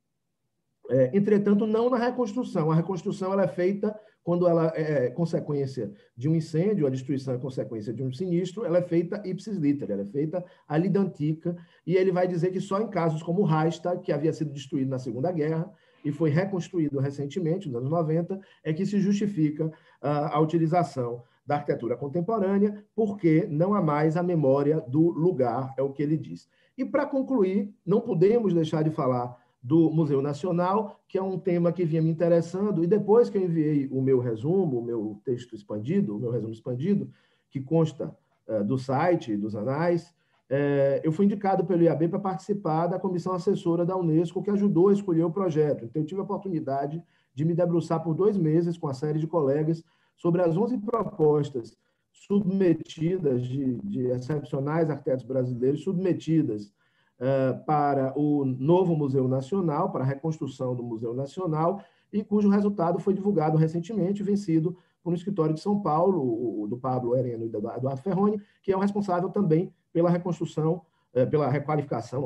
Entretanto, não na reconstrução. A reconstrução ela é feita quando ela é consequência de um incêndio, a destruição é consequência de um sinistro, ela é feita ipsis litteris, ela é feita à l'identique, e ele vai dizer que só em casos como o Reichstag, que havia sido destruído na Segunda Guerra e foi reconstruído recentemente, nos anos 90, é que se justifica a utilização da arquitetura contemporânea, porque não há mais a memória do lugar, é o que ele diz. E, para concluir, não podemos deixar de falar do Museu Nacional, que é um tema que vinha me interessando, e depois que eu enviei o meu resumo, o meu texto expandido, o meu resumo expandido, que consta do site, dos anais, eu fui indicado pelo IAB para participar da comissão assessora da Unesco, que ajudou a escolher o projeto. Então, eu tive a oportunidade de me debruçar por 2 meses com a série de colegas sobre as 11 propostas submetidas de excepcionais arquitetos brasileiros, submetidas para o novo Museu Nacional, para a reconstrução do Museu Nacional, e cujo resultado foi divulgado recentemente, vencido por um escritório de São Paulo, do Pablo Hereno e do Eduardo Ferroni, que é o responsável também pela reconstrução, pela requalificação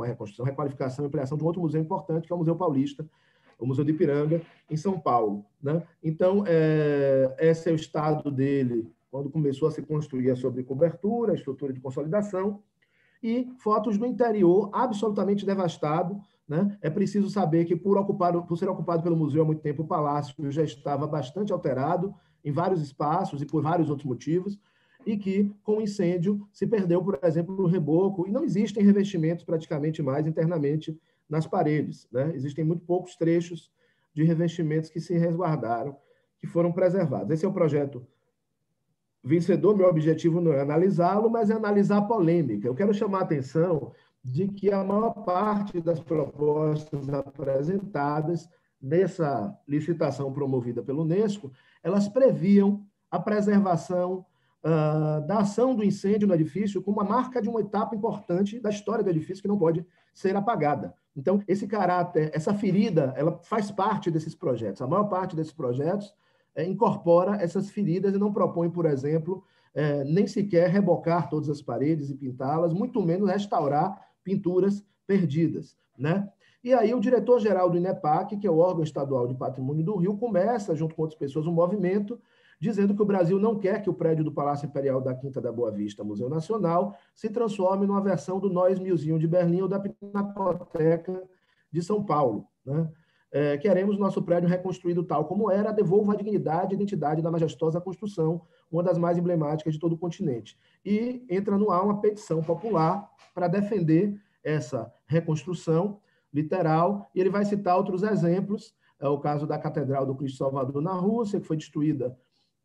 e ampliação de um outro museu importante, que é o Museu Paulista, o Museu do Ipiranga, em São Paulo, né? Então, esse é o estado dele quando começou a se construir a sobrecobertura, a estrutura de consolidação, e fotos do interior absolutamente devastado, né? É preciso saber que, por ser ocupado pelo museu há muito tempo, o palácio já estava bastante alterado em vários espaços e por vários outros motivos, e que, com o incêndio, se perdeu, por exemplo, o reboco, e não existem revestimentos praticamente mais internamente nas paredes, né? Existem muito poucos trechos de revestimentos que se resguardaram, que foram preservados. Esse é o projeto vencedor. Meu objetivo não é analisá-lo, mas é analisar a polêmica. Eu quero chamar a atenção de que a maior parte das propostas apresentadas nessa licitação promovida pela Unesco, elas previam a preservação da ação do incêndio no edifício como a marca de uma etapa importante da história do edifício que não pode ser apagada. Então, esse caráter, essa ferida, ela faz parte desses projetos. A maior parte desses projetos incorpora essas feridas e não propõe, por exemplo, nem sequer rebocar todas as paredes e pintá-las, muito menos restaurar pinturas perdidas, né? E aí o diretor-geral do INEPAC, que é o órgão estadual de patrimônio do Rio, começa, junto com outras pessoas, um movimento dizendo que o Brasil não quer que o prédio do Palácio Imperial da Quinta da Boa Vista, Museu Nacional, se transforme numa versão do Neues Museum de Berlim ou da Pinacoteca de São Paulo, né? Queremos nosso prédio reconstruído tal como era, devolva a dignidade e identidade da majestosa construção, uma das mais emblemáticas de todo o continente. E entra no ar uma petição popular para defender essa reconstrução literal, e ele vai citar outros exemplos, o caso da Catedral do Cristo Salvador na Rússia, que foi destruída,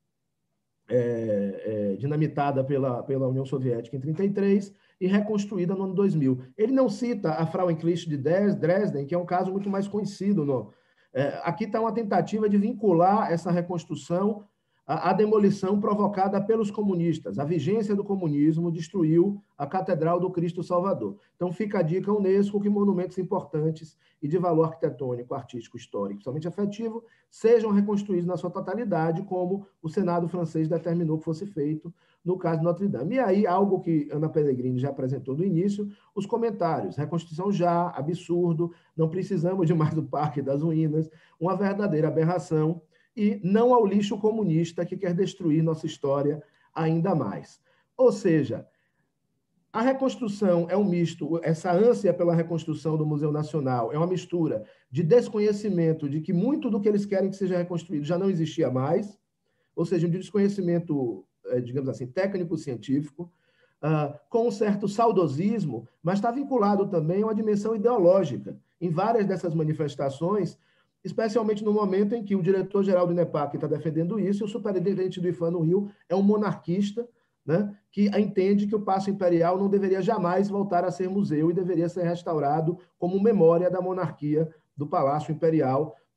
dinamitada pela União Soviética em 1933 e reconstruída no ano 2000. Ele não cita a Frauenkirche de Dresden, que é um caso muito mais conhecido. Aqui está uma tentativa de vincular essa reconstrução à demolição provocada pelos comunistas. A vigência do comunismo destruiu a Catedral do Cristo Salvador. Então, fica a dica à Unesco que monumentos importantes e de valor arquitetônico, artístico, histórico, principalmente afetivo, sejam reconstruídos na sua totalidade, como o Senado francês determinou que fosse feito no caso de Notre Dame. E aí, algo que Ana Pellegrini já apresentou no início, os comentários. Reconstrução já, absurdo, não precisamos de mais do Parque das Ruínas, uma verdadeira aberração, e não ao lixo comunista que quer destruir nossa história ainda mais. Ou seja, a reconstrução é um misto, essa ânsia pela reconstrução do Museu Nacional é uma mistura de desconhecimento de que muito do que eles querem que seja reconstruído já não existia mais, ou seja, de desconhecimento, digamos assim, técnico-científico, com um certo saudosismo, mas está vinculado também a uma dimensão ideológica. Em várias dessas manifestações, especialmente no momento em que o diretor-geral do INEPAC está defendendo isso, e o superintendente do IFAM no Rio é um monarquista, né, que entende que o Paço Imperial não deveria jamais voltar a ser museu e deveria ser restaurado como memória da monarquia do Palácio Imperial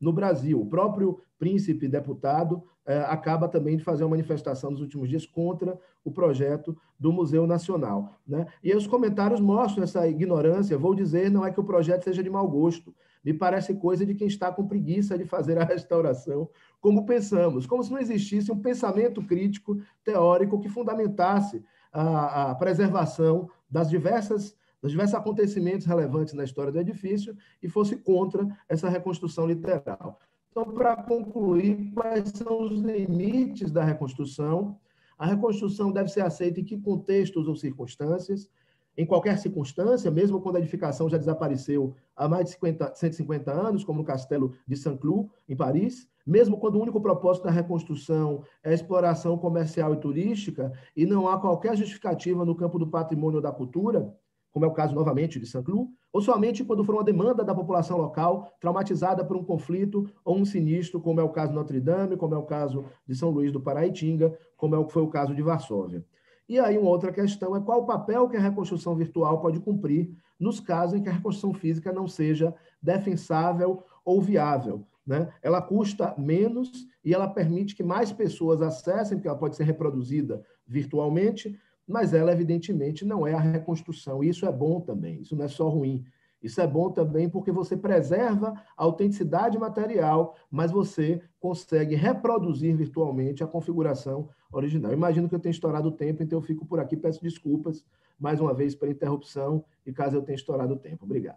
no Brasil. O próprio príncipe deputado acaba também de fazer uma manifestação nos últimos dias contra o projeto do Museu Nacional, né? E aí os comentários mostram essa ignorância. Vou dizer, não é que o projeto seja de mau gosto, me parece coisa de quem está com preguiça de fazer a restauração, como pensamos, como se não existisse um pensamento crítico, teórico, que fundamentasse a preservação dos diversos acontecimentos relevantes na história do edifício e fosse contra essa reconstrução literal. Então, para concluir, quais são os limites da reconstrução? A reconstrução deve ser aceita em que contextos ou circunstâncias? Em qualquer circunstância, mesmo quando a edificação já desapareceu há mais de 150 anos, como no Castelo de Saint-Cloud, em Paris, mesmo quando o único propósito da reconstrução é a exploração comercial e turística e não há qualquer justificativa no campo do patrimônio ou da cultura, como é o caso, novamente, de Saint-Cloud, ou somente quando for uma demanda da população local traumatizada por um conflito ou um sinistro, como é o caso de Notre Dame, como é o caso de São Luís do Paraitinga, como foi o caso de Varsóvia. E aí uma outra questão é qual o papel que a reconstrução virtual pode cumprir nos casos em que a reconstrução física não seja defensável ou viável, né? Ela custa menos e ela permite que mais pessoas acessem, porque ela pode ser reproduzida virtualmente, mas ela, evidentemente, não é a reconstrução. E isso é bom também, isso não é só ruim. Isso é bom também porque você preserva a autenticidade material, mas você consegue reproduzir virtualmente a configuração original. Imagino que eu tenha estourado o tempo, então eu fico por aqui. Peço desculpas, mais uma vez, pela interrupção e caso eu tenha estourado o tempo. Obrigado.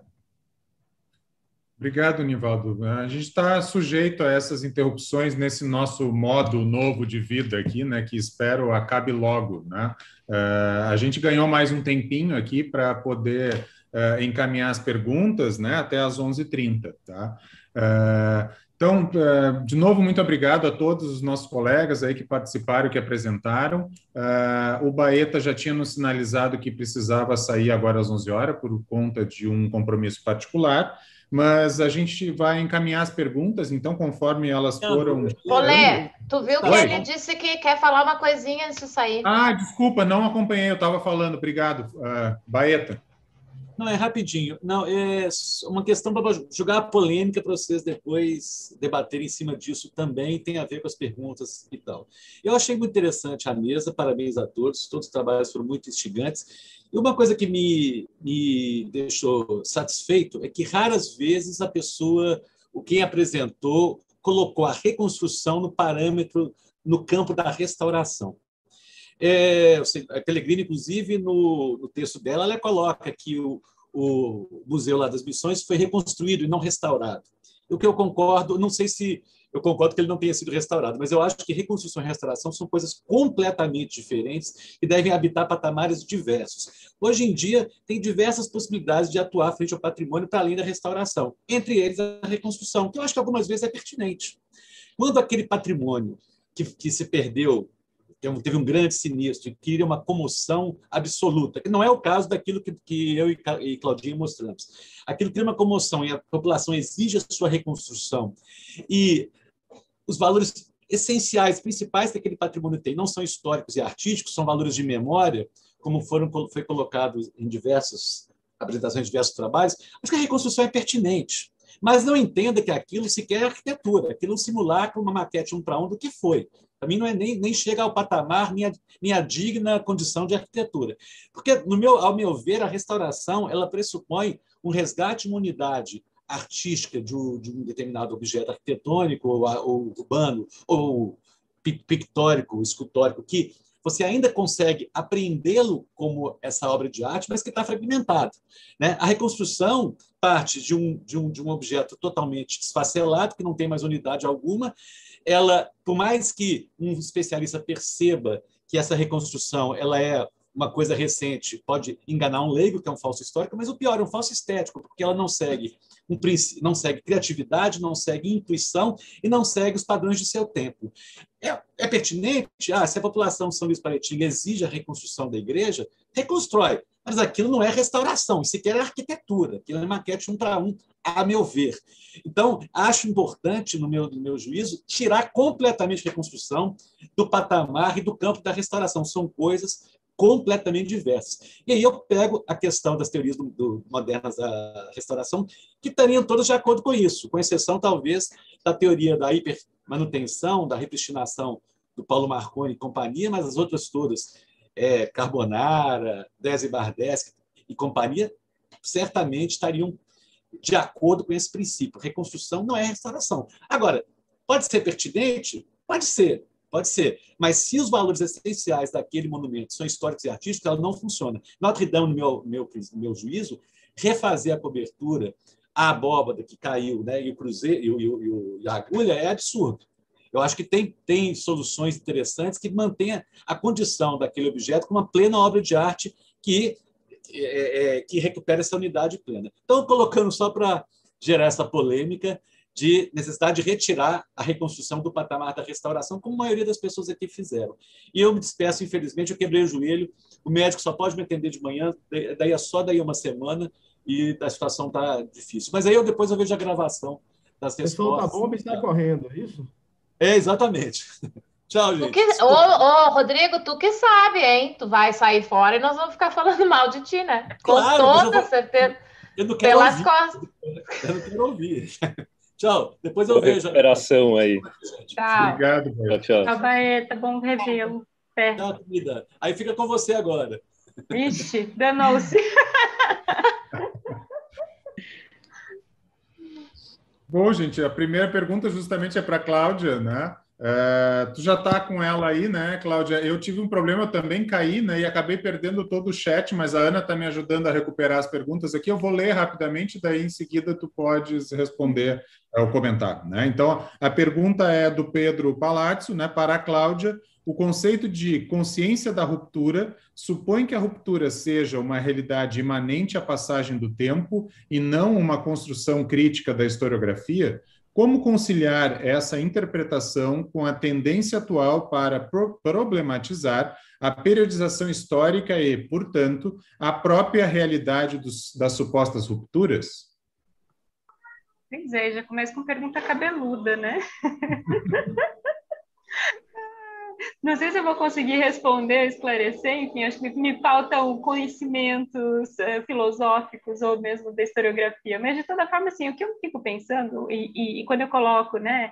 Obrigado, Nivaldo. A gente está sujeito a essas interrupções nesse nosso modo novo de vida aqui, né, que espero acabe logo, né? A gente ganhou mais um tempinho aqui para poder encaminhar as perguntas, né, até às 11h30, tá? Então, de novo, muito obrigado a todos os nossos colegas aí que participaram, que apresentaram. O Baeta já tinha nos sinalizado que precisava sair agora às 11 horas por conta de um compromisso particular, mas a gente vai encaminhar as perguntas, então, conforme elas foram... Olê, tu viu que ele disse que quer falar uma coisinha antes de sair. Ah, desculpa, não acompanhei, eu estava falando. Obrigado. Baeta. Não, é rapidinho. Não, é uma questão para jogar a polêmica para vocês depois debaterem em cima disso também, tem a ver com as perguntas e tal. Eu achei muito interessante a mesa, parabéns a todos os trabalhos foram muito instigantes. E uma coisa que me deixou satisfeito é que raras vezes a pessoa, quem apresentou, colocou a reconstrução no parâmetro, no campo da restauração. A Pellegrini, inclusive, no texto dela, ela coloca que o Museu lá das Missões foi reconstruído e não restaurado. O que eu concordo, não sei se eu concordo que ele não tenha sido restaurado, mas eu acho que reconstrução e restauração são coisas completamente diferentes e devem habitar patamares diversos. Hoje em dia, tem diversas possibilidades de atuar frente ao patrimônio para além da restauração, entre eles a reconstrução, que eu acho que algumas vezes é pertinente. Quando aquele patrimônio que se perdeu, teve um grande sinistro, que cria uma comoção absoluta, que não é o caso daquilo que eu e Claudinha mostramos. Aquilo cria uma comoção e a população exige a sua reconstrução. E os valores essenciais, principais que aquele patrimônio tem, não são históricos e artísticos, são valores de memória, como foi colocado em diversas apresentações de diversos trabalhos. Acho que a reconstrução é pertinente. Mas não entenda que aquilo sequer é arquitetura, aquilo é um simulacro, uma maquete 1 para 1 do que foi. Para mim, não é nem chega ao patamar, nem a digna condição de arquitetura. Porque, ao meu ver, a restauração ela pressupõe um resgate de uma unidade artística de um determinado objeto arquitetônico, ou urbano, ou pictórico, escultórico, que você ainda consegue apreendê-lo como essa obra de arte, mas que está fragmentado, né? A reconstrução parte de um objeto totalmente desfacelado, que não tem mais unidade alguma. Ela, por mais que um especialista perceba que essa reconstrução ela é uma coisa recente, pode enganar um leigo, que é um falso histórico, mas o pior, é um falso estético, porque ela não segue não segue criatividade, não segue intuição e não segue os padrões de seu tempo. É pertinente? Se a população de São Luís Paraitinga exige a reconstrução da igreja, reconstrói. Mas aquilo não é restauração, sequer é arquitetura, aquilo é maquete 1 para 1, a meu ver. Então, acho importante, no meu juízo, tirar completamente a reconstrução do patamar e do campo da restauração. São coisas completamente diversas. E aí eu pego a questão das teorias modernas da restauração, que estariam todas de acordo com isso, com exceção, talvez, da teoria da hipermanutenção, da repristinação do Paulo Marconi e companhia, mas as outras todas, Carbonara, Desi Bardeschi e companhia, certamente estariam de acordo com esse princípio. Reconstrução não é restauração. Agora, pode ser pertinente? Pode ser. Mas se os valores essenciais daquele monumento são históricos e artísticos, ela não funciona. Notre Dame, no meu juízo, refazer a cobertura, a abóbada que caiu, né, e o cruzeiro e a agulha é absurdo. Eu acho que tem soluções interessantes que mantenham a condição daquele objeto com uma plena obra de arte que recupera essa unidade plena. Então, colocando só para gerar essa polêmica de necessidade de retirar a reconstrução do patamar da restauração, como a maioria das pessoas aqui fizeram. E eu me despeço, infelizmente, eu quebrei o joelho, o médico só pode me atender de manhã, daí uma semana, e a situação está difícil. Mas aí depois eu vejo a gravação das respostas. Tá bom, está correndo, é isso? Exatamente. Tchau, gente. Ô, Rodrigo, tu que sabe, hein? Tu vai sair fora e nós vamos ficar falando mal de ti, né? Claro, com toda certeza. Eu não quero pelas ouvir. costas. Eu não quero ouvir. Tchau. Depois eu vejo. Recuperação aí. Tchau. Obrigado, Tchau. Tchau, Baeta. Bom revê-lo. Tchau, querida. Aí fica com você agora. Ixi, danou-se. Bom, gente, a primeira pergunta justamente é para a Cláudia, né? Tu já está com ela aí, né, Cláudia? Eu tive um problema, eu também caí, né, e acabei perdendo todo o chat, mas a Ana está me ajudando a recuperar as perguntas aqui. Eu vou ler rapidamente, daí em seguida tu podes responder ao comentário, né? Então, a pergunta é do Pedro Palazzo, né, para a Cláudia. O conceito de consciência da ruptura supõe que a ruptura seja uma realidade imanente à passagem do tempo e não uma construção crítica da historiografia? Como conciliar essa interpretação com a tendência atual para problematizar a periodização histórica e, portanto, a própria realidade das supostas rupturas? Pois é, já começa com pergunta cabeluda, né? Não sei se eu vou conseguir responder, esclarecer, enfim, acho que me faltam conhecimentos filosóficos ou mesmo da historiografia, mas de toda forma, assim, o que eu fico pensando, e quando eu coloco, né,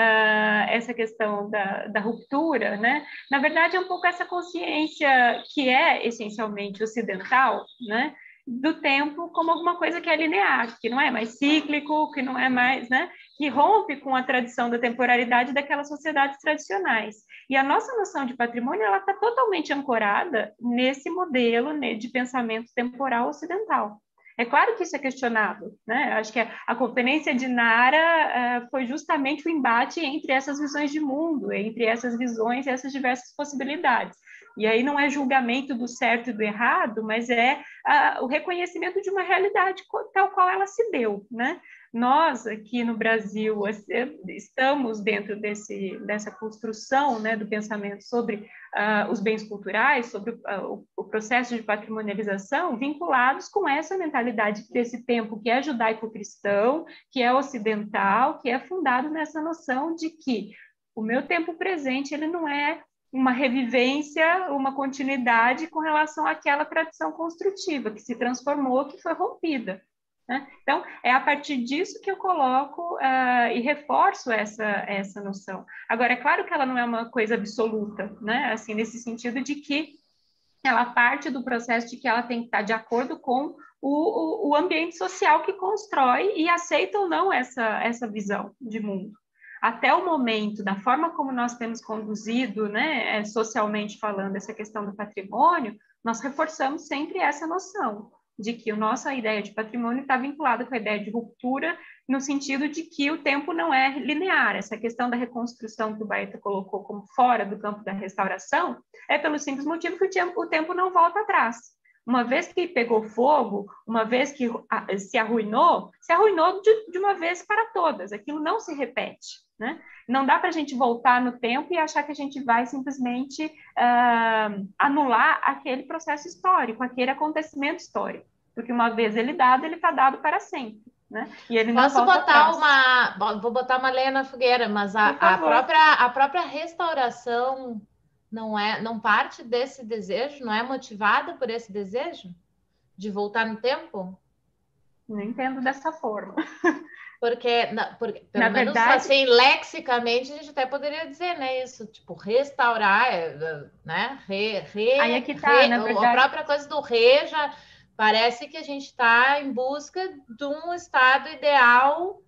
essa questão da ruptura, né, na verdade é um pouco essa consciência que é essencialmente ocidental, né, do tempo como alguma coisa que é linear, que não é mais cíclico, que não é mais, né, que rompe com a tradição da temporalidade daquelas sociedades tradicionais. E a nossa noção de patrimônio, ela está totalmente ancorada nesse modelo, né, de pensamento temporal ocidental. É claro que isso é questionado, né? Acho que a Conferência de Nara foi justamente o embate entre essas visões de mundo, entre essas visões e essas diversas possibilidades. E aí não é julgamento do certo e do errado, mas é o reconhecimento de uma realidade tal qual ela se deu, né? Nós, aqui no Brasil, estamos dentro dessa construção, né, do pensamento sobre os bens culturais, sobre o processo de patrimonialização, vinculados com essa mentalidade desse tempo que é judaico-cristão, que é ocidental, que é fundado nessa noção de que o meu tempo presente ele não é uma revivência, uma continuidade com relação àquela tradição construtiva que se transformou, que foi rompida. Né? Então, é a partir disso que eu coloco e reforço essa noção. Agora, é claro que ela não é uma coisa absoluta, né? Assim, nesse sentido de que ela parte do processo de que ela tem que estar de acordo com o ambiente social que constrói e aceita ou não essa visão de mundo. Até o momento, da forma como nós temos conduzido, né, socialmente falando, essa questão do patrimônio, nós reforçamos sempre essa noção de que a nossa ideia de patrimônio está vinculada com a ideia de ruptura, no sentido de que o tempo não é linear. Essa questão da reconstrução que o Baeta colocou como fora do campo da restauração é pelo simples motivo que o tempo não volta atrás. Uma vez que pegou fogo, uma vez que se arruinou de uma vez para todas. Aquilo não se repete, né? Não dá para a gente voltar no tempo e achar que a gente vai simplesmente anular aquele processo histórico, aquele acontecimento histórico. Porque uma vez ele dado, ele está dado para sempre. Né? E ele não Posso volta botar atrás. Vou botar uma lenha na fogueira, mas a própria restauração não parte desse desejo, não é motivada por esse desejo de voltar no tempo? Não entendo dessa forma. Porque, pelo menos verdade, assim, lexicamente, a gente até poderia dizer, né, isso, tipo, restaurar, né, aí é que tá, na a verdade. própria coisa do já parece que a gente está em busca de um estado ideal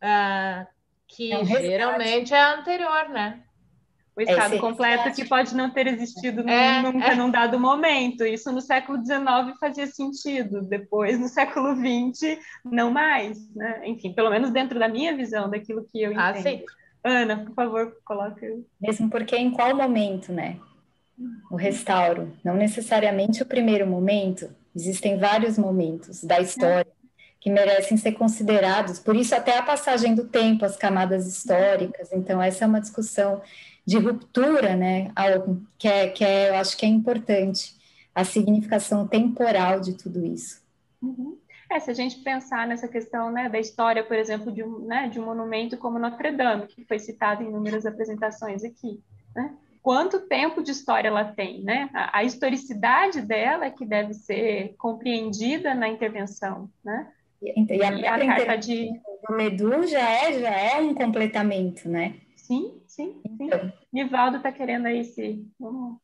que geralmente é anterior, né? O estado Esse completo resgate. que pode não ter existido nunca num dado momento. Isso no século XIX fazia sentido, depois no século XX não mais, né? Enfim, pelo menos dentro da minha visão, daquilo que eu entendo. Sim. Ana, por favor, coloca. Mesmo porque em qual momento, né? O restauro, não necessariamente o primeiro momento, existem vários momentos da história que merecem ser considerados, por isso até a passagem do tempo, as camadas históricas, então essa é uma discussão de ruptura, né, algo que eu acho que é importante, a significação temporal de tudo isso. Uhum. Se a gente pensar nessa questão, né, da história, por exemplo, de um monumento como Notre Dame, que foi citado em inúmeras apresentações aqui, né? Quanto tempo de história ela tem, né? A historicidade dela é que deve ser compreendida na intervenção, né? E a própria intervenção do Medu já é um completamento, né? Sim. Então. Nivaldo está querendo aí se... Vamos...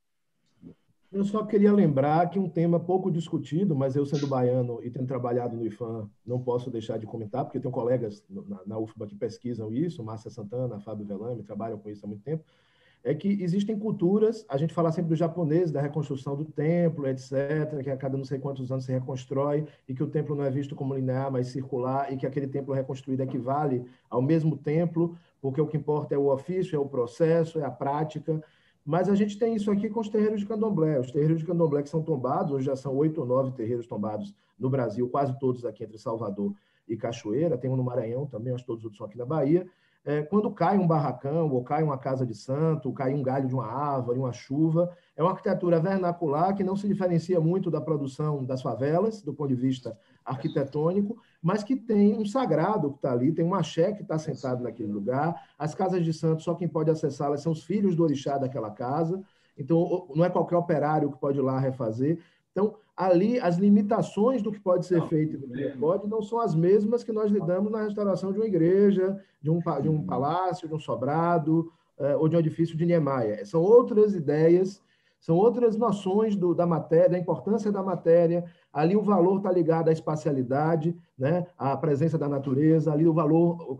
Eu só queria lembrar que um tema pouco discutido, mas eu sendo baiano e tendo trabalhado no IFAM, não posso deixar de comentar, porque eu tenho colegas na UFBA que pesquisam isso, Márcia Santana, Fábio Velame, trabalham com isso há muito tempo, é que existem culturas, a gente fala sempre do japonês, da reconstrução do templo, etc., que a cada não sei quantos anos se reconstrói, e que o templo não é visto como linear, mas circular, e que aquele templo reconstruído equivale ao mesmo templo, porque o que importa é o ofício, é o processo, é a prática. Mas a gente tem isso aqui com os terreiros de candomblé. Os terreiros de candomblé que são tombados, hoje já são 8 ou 9 terreiros tombados no Brasil, quase todos aqui entre Salvador e Cachoeira, tem um no Maranhão também, acho que todos os outros são aqui na Bahia. Quando cai um barracão, ou cai uma casa de santo, ou cai um galho de uma árvore, uma chuva, é uma arquitetura vernacular que não se diferencia muito da produção das favelas, do ponto de vista arquitetônico, mas que tem um sagrado que está ali, tem um axé que está sentado naquele lugar. As casas de santo, só quem pode acessá-las são os filhos do orixá daquela casa, então não é qualquer operário que pode ir lá refazer. Então, ali, as limitações do que pode ser feito e do que não pode não são as mesmas que nós lidamos na restauração de uma igreja, de um palácio, de um sobrado, ou de um edifício de Niemeyer. São outras ideias, são outras noções da matéria, da importância da matéria. Ali o valor está ligado à espacialidade, né? À presença da natureza. Ali o valor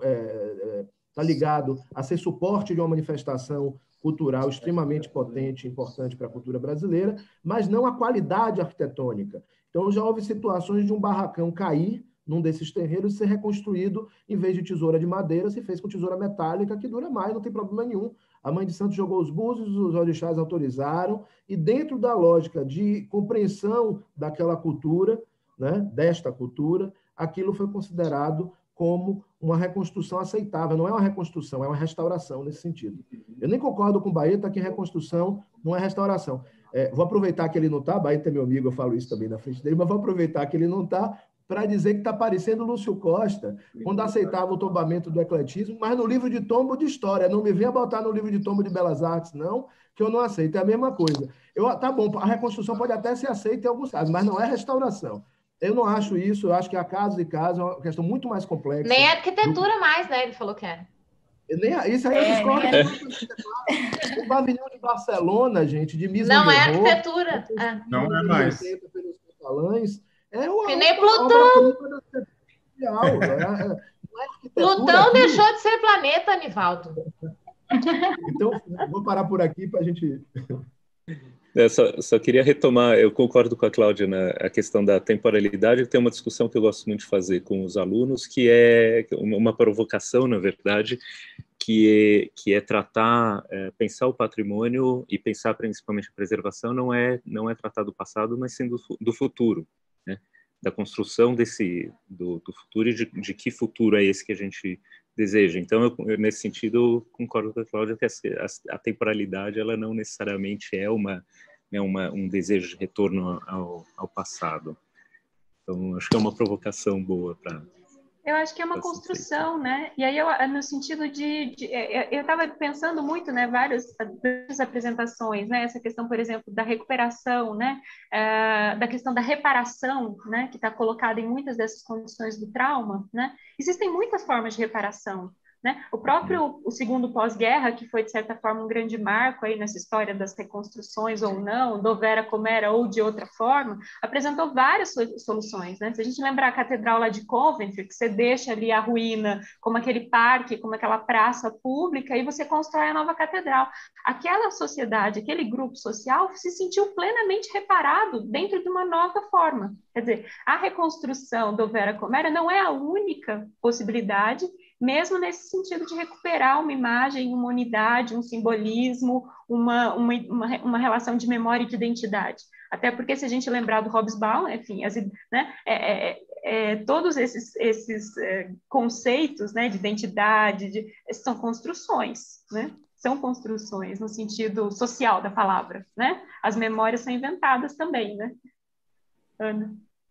está ligado a ser suporte de uma manifestação cultural extremamente potente e importante para a cultura brasileira, mas não a qualidade arquitetônica. Então, já houve situações de um barracão cair num desses terreiros e ser reconstruído, em vez de tesoura de madeira, se fez com tesoura metálica, que dura mais, não tem problema nenhum. A Mãe de Santos jogou os búzios, os orixás autorizaram, e dentro da lógica de compreensão daquela cultura, né, desta cultura, aquilo foi considerado como uma reconstrução aceitável. Não é uma reconstrução, é uma restauração nesse sentido. Eu nem concordo com o Baeta que reconstrução não é restauração. Vou aproveitar que ele não está, Baeta é meu amigo, eu falo isso também na frente dele, mas vou aproveitar que ele não está para dizer que está parecendo Lúcio Costa, quando aceitava o tombamento do ecletismo, mas no livro de tombo de história. Não me venha botar no livro de tombo de belas artes, não, que eu não aceito. É a mesma coisa. Tá bom, a reconstrução pode até ser aceita em alguns casos, mas não é restauração. Eu não acho isso, eu acho que há casos e casos, é uma questão muito mais complexa. Nem arquitetura mais, né? Ele falou que era. Isso aí eu discordo. O pavilhão de Barcelona, gente, de Mise não é arquitetura. Não é mais. Pelos catalães, é uma que nem Plutão. Plutão deixou de ser planeta, Nivaldo. Então, vou parar por aqui para a gente... Só queria retomar, eu concordo com a Cláudia na questão da temporalidade. Tem uma discussão que eu gosto muito de fazer com os alunos, que é uma provocação, na verdade, que é tratar, pensar o patrimônio e pensar principalmente a preservação não é tratar do passado, mas sim do futuro, né? Da construção do futuro e de que futuro é esse que a gente deseja. Então, eu nesse sentido, concordo com a Cláudia que a temporalidade ela não necessariamente é um desejo de retorno ao passado. Então, acho que é uma provocação boa para Eu acho que é uma construção, né? E aí, no sentido eu estava pensando muito, né, várias apresentações, né? Essa questão, por exemplo, da recuperação, né? Da questão da reparação, né? Que está colocada em muitas dessas condições do trauma, né? Existem muitas formas de reparação, né? O segundo pós-guerra, que foi, de certa forma, um grande marco aí nessa história das reconstruções ou não, do Vera como era ou de outra forma, apresentou várias soluções, né? Se a gente lembrar a Catedral lá de Coventry, que você deixa ali a ruína como aquele parque, como aquela praça pública, e você constrói a nova catedral. Aquela sociedade, aquele grupo social se sentiu plenamente reparado dentro de uma nova forma. Quer dizer, a reconstrução do Vera como era não é a única possibilidade, mesmo nesse sentido de recuperar uma imagem, uma unidade, um simbolismo, uma relação de memória e de identidade. Até porque, se a gente lembrar do Hobsbawm, enfim, né, todos esses conceitos, né, de identidade são construções, né? São construções no sentido social da palavra, né? As memórias são inventadas também, né? Ana?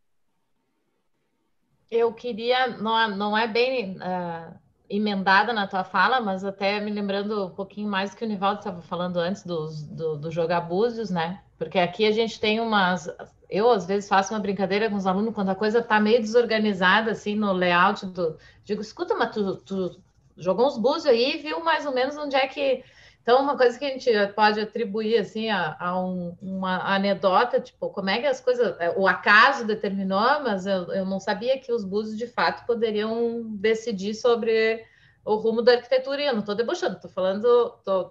Eu queria, não é bem emendada na tua fala, mas até me lembrando um pouquinho mais do que o Nivaldo estava falando antes do jogar búzios, né? Porque aqui a gente tem eu, às vezes, faço uma brincadeira com os alunos quando a coisa está meio desorganizada, assim, no layout digo, escuta, mas tu jogou uns búzios aí e viu mais ou menos onde é que... Então, uma coisa que a gente pode atribuir, assim, a uma anedota, tipo, como é que as coisas... O acaso determinou, mas eu não sabia que os búzios, de fato, poderiam decidir sobre o rumo da arquitetura. E eu não estou debochando, estou falando...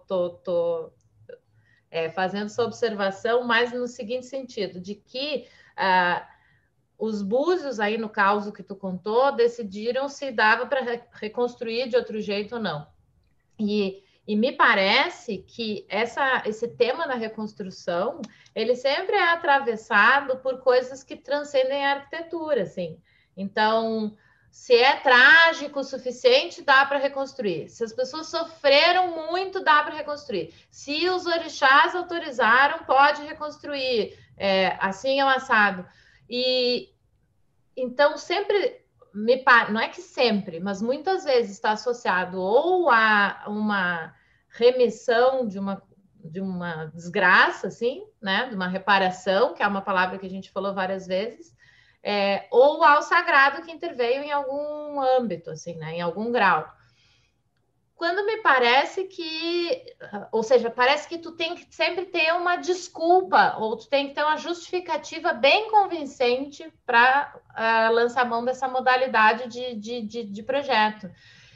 fazendo essa observação, mas no seguinte sentido, de que os búzios, aí no caso que tu contou, decidiram se dava para reconstruir de outro jeito ou não. E me parece que esse tema da reconstrução, ele sempre é atravessado por coisas que transcendem a arquitetura, assim. Então, se é trágico o suficiente, dá para reconstruir. Se as pessoas sofreram muito, dá para reconstruir. Se os orixás autorizaram, pode reconstruir. Assim é o assado. E então, sempre... não é que sempre, mas muitas vezes está associado ou a uma remissão de uma desgraça, assim, né? De uma reparação, que é uma palavra que a gente falou várias vezes, ou ao sagrado que interveio em algum âmbito, assim, né? Em algum grau. Quando me parece que, ou seja, parece que tu tem que sempre ter uma desculpa, ou tu tem que ter uma justificativa bem convincente para lançar a mão dessa modalidade de projeto.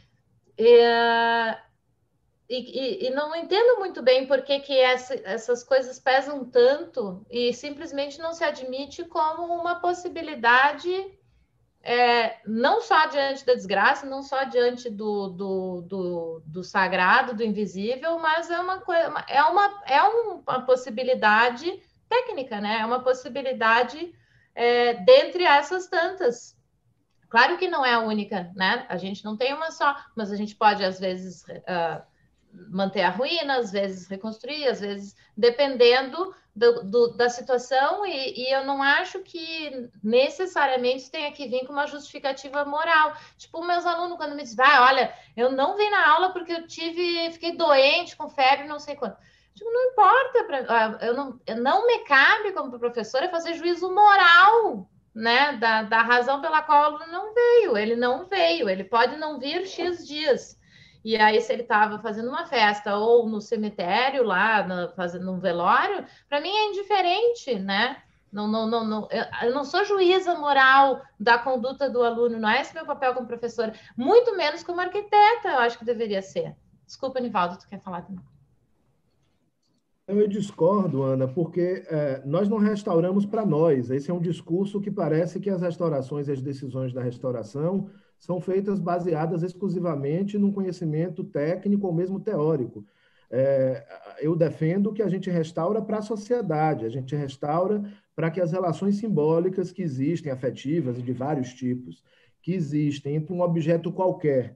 E não entendo muito bem por que essas coisas pesam tanto e simplesmente não se admite como uma possibilidade... não só diante da desgraça, não só diante do sagrado, do invisível, mas é uma possibilidade técnica, né? É uma possibilidade dentre essas tantas. Claro que não é a única, né? A gente não tem uma só, mas a gente pode, às vezes, manter a ruína, às vezes reconstruir, às vezes dependendo da situação, e eu não acho que necessariamente tenha que vir com uma justificativa moral. Tipo, meus alunos, quando me dizem, olha, eu não vim na aula porque fiquei doente, com febre, não sei quanto. Tipo, não importa, não me cabe como professora fazer juízo moral, né, da razão pela qual o aluno não veio. Ele pode não vir X dias. E aí, se ele estava fazendo uma festa ou no cemitério lá, fazendo um velório, para mim é indiferente, né? Eu não sou juíza moral da conduta do aluno, não é esse meu papel como professora, muito menos como arquiteta, eu acho que deveria ser. Desculpa, Nivaldo, tu quer falar também? Eu discordo, Ana, porque nós não restauramos para nós. Esse é um discurso que parece que as restaurações e as decisões da restauração são feitas baseadas exclusivamente num conhecimento técnico ou mesmo teórico. Eu defendo que a gente restaura para a sociedade, a gente restaura para que as relações simbólicas que existem, afetivas e de vários tipos, que existem entre um objeto qualquer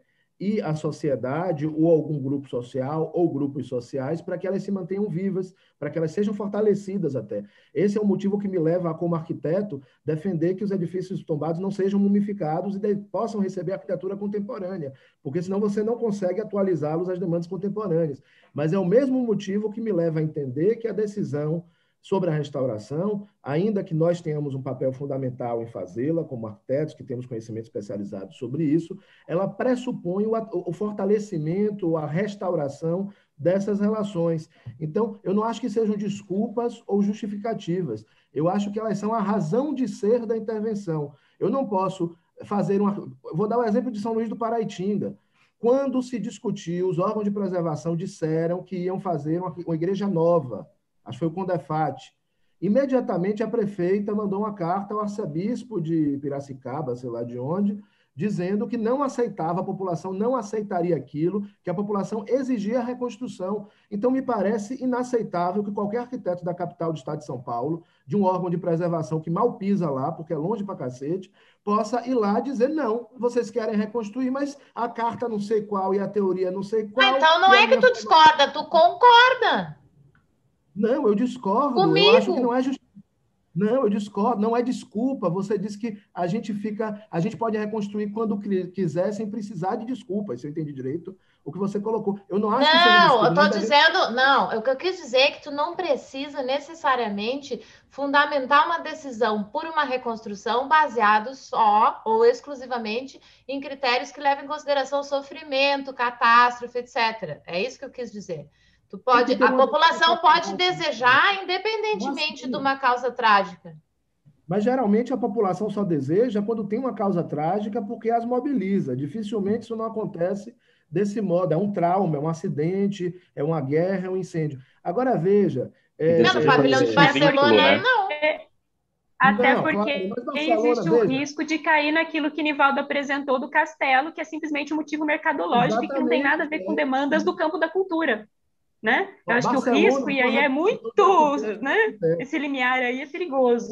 e a sociedade, ou algum grupo social, ou grupos sociais, para que elas se mantenham vivas, para que elas sejam fortalecidas até. Esse é o motivo que me leva, a, como arquiteto, defender que os edifícios tombados não sejam mumificados e possam receber arquitetura contemporânea, porque senão você não consegue atualizá-los às demandas contemporâneas. Mas é o mesmo motivo que me leva a entender que a decisão sobre a restauração, ainda que nós tenhamos um papel fundamental em fazê-la, como arquitetos que temos conhecimento especializado sobre isso, ela pressupõe o fortalecimento, a restauração dessas relações. Então, eu não acho que sejam desculpas ou justificativas. Eu acho que elas são a razão de ser da intervenção. Eu não posso fazer uma... Vou dar o exemplo de São Luís do Paraitinga. Quando se discutiu, os órgãos de preservação disseram que iam fazer uma igreja nova. Acho que foi o Condefate. Imediatamente a prefeita mandou uma carta ao arcebispo de Piracicaba, sei lá de onde, dizendo que não aceitava, a população não aceitaria aquilo, que a população exigia a reconstrução. Então, me parece inaceitável que qualquer arquiteto da capital do estado de São Paulo, de um órgão de preservação que mal pisa lá, porque é longe pra cacete, possa ir lá dizer, não, vocês querem reconstruir, mas a carta não sei qual e a teoria não sei qual... Então não é que tu discorda, tu concorda. Não, eu discordo. Comigo? Eu acho que não é Não, eu discordo. Não é desculpa. Você disse que a gente pode reconstruir quando quiser, sem precisar de desculpa. Se eu entendi direito o que você colocou. Eu não acho que seja desculpa. Eu estou dizendo, não. O que eu quis dizer é que tu não precisa necessariamente fundamentar uma decisão por uma reconstrução baseado só ou exclusivamente em critérios que levam em consideração o sofrimento, catástrofe, etc. É isso que eu quis dizer. A população pode desejar, independentemente de uma causa trágica. Mas, geralmente, a população só deseja quando tem uma causa trágica porque as mobiliza. Dificilmente isso não acontece desse modo. É um trauma, é um acidente, é uma guerra, é um incêndio. Agora, veja... no pavilhão de Barcelona, não. Até porque existe o risco de cair naquilo que Nivaldo apresentou do Castelo, que é simplesmente um motivo mercadológico e que não tem nada a ver com demandas do campo da cultura. Né? Eu acho que o risco, e aí é muito, né? Esse limiar aí é perigoso.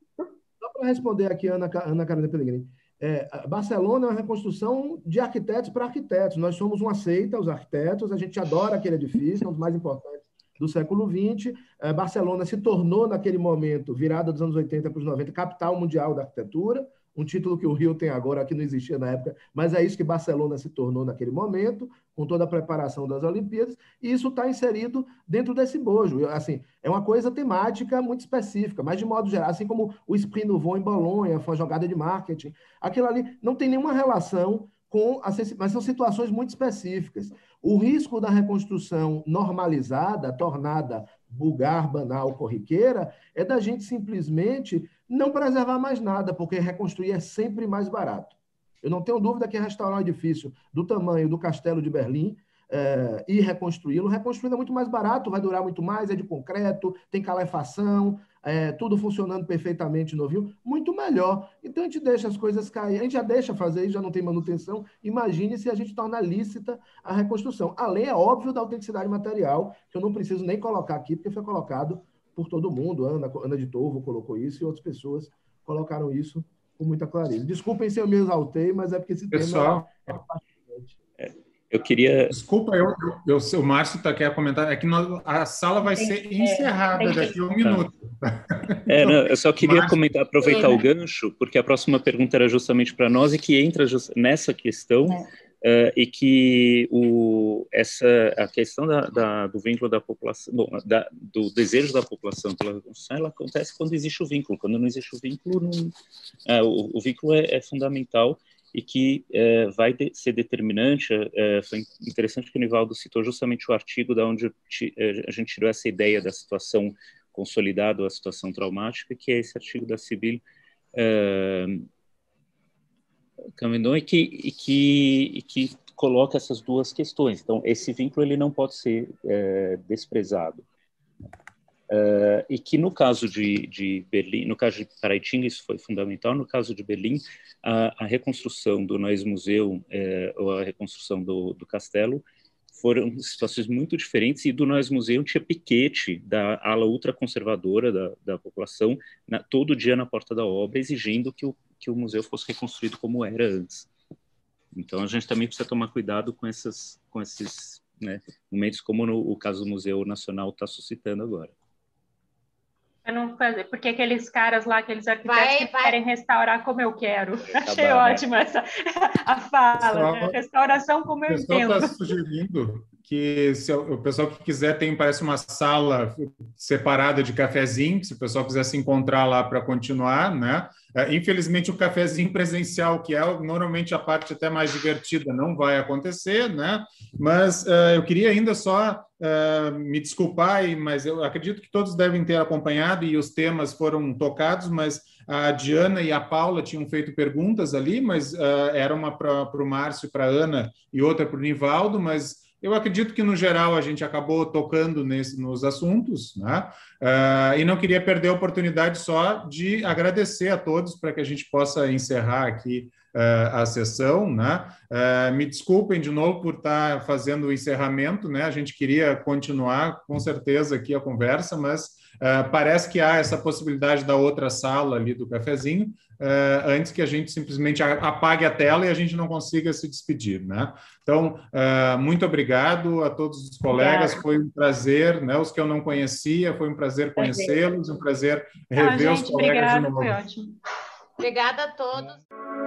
Só para responder aqui, Ana Carolina Pellegrini, Barcelona é uma reconstrução de arquitetos para arquitetos. Nós somos uma seita, os arquitetos, a gente adora aquele edifício, é um dos mais importantes do século XX. Barcelona se tornou, naquele momento, virada dos anos 80 para os 90, capital mundial da arquitetura, um título que o Rio tem agora, que não existia na época, mas é isso que Barcelona se tornou naquele momento, com toda a preparação das Olimpíadas, e isso está inserido dentro desse bojo. Assim, é uma coisa temática muito específica, mas de modo geral, assim como o Esprit Nouveau em Bolonha, foi uma jogada de marketing, aquilo ali não tem nenhuma relação mas são situações muito específicas. O risco da reconstrução normalizada, tornada vulgar, banal, corriqueira, é da gente simplesmente não preservar mais nada, porque reconstruir é sempre mais barato. Eu não tenho dúvida que restaurar um edifício do tamanho do Castelo de Berlim e reconstruí-lo é muito mais barato, vai durar muito mais, é de concreto, tem calefação, tudo funcionando perfeitamente novinho, muito melhor. Então, a gente deixa as coisas cair, a gente já deixa fazer isso, já não tem manutenção. Imagine se a gente torna lícita a reconstrução. Além, é óbvio, da autenticidade material, que eu não preciso nem colocar aqui, porque foi colocado por todo mundo. Ana de Torvo colocou isso e outras pessoas colocaram isso com muita clareza. Desculpem se eu me exaltei, mas é porque esse tema é fascinante. Eu queria... Desculpa, o Márcio quer comentar. É que a sala vai ser encerrada daqui a um minuto. Eu só queria comentar, aproveitar o gancho, porque a próxima pergunta era justamente para nós e que entra nessa questão, e que a questão do vínculo da população, do desejo da população pela reconstrução, ela acontece quando existe o vínculo. Quando não existe o vínculo, o vínculo é fundamental, e que vai ser determinante. Foi interessante que o Nivaldo citou justamente o artigo da onde a gente tirou essa ideia da situação consolidada ou a situação traumática, que é esse artigo da Sybille Cambendon, e que coloca essas duas questões. Então, esse vínculo ele não pode ser desprezado. E que no caso de Berlim, no caso de Paraitinga, isso foi fundamental. No caso de Berlim, a reconstrução do Neues Museum ou a reconstrução do castelo foram situações muito diferentes, e do Neues Museum tinha piquete da ala ultraconservadora da população todo dia na porta da obra, exigindo que o museu fosse reconstruído como era antes. Então, a gente também precisa tomar cuidado com esses né, momentos, como o caso do Museu Nacional está suscitando agora. Eu não fazer, porque aqueles caras lá, aqueles arquitetos que querem restaurar como eu quero. Achei ótima essa a fala, né? Restauração como eu entendo. O pessoal está sugerindo que se o pessoal que quiser parece uma sala separada de cafezinho, se o pessoal quiser se encontrar lá para continuar, né? Infelizmente, o cafezinho presencial, que é normalmente a parte até mais divertida, não vai acontecer, né? Mas eu queria ainda só me desculpar, mas eu acredito que todos devem ter acompanhado e os temas foram tocados, mas a Diana e a Paula tinham feito perguntas ali, mas era uma para o Márcio, para a Ana e outra para o Nivaldo, mas eu acredito que, no geral, a gente acabou tocando nos assuntos, né? E não queria perder a oportunidade só de agradecer a todos para que a gente possa encerrar aqui a sessão, né? Me desculpem de novo por estar fazendo o encerramento, né? A gente queria continuar, com certeza, aqui a conversa, mas parece que há essa possibilidade da outra sala ali do cafezinho, antes que a gente simplesmente apague a tela e a gente não consiga se despedir, né? Então, muito obrigado a todos os colegas, foi um prazer, né? Os que eu não conhecia, foi um prazer conhecê-los, um prazer rever os colegas de novo. Foi ótimo. Obrigada a todos.